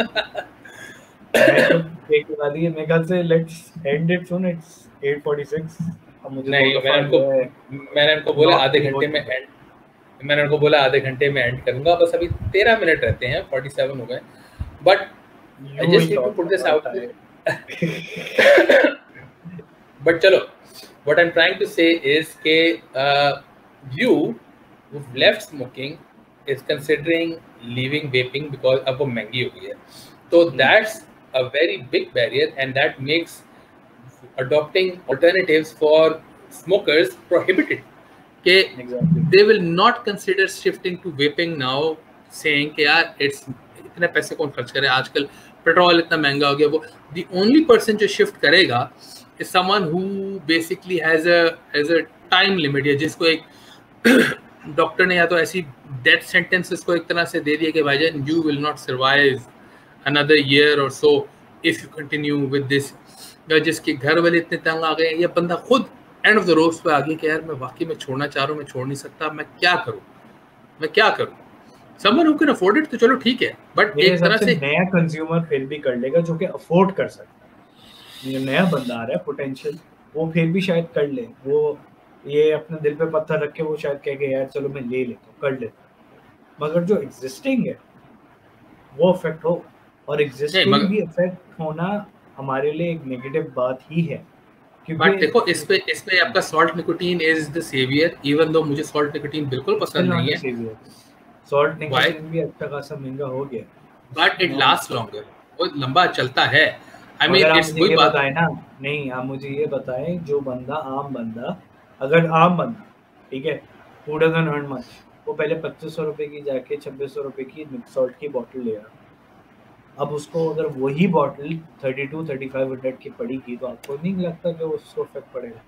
मैं तो टेक लगा ली है। मेरे ख्याल से let's end it soon, it's at forty six. अब मुझे नहीं, मैंने उनको मैंने उनको बोला आधे घंटे में एंड मैंने उनको बोला आधे घंटे में एंड करूंगा, बस अभी तेरह मिनट रहते हैं, फोर्टी सेवन हो गए। But I just need to put this out. But चलो, what I am trying to say is के you who've left smoking is considering leaving vaping because अब वो महंगी हो गई है, तो that's a very big barrier and that makes adopting alternatives for smokers prohibited. के they will not consider shifting to vaping now saying कि यार इट्स इतने पैसे कौन खर्च करे, आजकल पेट्रोल इतना महंगा हो गया, वो द ओनली पर्सन जो शिफ्ट करेगा is someone who basically has a has a time limit, या जिसको एक डॉक्टर ने या तो ऐसी डेथ सेंटेंस इसको एक तरह से दे दिया कि भाईजान you will not survive another year और so if you continue with this, या जिसके घर वाले इतने तंग आ गए, या बंदा खुद एंड ऑफ द रोड पे आ गया कि यार मैं वाकई में छोड़ना चाह रहा हूँ, मैं छोड़ नहीं सकता, मैं क्या करूँ मैं क्या करूँ someone who can afford it तो चलो ठीक है, बट एक तरह से नया कंज्यूमर फिर भी कर लेगा जो कि अफोर्ड कर सकता है। ये नया बंदा आ रहा है पोटेंशियल, वो फिर भी शायद कर ले, वो ये अपने दिल पे पत्थर रख के वो शायद कह के यार चलो मैं ले लेता हूँ कर लेता हूँ, मगर जो एग्जिस्टिंग है वो अफेक्ट हो, और एग्जिस्टिंग मगर, भी अफेक्ट होना हमारे लिए एक नेगेटिव बात ही है। बट देखो इस पे इस पे आपका salt nicotine is the saviour, even though मुझे सॉल्ट निकोटीन बिल्कुल पसंद नहीं है, सॉल्ट निकोटीन भी अच्छा खासा महंगा हो गया, बट इट लास्ट लॉन्गर, वो लंबा चलता है। आई मीन इट्स कोई बात बताए ना, नहीं आप मुझे ये बताएं, जो बंदा आम बंदा अगर आम बंदा ठीक है हु डजंट अर्न मच, वो पहले पच्चीस सौ रुपए की जाके छब्बीस सौ रुपए की सॉल्ट की बोतल ले रहा, अब उसको अगर वही बोतल thirty two thirty five hundred की पड़ेगी तो आपको नहीं लगता कि उसको इफेक्ट पड़ेगा?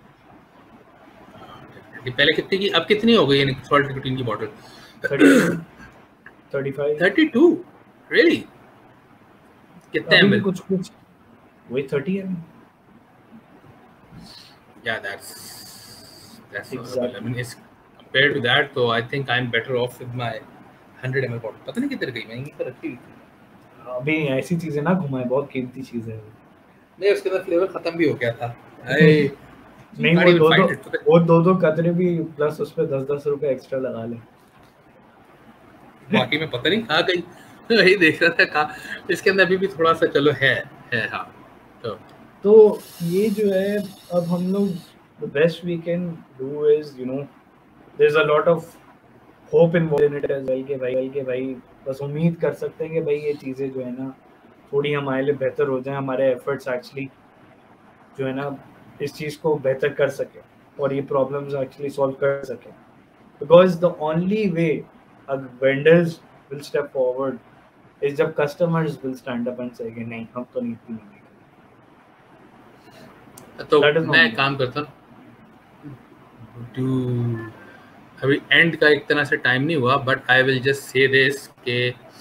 पहले कितने की अब कितनी हो गई सॉल्ट निकोटीन की बोतल? Thirty five thirty two really? कितने एमएल? कुछ कुछ वही thirty ML. Yeah, that's that's exactly. I mean, it's compared to that, so I think I'm better off with my one hundred milliliter bottle. पता नहीं किधर गई, मैं यहीं पर रखी हुई थी। अभी ऐसी चीजें ना घुमाए, बहुत कीमती चीजें हैं। नहीं उसके बाद फ्लेवर खत्म भी हो गया था। आई नहीं वो दो दो वो दो दो कतरे भी प्लस उस पे दस दस रुपए एक्स्ट्रा लगा ले। बाकी में पता नहीं कहाँ गई, वही देख रहा था कहाँ, इसके अंदर अभी भी थोड़ा सा चलो है है हाँ तो तो ये जो है अब हम लोग the best we can do is you know there's a lot of hope involved in it as well कि भाई कि भाई बस उम्मीद कर सकते हैं कि भाई ये चीज़ें जो है ना थोड़ी हमारे लिए बेहतर हो जाए, हमारे एफर्ट्स एक्चुअली जो है ना इस चीज़ को बेहतर कर सके और ये प्रॉब्लम्स एक्चुअली सॉल्व कर सके, because the only way vendors will step forward is जब customers will stand up and say नहीं हम तो नहीं पीने। तो मैं काम करता हूँ अभी एंड का एक तरह से टाइम नहीं हुआ, but I will just say this के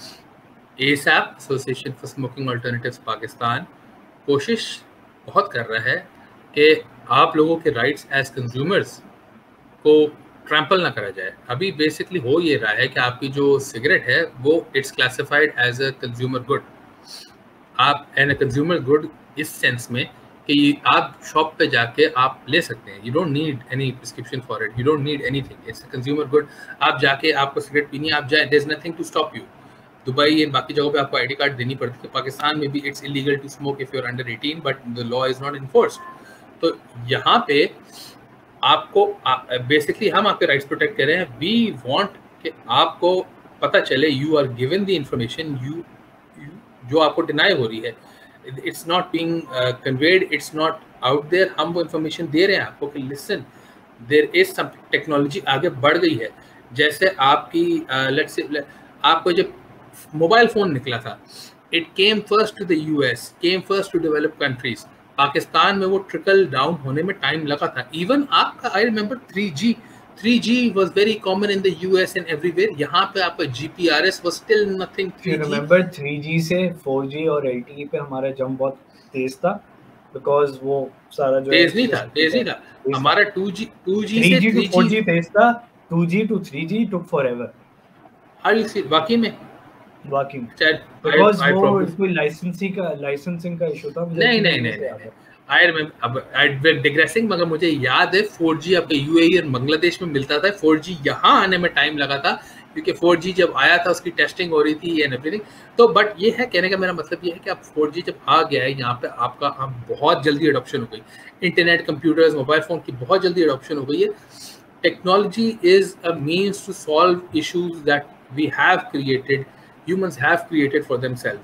ASAP association for smoking alternatives Pakistan कोशिश बहुत कर रहा है कि आप लोगों के राइट्स एज कंज्यूमर्स को ट्रैम्पल ना करा जाए। अभी बेसिकली हो ये रहा है कि आपकी जो सिगरेट है वो it's classified as a consumer good, आप एन अ कंज्यूमर गुड इस सेंस में कि आप शॉप पे जाके आप ले सकते हैं, you don't need any prescription for it, you don't need anything, it's a consumer good. आप जाके आपको सिगरेट पीनी है, आप जाए, there is nothing to stop you. Dubai and बाकी जगहों पे आपको आईडी कार्ड देनी पड़ती है, पाकिस्तान में भी it's illegal to smoke if you are under eighteen, but the law is not enforced. तो यहाँ पे आपको बेसिकली हम आपके राइट्स प्रोटेक्ट कर रहे हैं। वी वांट कि आपको पता चले, you are given the information you जो आपको डिनाई हो रही है, it's not being conveyed, it's not out there. हम वो इन्फॉर्मेशन दे रहे हैं आपको कि listen there is some technology आगे बढ़ गई है। जैसे आपकी लेट्स से आपको जब मोबाइल फोन निकला था, it came first to the US, came first to develop countries. Pakistan में वो ट्रिकल डाउन होने में टाइम लगा था। इवन आपका I remember three G three G was very common in the U S and everywhere. यहाँ पे आपका G P R S was still nothing. You remember three G से फोर जी और L T E पे हमारा jump बहुत तेज था, because वो सारा जो तेज नहीं था, तेज नहीं था हमारा टू जी टू जी से three G to four G तेज था, two G to three G took forever. Are you serious? वाकई में वाकई में because वो कोई लाइसेंसिंग का लाइसेंसिंग का इशू था। नहीं नहीं नहीं आई रिमेंबर, अब आई डिग्रेसिंग, मगर मुझे याद है फोर जी आपके यूएई और बांग्लादेश में मिलता था। फोर जी यहाँ आने में टाइम लगा था क्योंकि फोर जी जब आया था उसकी टेस्टिंग हो रही थी एंड एवरीथिंग। तो बट ये है, कहने का मेरा मतलब ये है कि आप फोर जी जब आ गया है यहाँ पे आपका आप बहुत जल्दी अडॉप्शन हो गई, इंटरनेट, कंप्यूटर्स, मोबाइल फ़ोन की बहुत जल्दी अडॉप्शन हो गई है। Technology is a means to solve issues that we have created, humans have created for themselves.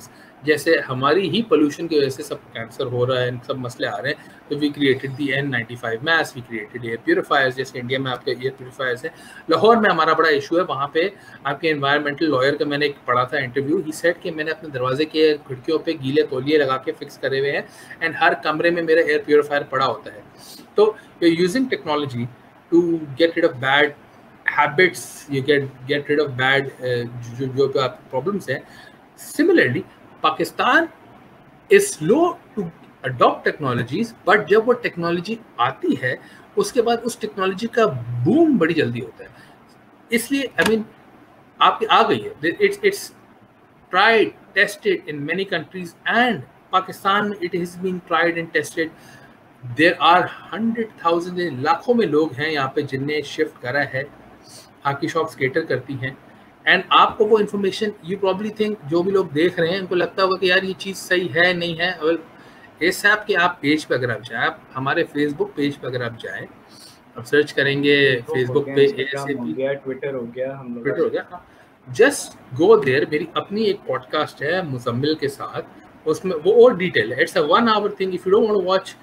जैसे हमारी ही पोल्यूशन की वजह से सब कैंसर हो रहा है, सब मसले आ रहे हैं, तो we created the N ninety five mask, we created air purifiers, जैसे इंडिया में आपके एयर प्योरीफायर्स है। लाहौर में हमारा बड़ा इशू है, वहाँ पे आपके एनवायरमेंटल लॉयर का मैंने एक पढ़ा था इंटरव्यू, ही सेड कि मैंने अपने दरवाजे के खिड़कियों पे गीले तौलिए लगा के फिक्स करे हुए हैं एंड हर कमरे में मेरा एयर प्योरीफायर पड़ा होता है। तो you using technology to get rid of bad habits, you get get rid of bad uh, जो जो प्रॉब्लम्स हैं। Similarly Pakistan is slow to adopt technologies, but जब वो टेक्नोलॉजी आती है उसके बाद उस टेक्नोलॉजी का बूम बड़ी जल्दी होता है। इसलिए आई मीन आपकी आ गई है, it's it's tried tested in many countries and Pakistan में it has been tried and tested. There are hundred thousand, लाखों में लोग हैं यहाँ पे जिनने शिफ्ट करा है, आपकी शॉप्स केटर करती हैं एंड आपको वो इन्फॉर्मेशन, यू प्रॉब्ली थिंक, जो भी लोग देख रहे हैं उनको लगता होगा कि यार ये चीज़ सही है नहीं है। और इस ऐप के आप पेज पे अगर आप जाए, आप हमारे फेसबुक पेज पे अगर आप जाए, आप सर्च करेंगे फेसबुक पे, हो गया, ट्विटर हो गया, हम लोग ट्विटर हो गया, जस्ट गो देयर। मेरी अपनी एक पॉडकास्ट है मुजम्मिल के साथ, उसमें वो और डिटेल है, it's a one hour thing. If you don't want to watch,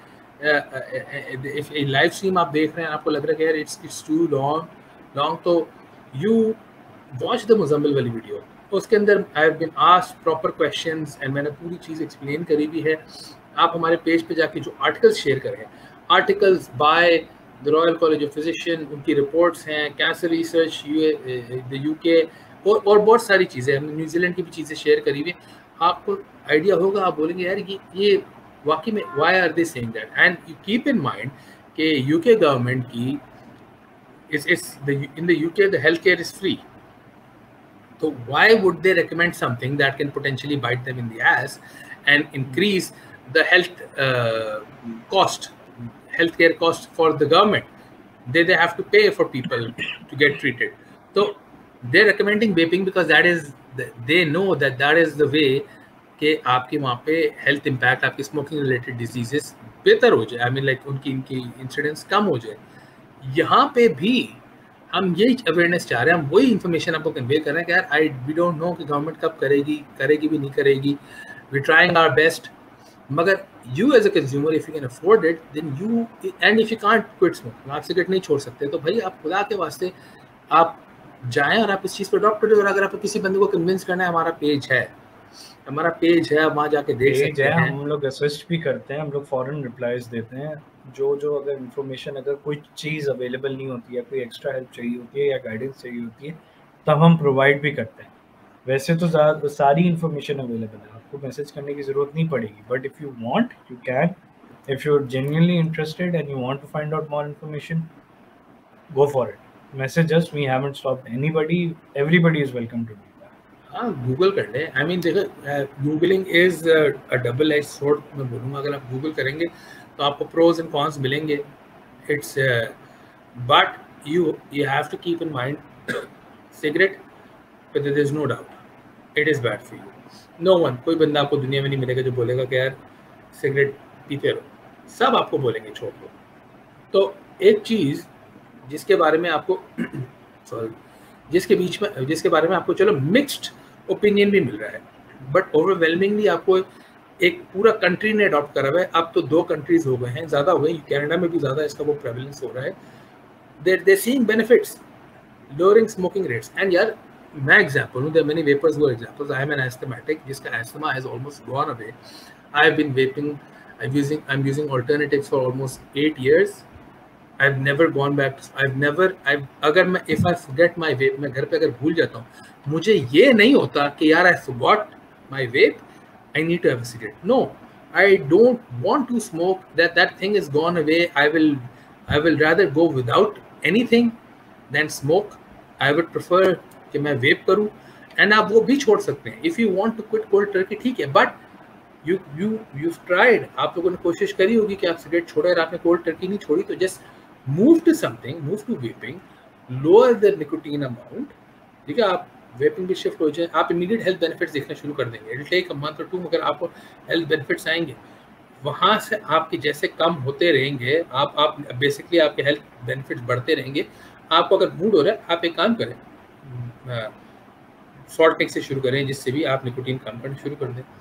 if live stream आप देख रहे हैं, आपको लग रहा है कि यार it's it's too long long तो यू वॉच द मुजम्मिल वाली वीडियो, उसके अंदर I have been asked proper questions and मैंने पूरी चीज़ एक्सप्लेन करी भी है। आप हमारे पेज पे जाके जो आर्टिकल्स शेयर कर रहे हैं, articles by the Royal College of Physician, उनकी रिपोर्ट्स हैं, कैंसर रिसर्च द यूके और और बहुत सारी चीज़ें, हमने न्यूजीलैंड की भी चीज़ें शेयर करी हुई। आपको आइडिया होगा, आप बोलेंगे यार ये ये वाकई में why are they saying that. And you keep in mind कि यूके गवर्नमेंट की Is, is the, in the U K the healthcare is free, so why would they recommend something that can potentially bite them in the ass and increase the health uh, cost, healthcare cost for the government? They they have to pay for people to get treated, so they're recommending vaping because that is the, they know that that is the way कि आपके वहाँ पे health impact, आपकी smoking related diseases बेहतर हो जाए, आई mean like उनकी इनकी इंसिडेंस कम हो जाए। यहाँ पे भी हम यही अवेयरनेस चाह रहे हैं, हम वही इन्फॉर्मेशन आपको कन्वे कर रहे हैं कि यार आई वी डोंट नो कि गवर्नमेंट कब करेगी, करेगी भी नहीं करेगी, वी ट्राइंग आवर बेस्ट, मगर you as a consumer if you can afford it then you, and if you can't quit smoking, आप सिगरेट नहीं छोड़ सकते, तो भाई आप खुदा के वास्ते आप जाएं और आप इस चीज़ पर अडॉप्ट करें। और अगर आपको किसी बंदे को कन्विंस करना है, हमारा पेज है, हमारा पेज है, वहाँ जाके देख सकते हैं, हम लोग असिस्ट भी करते हैं, हम लोग फॉरन रिप्लाईज देते हैं। जो जो अगर इन्फॉर्मेशन, अगर कोई चीज़ अवेलेबल नहीं होती है, कोई एक्स्ट्रा हेल्प चाहिए होती है या गाइडेंस चाहिए होती है, तब हम प्रोवाइड भी करते हैं। वैसे तो सारी इन्फॉर्मेशन अवेलेबल है, आपको मैसेज करने की ज़रूरत नहीं पड़ेगी, but if you want you can, if you are genuinely interested and you want to find out more information, go for it, message us, we haven't stopped anybody, everybody is welcome to. हाँ, Google कर ले, I mean देखो, Googling is a double edge sword, मैं बोलूँगा। अगर आप Google करेंगे तो आपको प्रोज एंड कॉन्स मिलेंगे, it's but you you have to keep in mind cigarette, but there is no doubt it is bad for you. No one, कोई बंदा आपको दुनिया में नहीं मिलेगा जो बोलेगा कि यार सिगरेट पीते रहो, सब आपको बोलेंगे छोड़ दो। तो एक चीज़ जिसके बारे में आपको सॉरी जिसके बीच में जिसके बारे में आपको चलो मिक्स्ड ओपिनियन भी मिल रहा है, बट ओवरवेलमिंगली आपको एक पूरा कंट्री ने अडॉप्ट करा हुआ है। अब तो दो कंट्रीज हो गए हैं, ज़्यादा हो गए, कनाडा में भी ज़्यादा इसका वो प्रेवलेंस हो रहा है। There they seeing benefits, lowering smoking rates. And यार मैं एग्जाम्पल हूँ, देयर मेनी वेपर्स वो examples. I am an asthmatic जिसका asthma has almost gone away. I have been vaping, I am using I am using alternatives for almost eight years. I've never gone back to, I've never I've अगर मैं if I forget my vape, मैं घर पे अगर भूल जाता हूँ, मुझे ये नहीं होता कि यार I forgot my vape, I need to have a cigarette. No, I don't want to smoke. That that thing is gone away. I will I will rather go without anything than smoke. I would prefer कि मैं vape करूँ, and आप वो भी छोड़ सकते हैं. If you want to quit cold turkey, ठीक है, but you you you've tried. आप लोगों ने कोशिश करी होगी कि आप सिगरेट छोड़े और आपने कोल्ड टर्की नहीं छोड़ी, तो just move to something, move to vaping, lower the nicotine amount, ठीक है, आप वेपिंग भी शिफ्ट हो जाए, आप इमीडिएट हेल्थ बेनिफिट्स देखना शुरू कर देंगे। इट टेक अ मंथ और टू, मगर आपको हेल्थ बेनिफिट्स आएंगे। वहाँ से आपके जैसे कम होते रहेंगे, आप आप बेसिकली आपके हेल्थ बेनिफिट्स बढ़ते रहेंगे। आपको अगर मूड हो रहा है, आप एक काम करें, सॉल्ट टेक से शुरू करें, जिससे भी आप निकोटीन कम करना शुरू कर दें।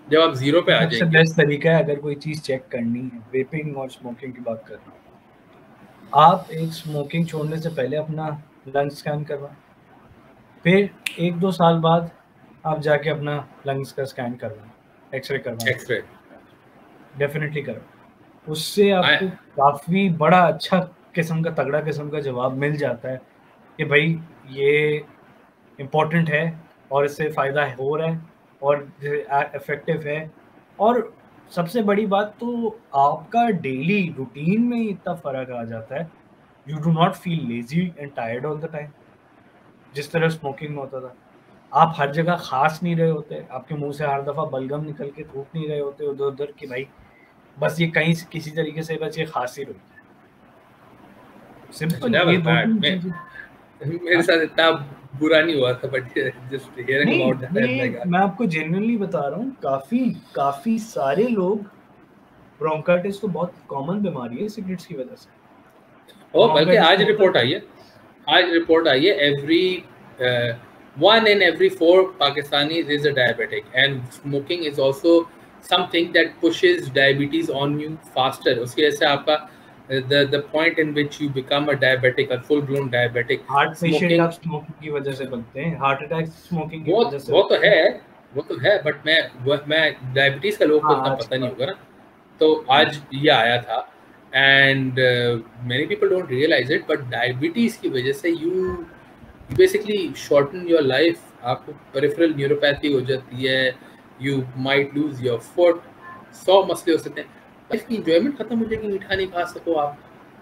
जब आप जीरो पे आ सबसे जाएंगे, बेस्ट तरीका है अगर कोई चीज चेक करनी है, वेपिंग और स्मोकिंग की बात कर रहा हूँ, आप एक स्मोकिंग छोड़ने से पहले अपना लंग स्कैन करवाएं, फिर एक दो साल बाद आप जाके अपना लंग्स का स्कैन करवाएं, एक्सरे करवाएं, एक्सरे डेफिनेटली करवाएं। उससे आपको काफ़ी बड़ा अच्छा किस्म का तगड़ा किस्म का जवाब मिल जाता है कि भाई ये इम्पोर्टेंट है और इससे फ़ायदा हो रहा है और इफेक्टिव है। और सबसे बड़ी बात तो आपका डेली रूटीन में इतना फ़र्क आ जाता है, you do not feel lazy and tired all the time, जिस तरह स्मोकिंग में होता था। आप हर जगह खास नहीं रहे होते, आपके मुंह से हर दफ़ा बलगम निकल के थूक नहीं रहे होते उधर उधर कि भाई बस ये कहीं से किसी तरीके से बस ये खांसी रही है। सिंपल ये दो तीन चीजें। मेरे साथ इतना बुरा नहीं हुआ था, but just hearing about that, मैं आपको जेन्युइनली बता रहा हूँ, काफी काफी सारे लोग, ब्रोंकाइटिस तो बहुत कॉमन बीमारी है सिगरेट्स की वजह से। ओ बल्कि आज रिपोर्ट आई है, आज रिपोर्ट आई है every one in every four Pakistanis is a diabetic, and smoking is also something that pushes diabetes on you faster. उसकी वजह से आपका the the point in which you become a diabetic, a full blown diabetic, heart patient आप smoking की वजह से बनते हैं, हार्ट अटैक स्मोकिंग की वजह से। वो तो है, वो तो है, बट मैं मैं डायबिटीज का लोगों को इतना पता नहीं होगा ना, तो आज ये आया था। And many people don't realise it, but diabetes की वजह से you basically shorten your life, आपको पेरिफेरल न्यूरोपैथी हो जाती है, you might lose your foot, सौ मसले हो सकते हैं, लाइफ की एंजॉयमेंट खत्म हो जाएगी, मीठा नहीं खा सको आप।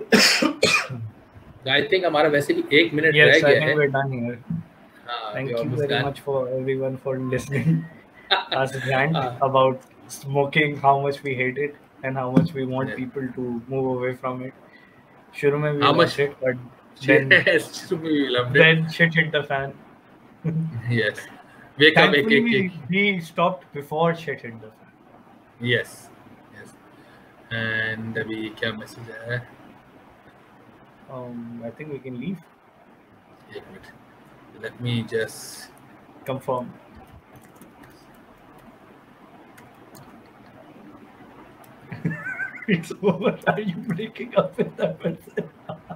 आई थिंक हमारा वैसे भी एक मिनट रह गया है। Thank you very much for everyone for listening us rant about smoking, how much we hate it and how much we want yeah. people to move away from it. शुरू में we how loved much it, but then, yes, we loved then it. shit hit the fan. Yes. Wake up, Thankfully, ek, ek, ek. we, we stopped before shit hit the fan. Yes. Yes. And अभी क्या message है? Um, I think we can leave. एक minute. Let me just confirm. It's over. Are you breaking up with that person?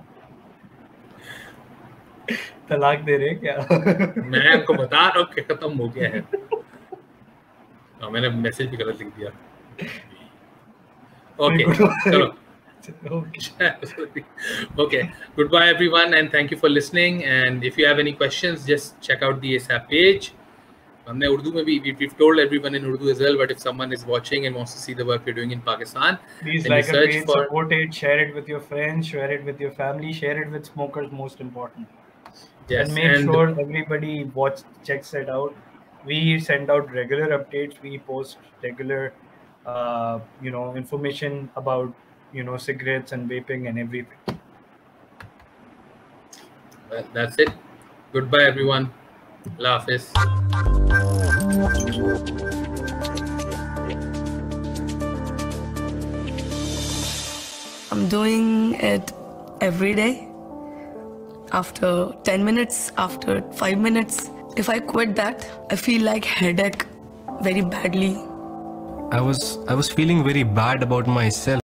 तलाक दे रहे क्या? मैं आपको बता रहा हूँ कि खत्म हो गया है। हाँ, मैंने मैसेज भी गलत लिख दिया। Okay, चलो। Okay. Okay. Goodbye, everyone, and thank you for listening. And if you have any questions, just check out the ASAP page. हमने उर्दू में भी we've told everyone in Urdu as well. But if someone is watching and wants to see the work we're doing in Pakistan, please like our page, for... support it, share it with your friends, share it with your family, share it with smokers. Most important. Yes, and make and sure everybody watch, checks it out. We send out regular updates. We post regular, uh, you know, information about, you know, cigarettes and vaping and everything. Well, that's it. Goodbye, everyone. Allah Hafiz. I'm doing it every day. After ten minutes, after five minutes. If I quit that, I feel like headache very badly. I was I was feeling very bad about myself.